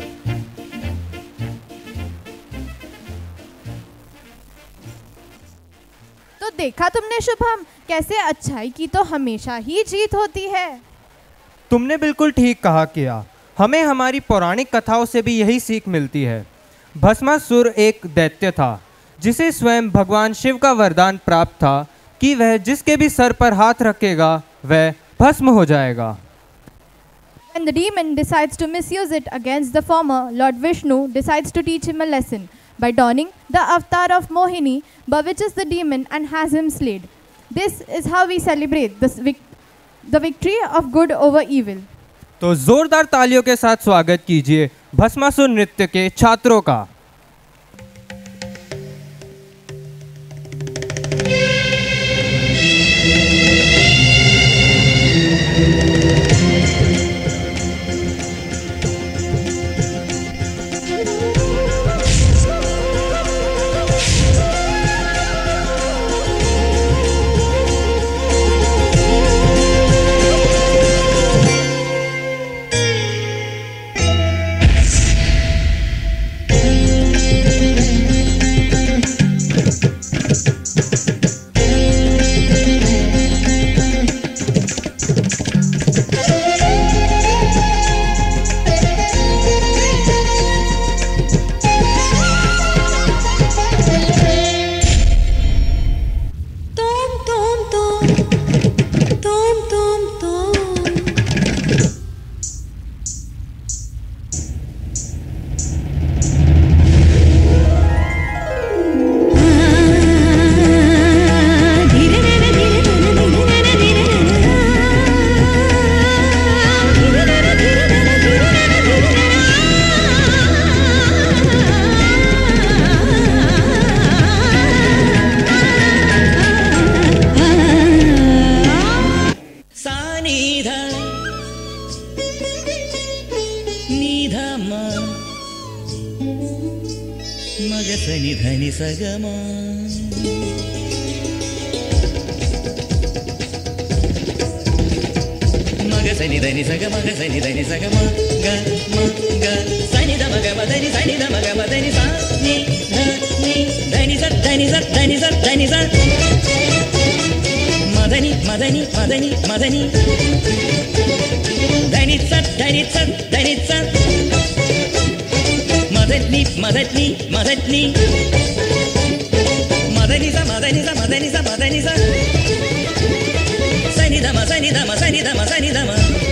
तो देखा तुमने शुभम, कैसे अच्छाई की तो हमेशा ही जीत होती है। तुमने बिल्कुल ठीक कहा किया। हमें हमारी पौराणिक कथाओं से भी यही सीख मिलती है। भस्मासुर एक दैत्य था जिसे स्वयं भगवान शिव का वरदान प्राप्त था कि वह जिसके भी सर पर हाथ रखेगा वह भस्म हो जाएगा। When the demon decides to misuse it against the former, Lord Vishnu decides to teach him a lesson by donning the avatar of Mohini, bewitches the demon and has him slayed. This is how we celebrate this vic the victory of good over evil. तो जोरदार तालियों के साथ स्वागत कीजिए भस्मासुर नृत्य के छात्रों का। सनि धनि स ग म ग सनि धनि स ग म ग म ग सनि ध म ग म धनि सनि ध म ग म धनि सा नि ध नि धनि स धनि स धनि स धनि स मदनि मदनि मदनि मदनि धनि स धनि स धनि स मदनि मदनि मदनि मदनि स मदनि स मदनि स मदनि स सनि ध म सनि ध म सनि ध म सनि ध म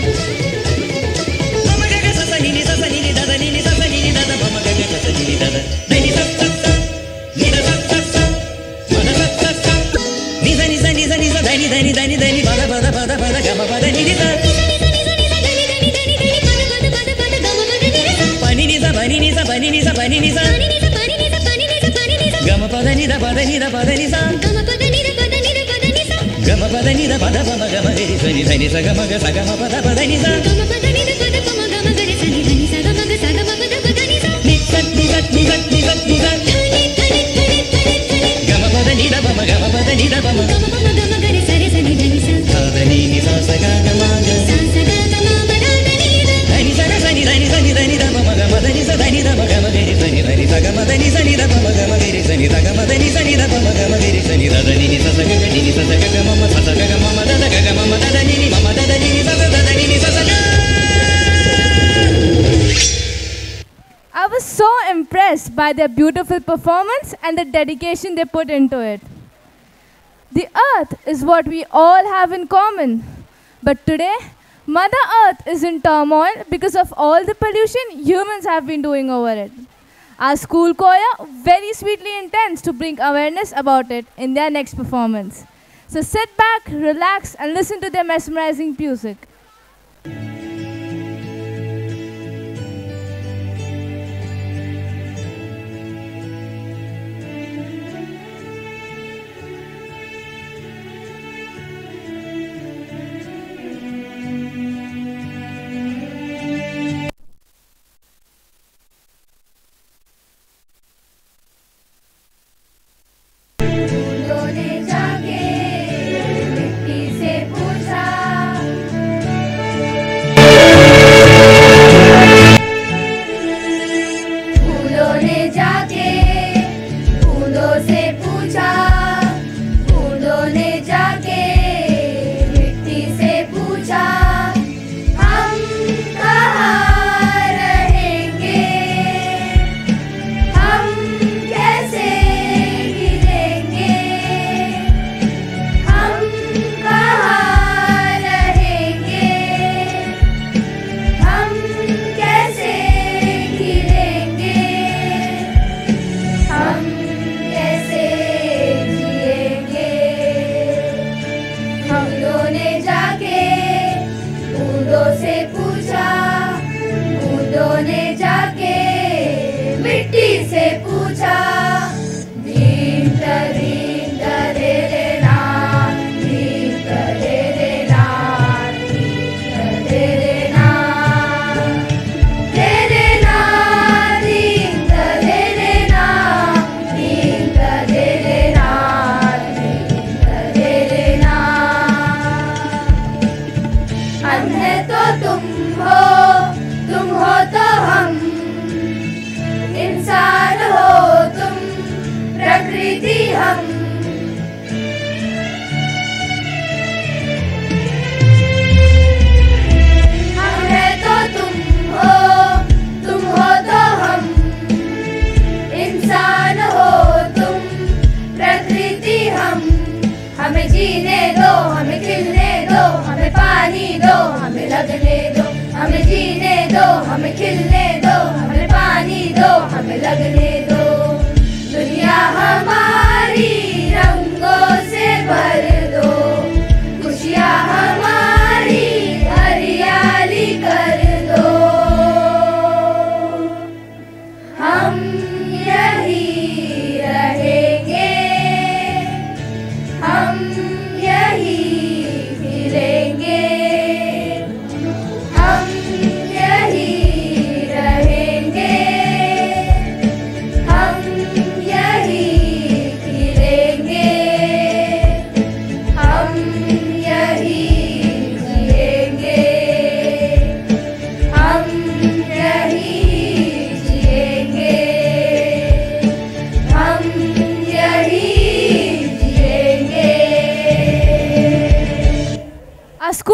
म म ग ग स सनि नि स सनि नि ध ध नि नि स सनि नि ध ध म म ग ग स सनि नि ध ध धनि स स स नि ध स स स म ध स स स नि ध नि स नि स नि स धनि धनि धनि धनि प ध प ध प ध प ध ग म प ध नि नि स प नि नि स प नि नि स प नि नि स प नि नि स ग म प ध नि ध प ध नि ध प ध नि स ग म प ध नि ध प ध प म ग म ग रि स नि ध नि स ग म ग स ग म प ध प ध नि स नि स नि स नि स नि स नि स ग म प ध नि ध प म ग म प ध नि ध प म ध नि नि स स ग ग म ग ध नि स ग स नि ध नि स नि ध नि ध प म ग म ध नि स ध नि ध म ग म ग रि स नि ध नि स ग म ध नि स नि ध प म ग म ग रि स नि ध ग म ध नि स नि ध प म ग म ग रि स नि ध ध नि नि स स ग ग नि नि स स ग ग म म स स ग ग म म ध ध ग ग म म ध ध नि नि म म ध ध नि नि स स ध ध नि नि स स ग I was so impressed by their beautiful performance and the dedication they put into it. The earth is what we all have in common. But today, Mother Earth is in turmoil because of all the pollution humans have been doing over it. Our school choir very sweetly intends to bring awareness about it in their next performance. So sit back, relax, and listen to their mesmerizing music. हमें जीने दो, हमें खिलने दो, हमें पानी दो, हमें लगने दो।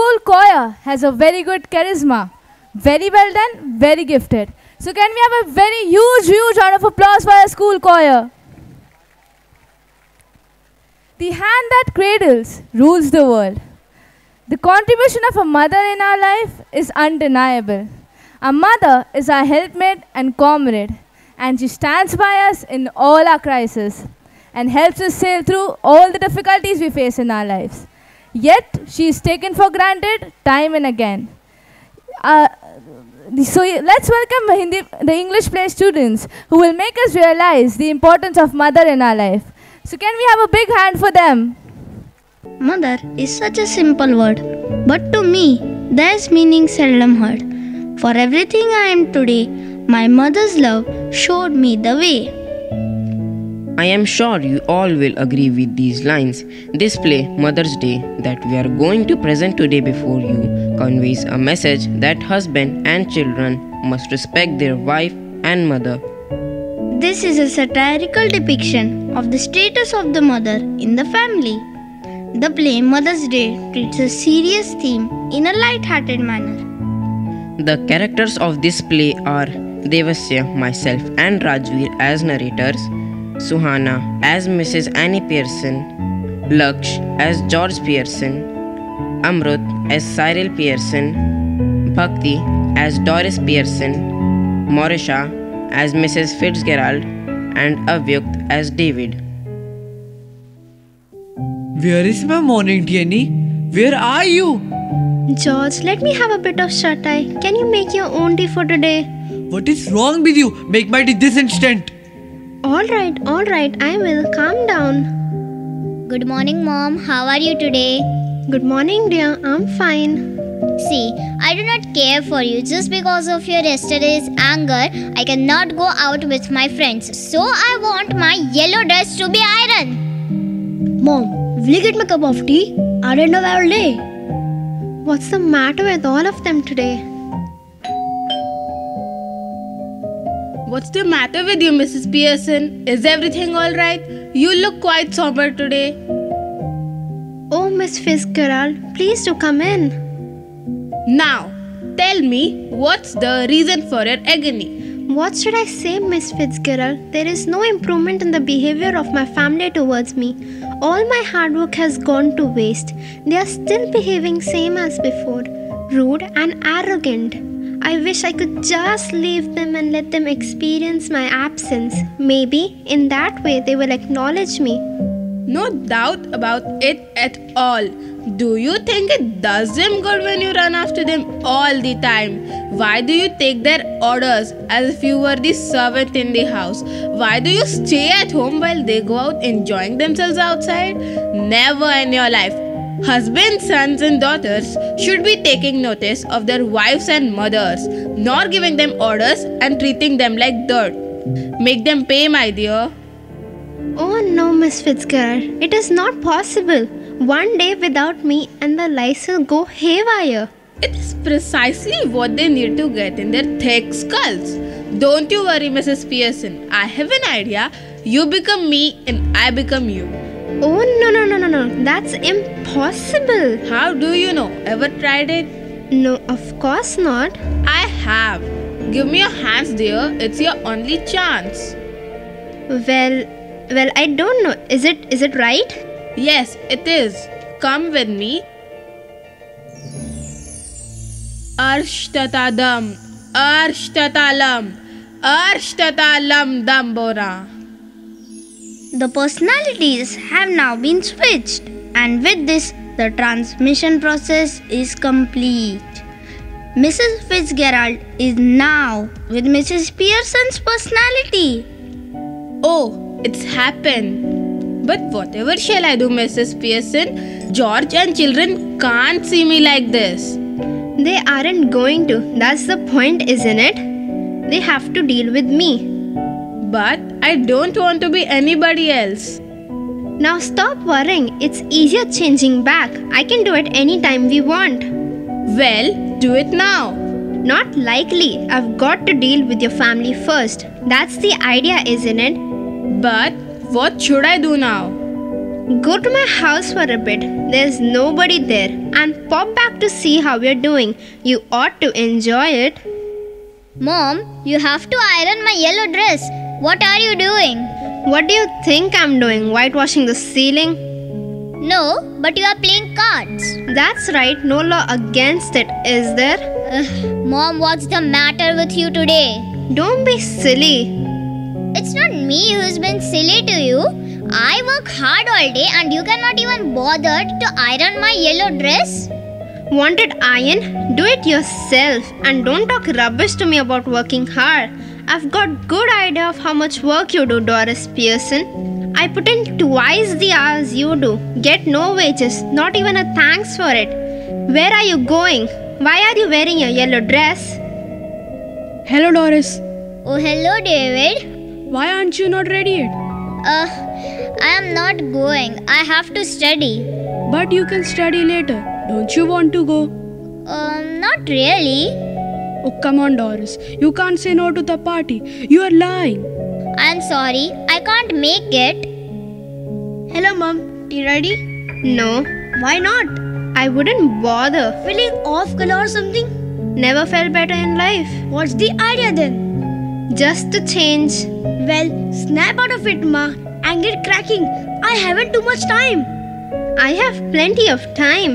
school choir has a very good charisma. Very well done, very gifted. So can we have a very huge, huge round of applause for our school choir? The hand that cradles rules the world. The contribution of a mother in our life is undeniable. A mother is our helpmate and comrade, and she stands by us in all our crises and helps us sail through all the difficulties we face in our lives. Yet, she is taken for granted time and again. Uh, so let's welcome Hindi, the English play students who will make us realize the importance of mother in our life. So can we have a big hand for them? Mother is such a simple word, but to me, there's meaning seldom heard. For everything I am today, my mother's love showed me the way. I am sure you all will agree with these lines. This play, Mother's Day, that we are going to present today before you, conveys a message that husband and children must respect their wife and mother. This is a satirical depiction of the status of the mother in the family. The play Mother's Day treats a serious theme in a light-hearted manner. The characters of this play are Devasya, myself and Rajveer as narrators, Suhana as Missus Annie Pearson, Laksh as George Pearson, Amrut as Cyril Pearson, Bhakti as Doris Pearson, Morisha as Missus Fitzgerald, and Avyukt as David. Where is my morning tea, Annie? Where are you? George, let me have a bit of shut-eye. Can you make your own tea for today? What is wrong with you? Make my tea this instant. Alright, alright, I will. Calm down. Good morning, Mom. How are you today? Good morning, dear. I'm fine. See, I do not care for you. Just because of your yesterday's anger, I cannot go out with my friends. So I want my yellow dress to be ironed. Mom, will you get me a cup of tea? I don't know all day. What's the matter with all of them today? What's the matter with you, Missus Pearson? Is everything all right? You look quite somber today. Oh, Miss Fitzgerald, please do come in. Now, tell me, what's the reason for your agony? What should I say, Miss Fitzgerald? There is no improvement in the behavior of my family towards me. All my hard work has gone to waste. They are still behaving same as before, rude and arrogant. I wish I could just leave them and let them experience my absence. Maybe in that way they will acknowledge me. No doubt about it at all. Do you think it does them good when you run after them all the time? Why do you take their orders as if you were the servant in the house? Why do you stay at home while they go out enjoying themselves outside? Never in your life. Husbands, sons and daughters should be taking notice of their wives and mothers, nor giving them orders and treating them like dirt. Make them pay, my dear. Oh no, Miss Fitzgerald, it is not possible. One day without me and the lives will go haywire. It is precisely what they need to get in their thick skulls. Don't you worry, Missus Pearson. I have an idea. You become me and I become you. Oh no no no no no, that's impossible. How do you know? Ever tried it? No, of course not. I have. Give me your hands, dear. It's your only chance. Well, well, I don't know. Is it is it right? Yes, it is. Come with me. Arshtatalam, Arshtatalam, Arshtatalam Dambora. The personalities have now been switched, and with this, the transmission process is complete. Missus Fitzgerald is now with Missus Pearson's personality. Oh, it's happened. But whatever shall I do, Missus Pearson? George and children can't see me like this. They aren't going to. That's the point, isn't it? They have to deal with me. But I don't want to be anybody else. Now stop worrying. It's easier changing back. I can do it anytime we want. Well, do it now. Not likely. I've got to deal with your family first. That's the idea, isn't it? But what should I do now? Go to my house for a bit. There's nobody there. And pop back to see how you're doing. You ought to enjoy it. Mom, you have to iron my yellow dress. What are you doing? What do you think I'm doing? Whitewashing the ceiling? No, but you are playing cards. That's right. No law against it, is there? Uh, Mom, what's the matter with you today? Don't be silly. It's not me who's been silly to you. I work hard all day and you cannot even bother to iron my yellow dress? Want it iron? Do it yourself. And don't talk rubbish to me about working hard. I've got good idea of how much work you do, Doris Pearson. I put in twice the hours you do. Get no wages, not even a thanks for it. Where are you going? Why are you wearing your yellow dress? Hello, Doris. Oh, hello, David. Why aren't you not ready yet? Uh, I am not going. I have to study. But you can study later. Don't you want to go? Um, not really. Oh, come on, Doris. You can't say no to the party. You are lying. I'm sorry. I can't make it. Hello, Mom. Tea ready? No. Why not? I wouldn't bother. Feeling off color or something? Never felt better in life. What's the idea then? Just to change. Well, snap out of it, Ma, and get cracking. I haven't too much time. I have plenty of time.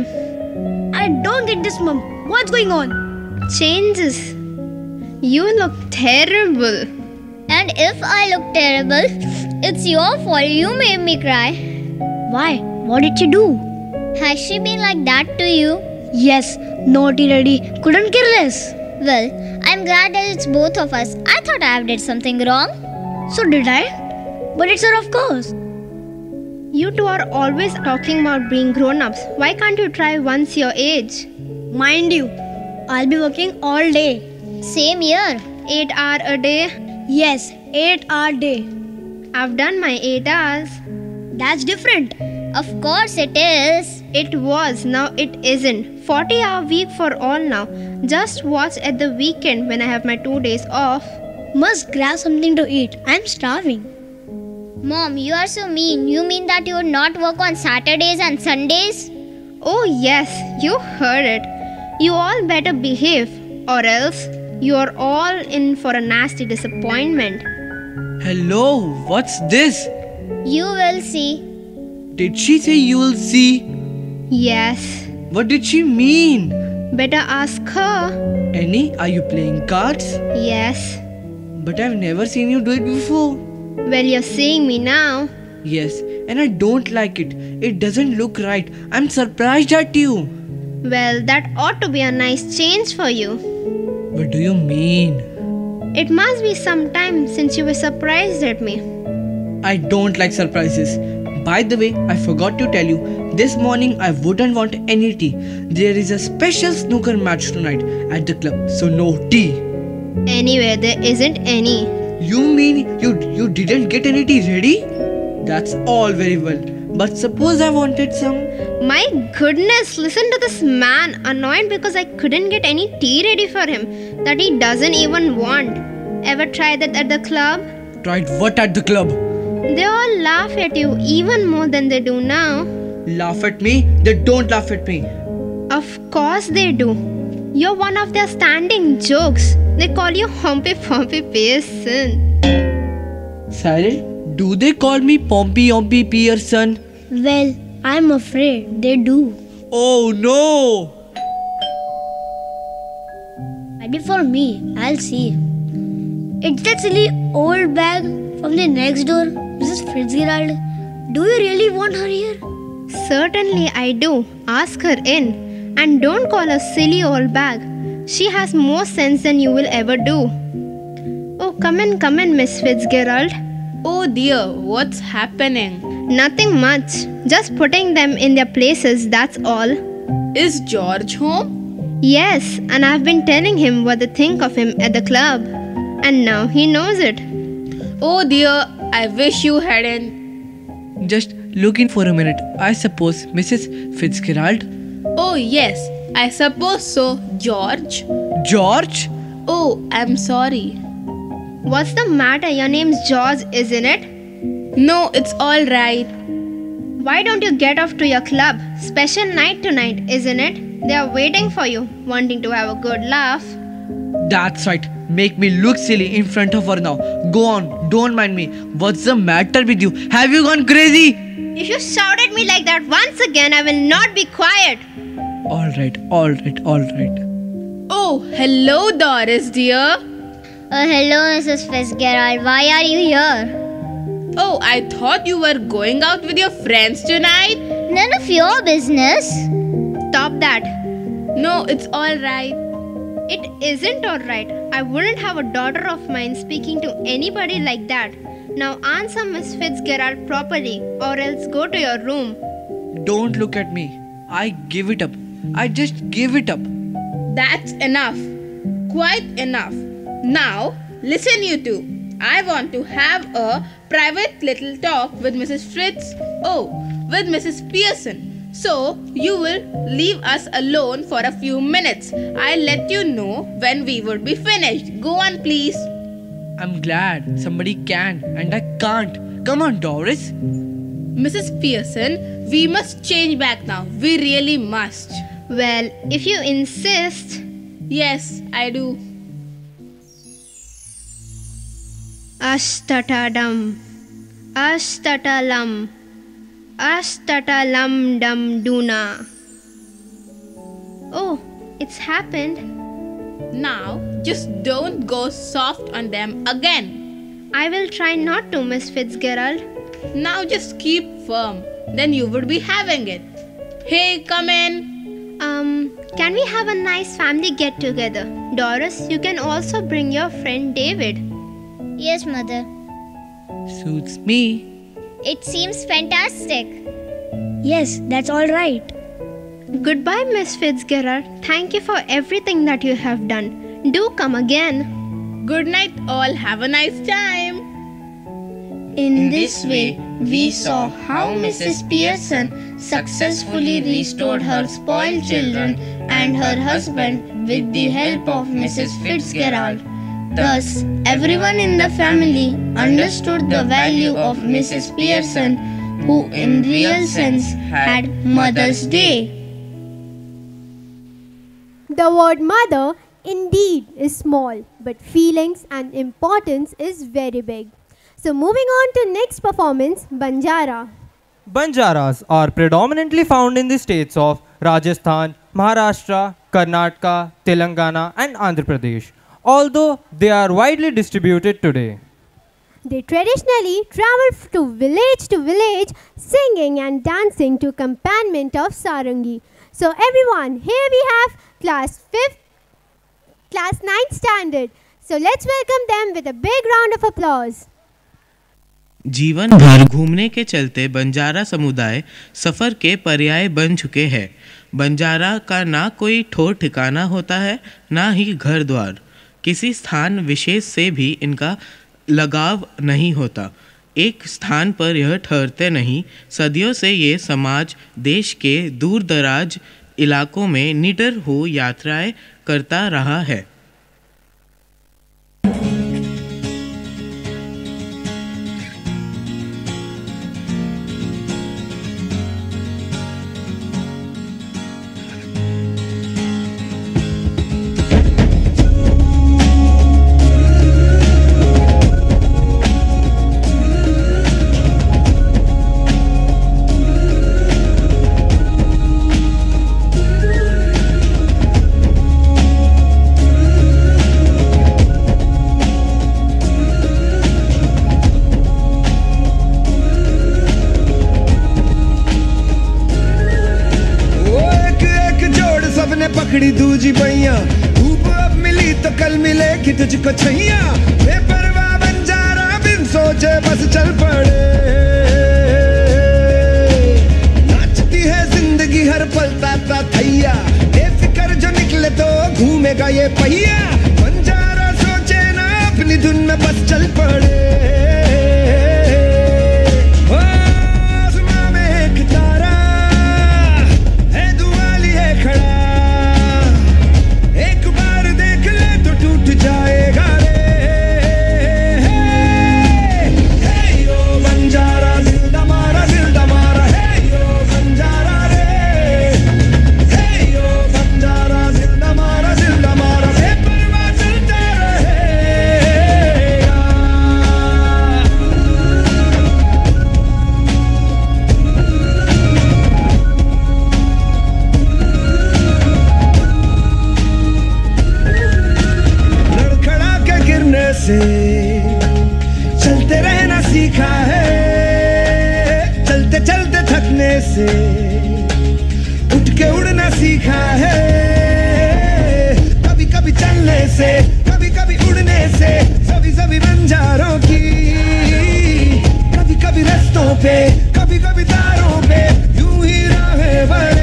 I don't get this, Mom. What's going on? Changes. You look terrible. And if I look terrible, it's your fault. You made me cry. Why? What did she do? Has she been like that to you? Yes, naughty ready. Couldn't care less. Well, I'm glad that it's both of us. I thought I did something wrong. So did I? But it's her, of course. You two are always talking about being grown-ups. Why can't you try once your age? Mind you, I'll be working all day. Same here. Eight hour a day? Yes, eight hour day. I've done my eight hours. That's different. Of course it is. It was, now it isn't. forty hour week for all now. Just watch at the weekend when I have my two days off. Must grab something to eat. I'm starving. Mom, you are so mean. You mean that you would not work on Saturdays and Sundays? Oh yes, you heard it. You all better behave, or else you are all in for a nasty disappointment. Hello, what's this? You will see. Did she say you will see? Yes. What did she mean? Better ask her. Annie, are you playing cards? Yes. But I've never seen you do it before. Well, you're seeing me now. Yes, and I don't like it. It doesn't look right. I'm surprised at you. Well, that ought to be a nice change for you. What do you mean? It must be some time since you were surprised at me. I don't like surprises. By the way, I forgot to tell you, this morning I wouldn't want any tea. There is a special snooker match tonight at the club, so no tea. Anyway, there isn't any. You mean you you didn't get any tea ready? That's all very well. But suppose I wanted some? My goodness, listen to this man. Annoyed because I couldn't get any tea ready for him that he doesn't even want. Ever tried that at the club? Tried what at the club? They all laugh at you even more than they do now. Laugh at me? They don't laugh at me. Of course they do. You're one of their standing jokes. They call you Humpy Pumpy Pearson. Cyril, do they call me Pompey Ompy Pearson? Well, I'm afraid they do. Oh no! Maybe for me, I'll see. It's that silly old bag from the next door, Missus Fitzgerald. Do you really want her here? Certainly I do. Ask her in. And don't call her silly old bag. She has more sense than you will ever do. Oh, come in, come in, Miss Fitzgerald. Oh dear, what's happening? Nothing much. Just putting them in their places, that's all. Is George home? Yes, and I've been telling him what to think of him at the club. And now he knows it. Oh dear, I wish you hadn't. Just look in for a minute. I suppose Missus Fitzgerald? Oh yes, I suppose so, George. George? Oh, I'm sorry. What's the matter? Your name's George, isn't it? No, it's all right. Why don't you get off to your club? Special night tonight, isn't it? They are waiting for you, wanting to have a good laugh. That's right. Make me look silly in front of her now. Go on, don't mind me. What's the matter with you? Have you gone crazy? If you shout at me like that once again, I will not be quiet. Alright, alright, alright. Oh, hello, Doris, dear. Uh, hello, Missus Fitzgerald. Why are you here? Oh, I thought you were going out with your friends tonight. None of your business. Stop that. No, it's alright. It isn't alright. I wouldn't have a daughter of mine speaking to anybody like that. Now answer Miss Fitzgerald properly, or else go to your room. Don't look at me. I give it up. I just give it up. That's enough. Quite enough. Now, listen you two. I want to have a private little talk with Missus Fritz. Oh, with Missus Pearson. So, you will leave us alone for a few minutes. I'll let you know when we would be finished. Go on, please. I'm glad somebody can and I can't. Come on, Doris. Missus Pearson, we must change back now. We really must. Well, if you insist. Yes, I do. Ashtatadam, Ashtatalam, Ashtatalam dum duna. Oh, it's happened. Now, just don't go soft on them again. I will try not to, Miss Fitzgerald. Now just keep firm. Then you would be having it. Hey, come in. Um, can we have a nice family get-together? Doris, you can also bring your friend David. Yes, Mother. Suits me. It seems fantastic. Yes, that's all right. Goodbye, Miss Fitzgerald. Thank you for everything that you have done. Do come again. Good night, all. Have a nice time. In this way, we saw how Missus Pearson successfully restored her spoiled children and her husband with the help of Missus Fitzgerald. Thus, everyone in the family understood the value of Missus Pearson, who in real sense had Mother's Day. The word mother indeed is small, but feelings and importance is very big. So moving on to next performance, Banjara. Banjaras are predominantly found in the states of Rajasthan, Maharashtra, Karnataka, Telangana and Andhra Pradesh, although they are widely distributed today. They traditionally travel to village to village singing and dancing to accompaniment of sarangi. So everyone, here we have class fifth, class ninth standard. So let's welcome them with a big round of applause. जीवन भर घूमने के चलते बंजारा समुदाय सफ़र के पर्याय बन चुके हैं। बंजारा का ना कोई ठोर ठिकाना होता है, ना ही घर द्वार। किसी स्थान विशेष से भी इनका लगाव नहीं होता। एक स्थान पर यह ठहरते नहीं। सदियों से ये समाज देश के दूर दराज इलाकों में निडर हो यात्राएं करता रहा है। पकड़ी दूजी बैया धूप अब मिली तो कल मिलेगी तुझको छैया बेपरवाह बंजारा बिन सोचे बस चल पड़े नाचती है जिंदगी हर पल ताता थैया बेफिक्र जो निकले तो घूमेगा ये पहिया बंजारा सोचे ना अपनी धुन में बस चल पड़े आसमां में एक तारा है दुआली है खड़ा जाएगा रे हे यो बंजारा दिल दमारा दिल दमारा हे से चलते रहना सीखा है, चलते चलते थकने से उठ के उड़ना सीखा है। कभी कभी चलने से, कभी कभी उड़ने से, सभी सभी बंजारों की, कभी कभी रास्तों पे, कभी कभी तारों पे यूं ही राहें बढ़े।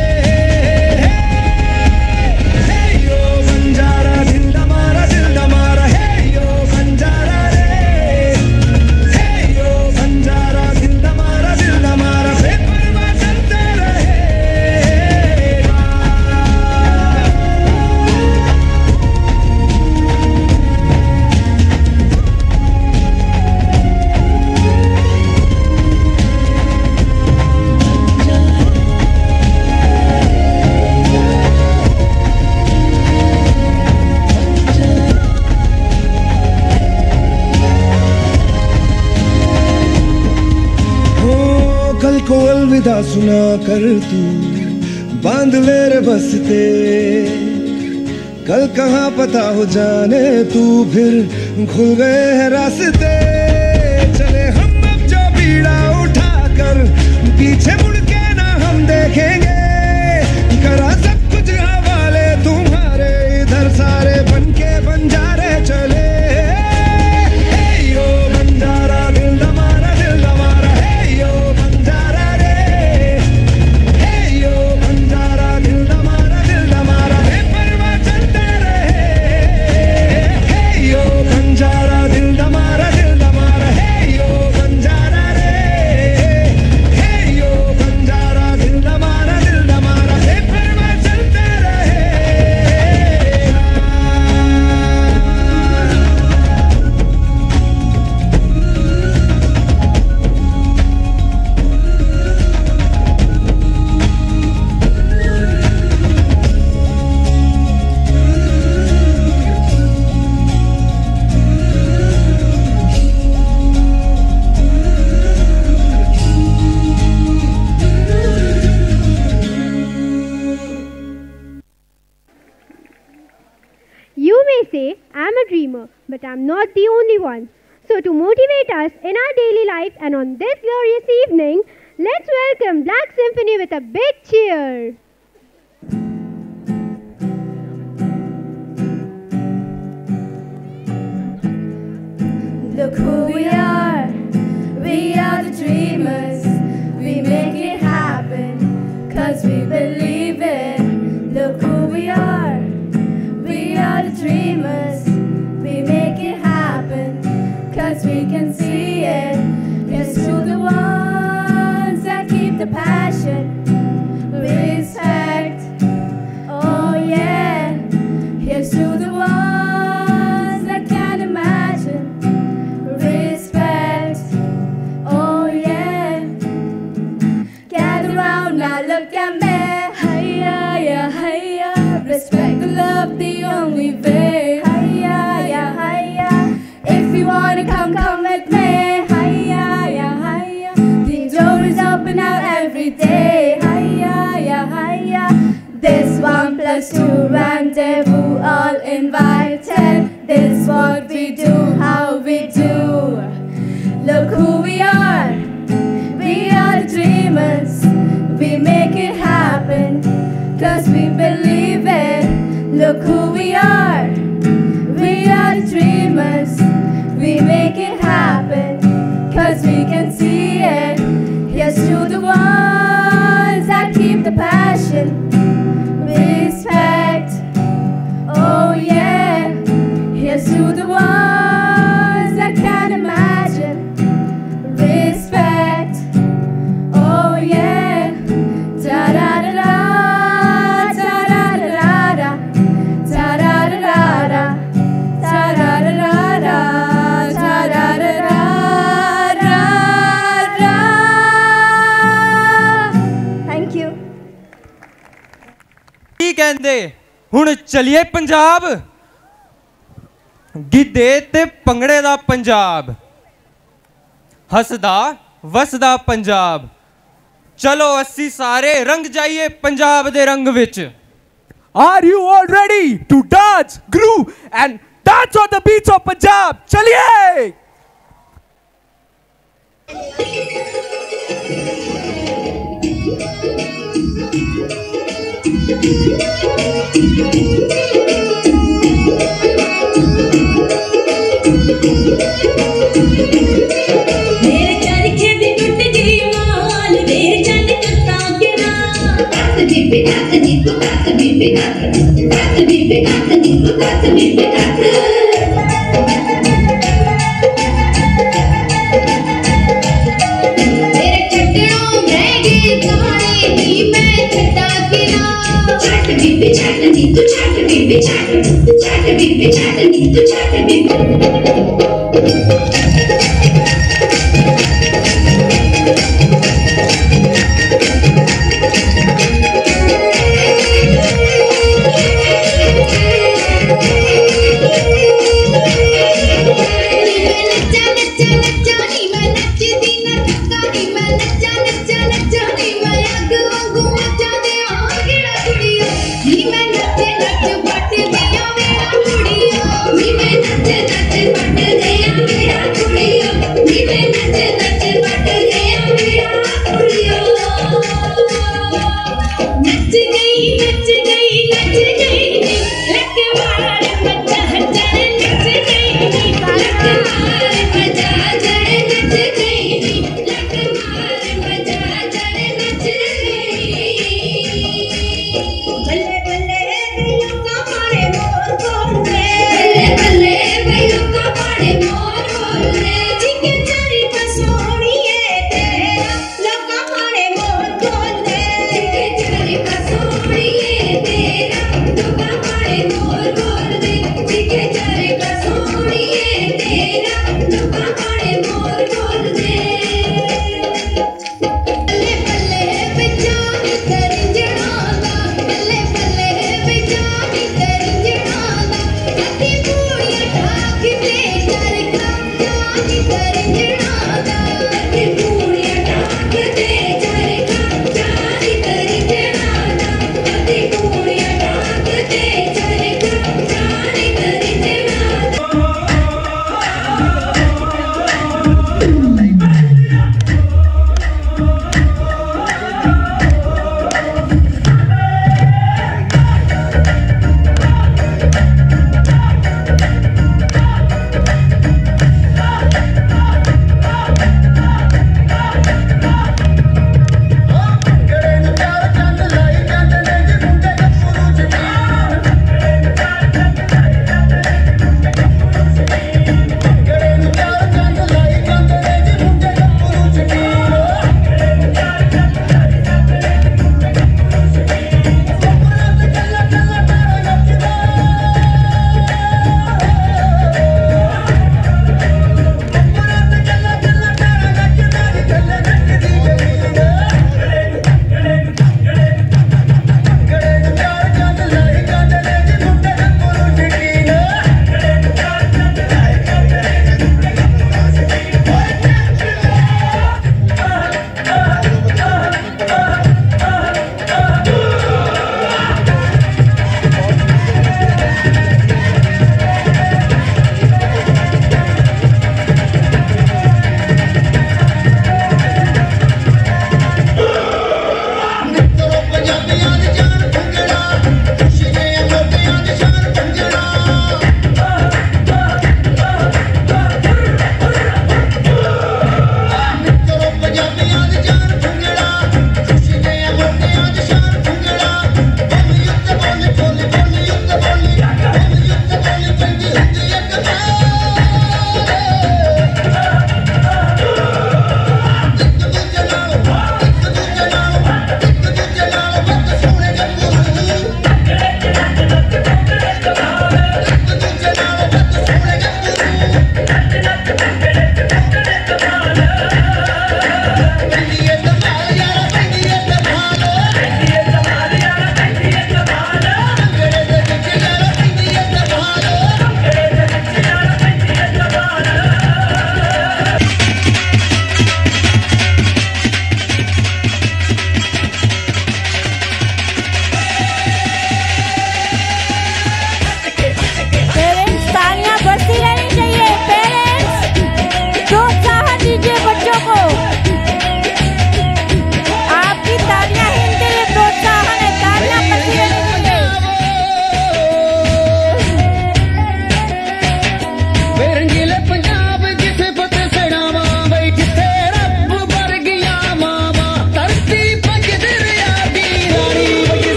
को अलविदा सुना कर तू बांध ले रे बस्ते, कल कहाँ पता हो जाने तू फिर खुल गए हैं रास्ते। चले हम अब जो बीड़ा उठाकर पीछे मुड़ के ना हम देखेंगे, करा सब कुछ हवाले तुम्हारे, इधर सारे बन के बंजारे चले। But I'm not the only one. So to motivate us in our daily life and on this glorious evening, let's welcome Black Symphony with a big cheer. Look who we are, we are the dreamers, we make it happen, cause we believe it. Look who we are, we are the dreamers, we make it happen, cause we can see it. Here's to the ones that keep the passion, respect, oh yeah. Here's to the ones that can't imagine, respect, oh yeah. Gather round now, look at me, hiya, yeah, hiya. Respect and love, the only way, hiya, yeah, hiya. If you wanna come, come with me, hiya, yeah, hiya. The door is open out every day, hiya, yeah, hiya. This one plus two rendezvous, all invited. This what we do, how we do. Look who we are, we are the dreamers, we make it happen, cause we believe it. Look who we are, we are the dreamers, we make it happen, cause we can see it. Here's to the ones that keep the passion, respect, oh yeah. Here's to the ones that can't imagine, respect, oh yeah. Da da da da, da da da da, da da da da, da da da da, da da da da. Thank you. ਕੀ ਕਹਿੰਦੇ ਹੁਣ ਚਲਿਏ ਪੰਜਾਬ, ਗਿੱਧੇ ਤੇ ਭੰਗੜੇ ਦਾ ਪੰਜਾਬ, ਹੱਸਦਾ ਵਸਦਾ ਪੰਜਾਬ। ਚਲੋ ਅਸੀਂ ਸਾਰੇ ਰੰਗ ਜਾਈਏ ਪੰਜਾਬ ਦੇ ਰੰਗ ਵਿੱਚ। Are you all ready to dance, groove and dance on the beats of Punjab. चलिए. मेरे चरखे दी टूट गई माल मेरे चंद कत्ता के नाम कत बीबी कत दी को कत बीबी कत कत बीबी कत दी को कत बीबी कत मेरे चटड़ों महंगे कहानी दी मैं छटा के नाम छट बीबी छट दी तू छट बीबी छट छट बीबी छट दी तू छट बीबी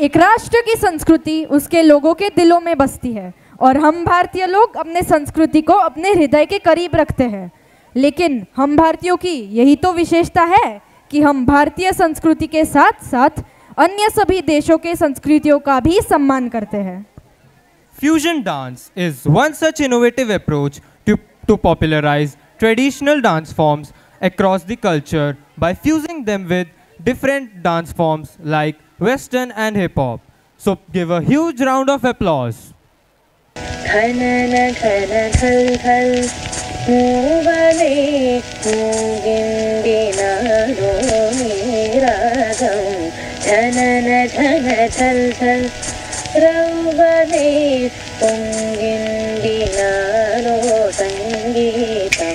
एक राष्ट्र की संस्कृति उसके लोगों के दिलों में बसती है और हम भारतीय लोग अपने संस्कृति को अपने हृदय के करीब रखते हैं। लेकिन हम भारतीयों की यही तो विशेषता है कि हम भारतीय संस्कृति के साथ साथ अन्य सभी देशों के संस्कृतियों का भी सम्मान करते हैं। Fusion dance is one such innovative approach to, to popularize traditional dance forms across the culture by fusing them with different dance forms like Western and hip hop. So give a huge round of applause. రౌవనే పొంగింది నాలో సంగీతం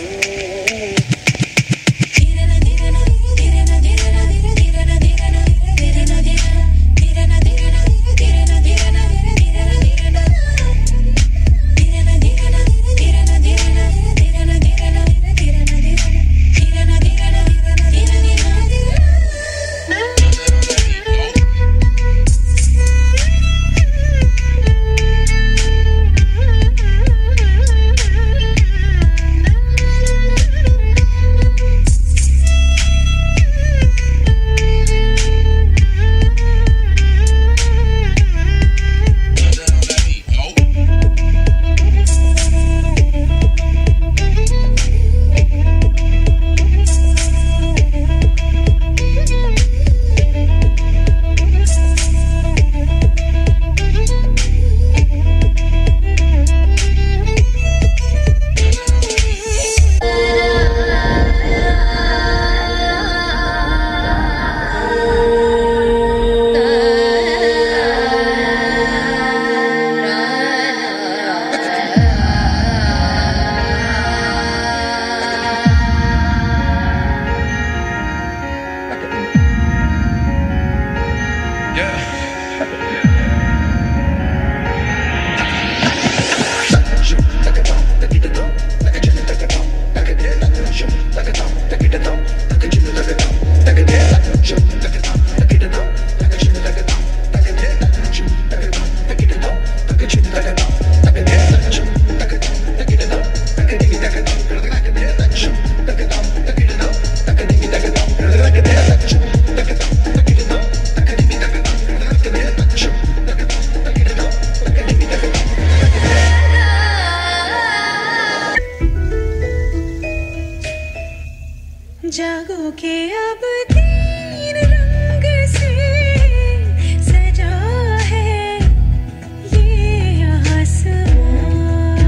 जागो के अब तीन रंग से सजा है ये आसमां।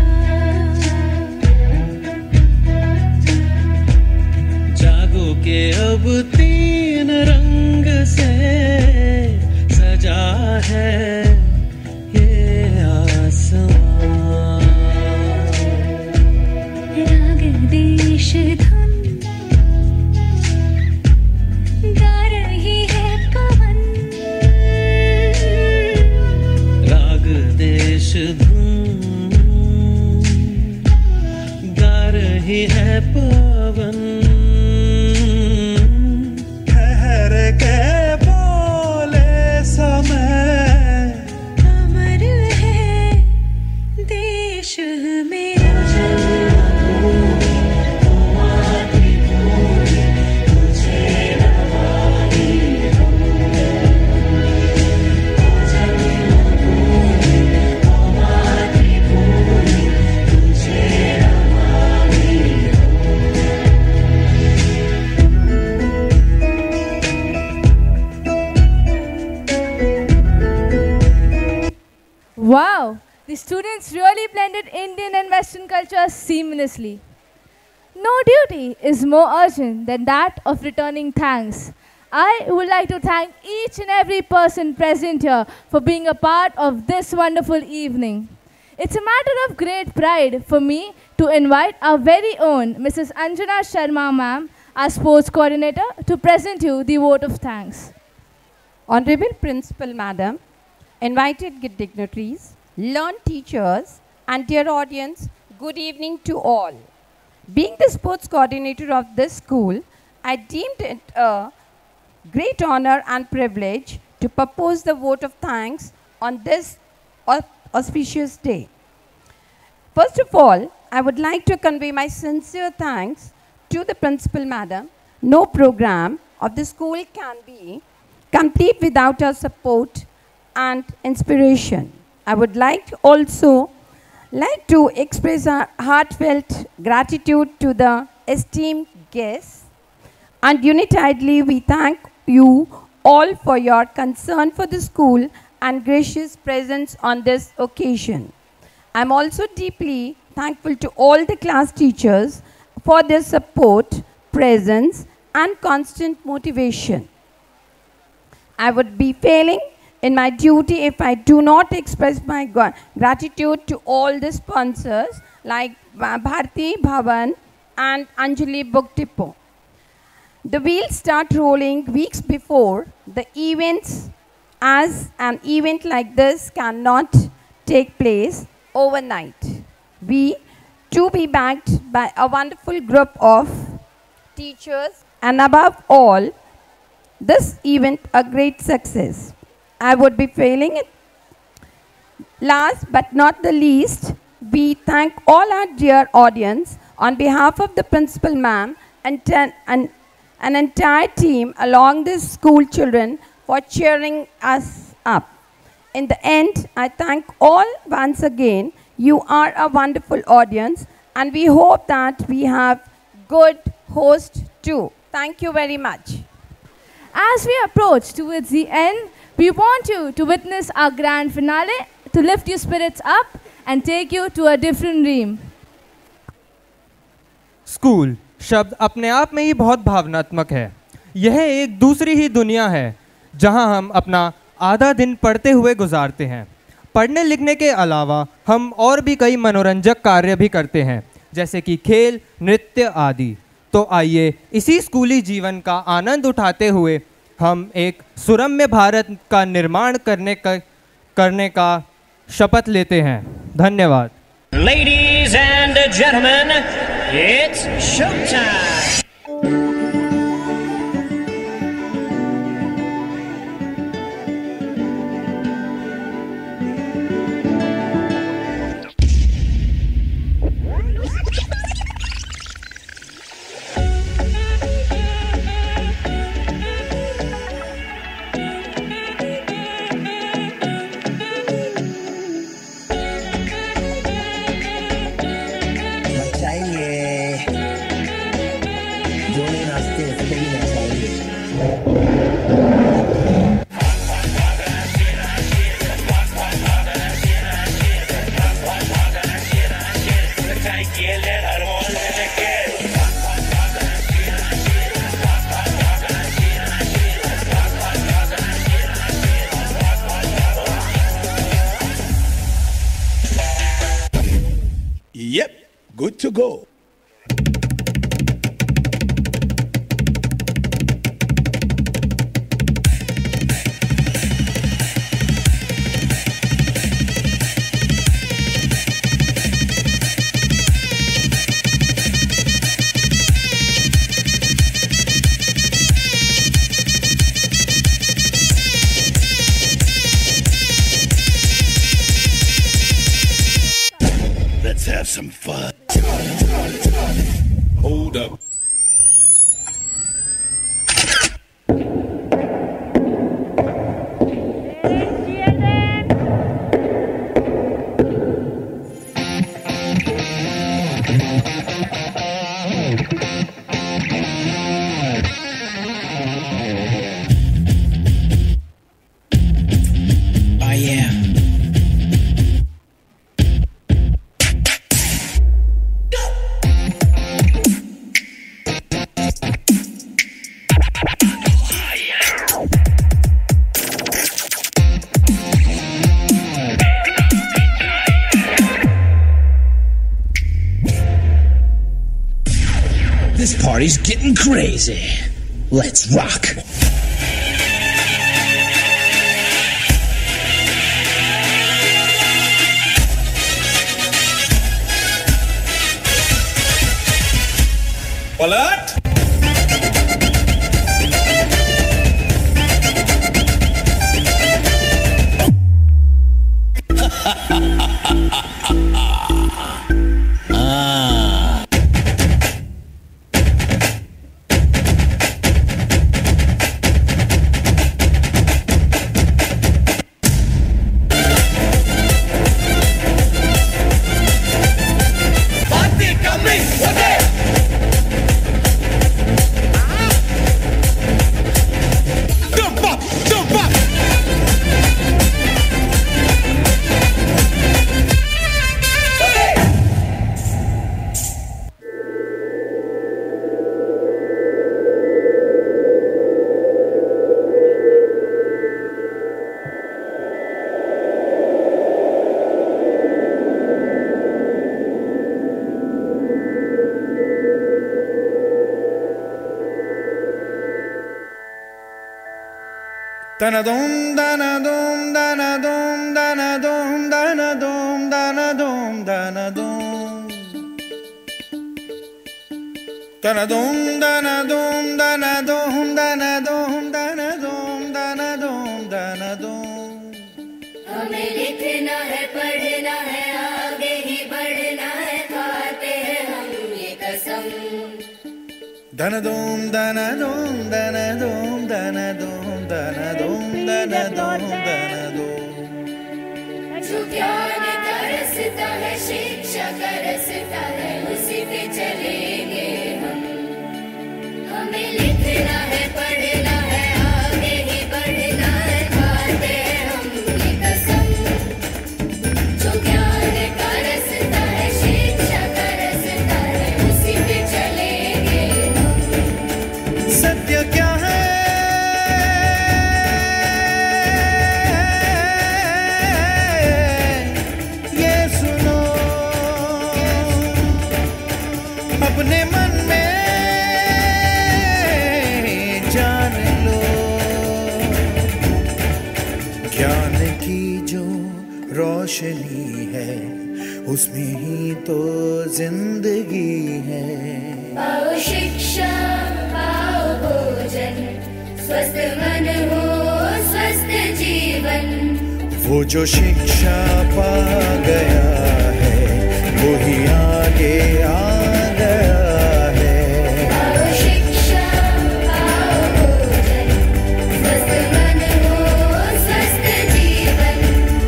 जागो के अब तीन रंग से सजा है ये आसमां। राग देश धुन गा रही है पवन। राग देश धुन गा रही है पवन। ठहर के बोले समय अमर है देश मेरा। Wow, the students really blended Indian and Western cultures seamlessly. No duty is more urgent than that of returning thanks. I would like to thank each and every person present here for being a part of this wonderful evening. It's a matter of great pride for me to invite our very own Missus Anjana Sharma ma'am, our sports coordinator, to present you the vote of thanks. Honorable Principal Madam, invited dignitaries, learned teachers, and dear audience, good evening to all. Being the sports coordinator of this school, I deemed it a great honor and privilege to propose the vote of thanks on this auspicious day. First of all, I would like to convey my sincere thanks to the Principal Madam. No program of the school can be complete without her support and inspiration. I would like to also like to express our heartfelt gratitude to the esteemed guests, and unitedly we thank you all for your concern for the school and gracious presence on this occasion. I am also deeply thankful to all the class teachers for their support, presence, and constant motivation. I would be failing in my duty if I do not express my gratitude to all the sponsors like Bharti Bhavan and Anjali Book Depot. The wheels start rolling weeks before the events, as an event like this cannot take place overnight. We to be backed by a wonderful group of teachers and above all, this event a great success. I would be failing it. Last but not the least, we thank all our dear audience on behalf of the Principal Ma'am and ten, and an entire team along the school children for cheering us up. In the end, I thank all once again. You are a wonderful audience and we hope that we have good host too. Thank you very much. As we approach towards the end, we want you to witness our grand finale to lift your spirits up and take you to a different realm. School शब्द अपने आप में ही बहुत भावनात्मक है। यह एक दूसरी ही दुनिया है जहां हम अपना आधा दिन पढ़ते हुए गुजारते हैं। पढ़ने लिखने के अलावा हम और भी कई मनोरंजक कार्य भी करते हैं, जैसे कि खेल, नृत्य आदि। तो आइए इसी स्कूली जीवन का आनंद उठाते हुए हम एक सुरम्य भारत का निर्माण करने का करने का शपथ लेते हैं। धन्यवाद। Ladies and gentlemen, it's showtime. Yep, good to go. Let's have some fun. Hold up. Oh yeah. This party's getting crazy. Let's rock. What? dana dum dana dum dana dum dana dum dana dum dana dum dana dum dana dum dana dum dana dum dana dum dana dum dana dum dana dum हमें लिखना है पढ़ना है आगे ही बढ़ना है खाते हैं हम ये कसम dana dum dana dum dana dum dana dum dana dum dana dum dana dum जो ज्ञान का रास्ता है शिक्षा का रास्ता है उसी पे चलेंगे हम हमें लिखना है पढ़ना है आगे ही बढ़ना है खाते हैं हम ये कसम जो ज्ञान का रास्ता है शिक्षा का रास्ता है उसी पे चलेंगे हम सत्य क्या है ये सुनो अपने मन में जान लो ज्ञान की जो रोशनी है उसमें ही तो जिंदगी है पाओ शिक्षा पाओ भोजन स्वस्थ मन हो स्वस्थ जीवन वो जो शिक्षा पा गया है वो ही आगे आ गया है पाओ शिक्षा पाओ भोजन स्वस्थ मन हो स्वस्थ जीवन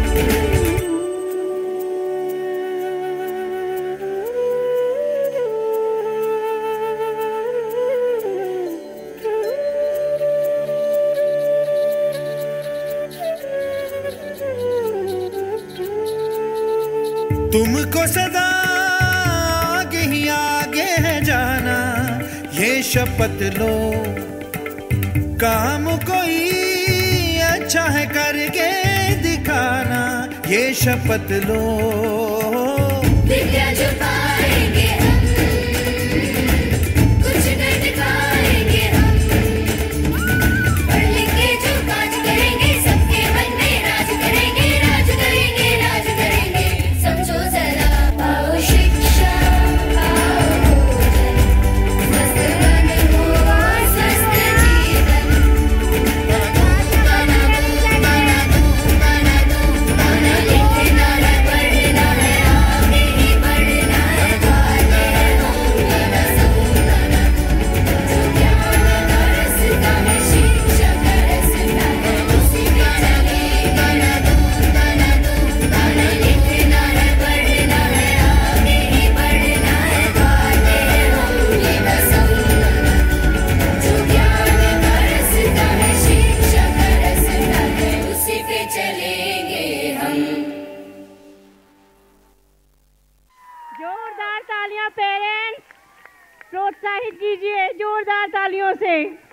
तुमको सदा आगे ही आगे है जाना ये शपथ लो काम कोई अच्छा है करके दिखाना ये शपथ लो विद्या जो पाएंगे हम कुछ कर दिखाएंगे हम पढ़ लिख के जो काज करेंगे सबके मन में राज करेंगे राज करेंगे राज करेंगे समझो जरा पाओ शिक्षा पाओ भोजन स्वस्थ मन हो स्वस्थ जीवन गाना गाना गाना गाना लिखना है पढ़ना है आगे ही बढ़ना है खाते हैं हम ये कसम जो ज्ञान का रास्ता है शिक्षा का रास्ता है उसी पे चलेंगे गाना गाना गाना लिखना है पढ़ना है आगे ही बढ़ना है खाते हैं हम ये कसम जो ज्ञान का रास्ता है शिक्षा का रास्ता है उसी पे चलेंगे हम जोरदार तालियां पेरेंट्स प्रोत्साहित कीजिए जोरदार तालियों से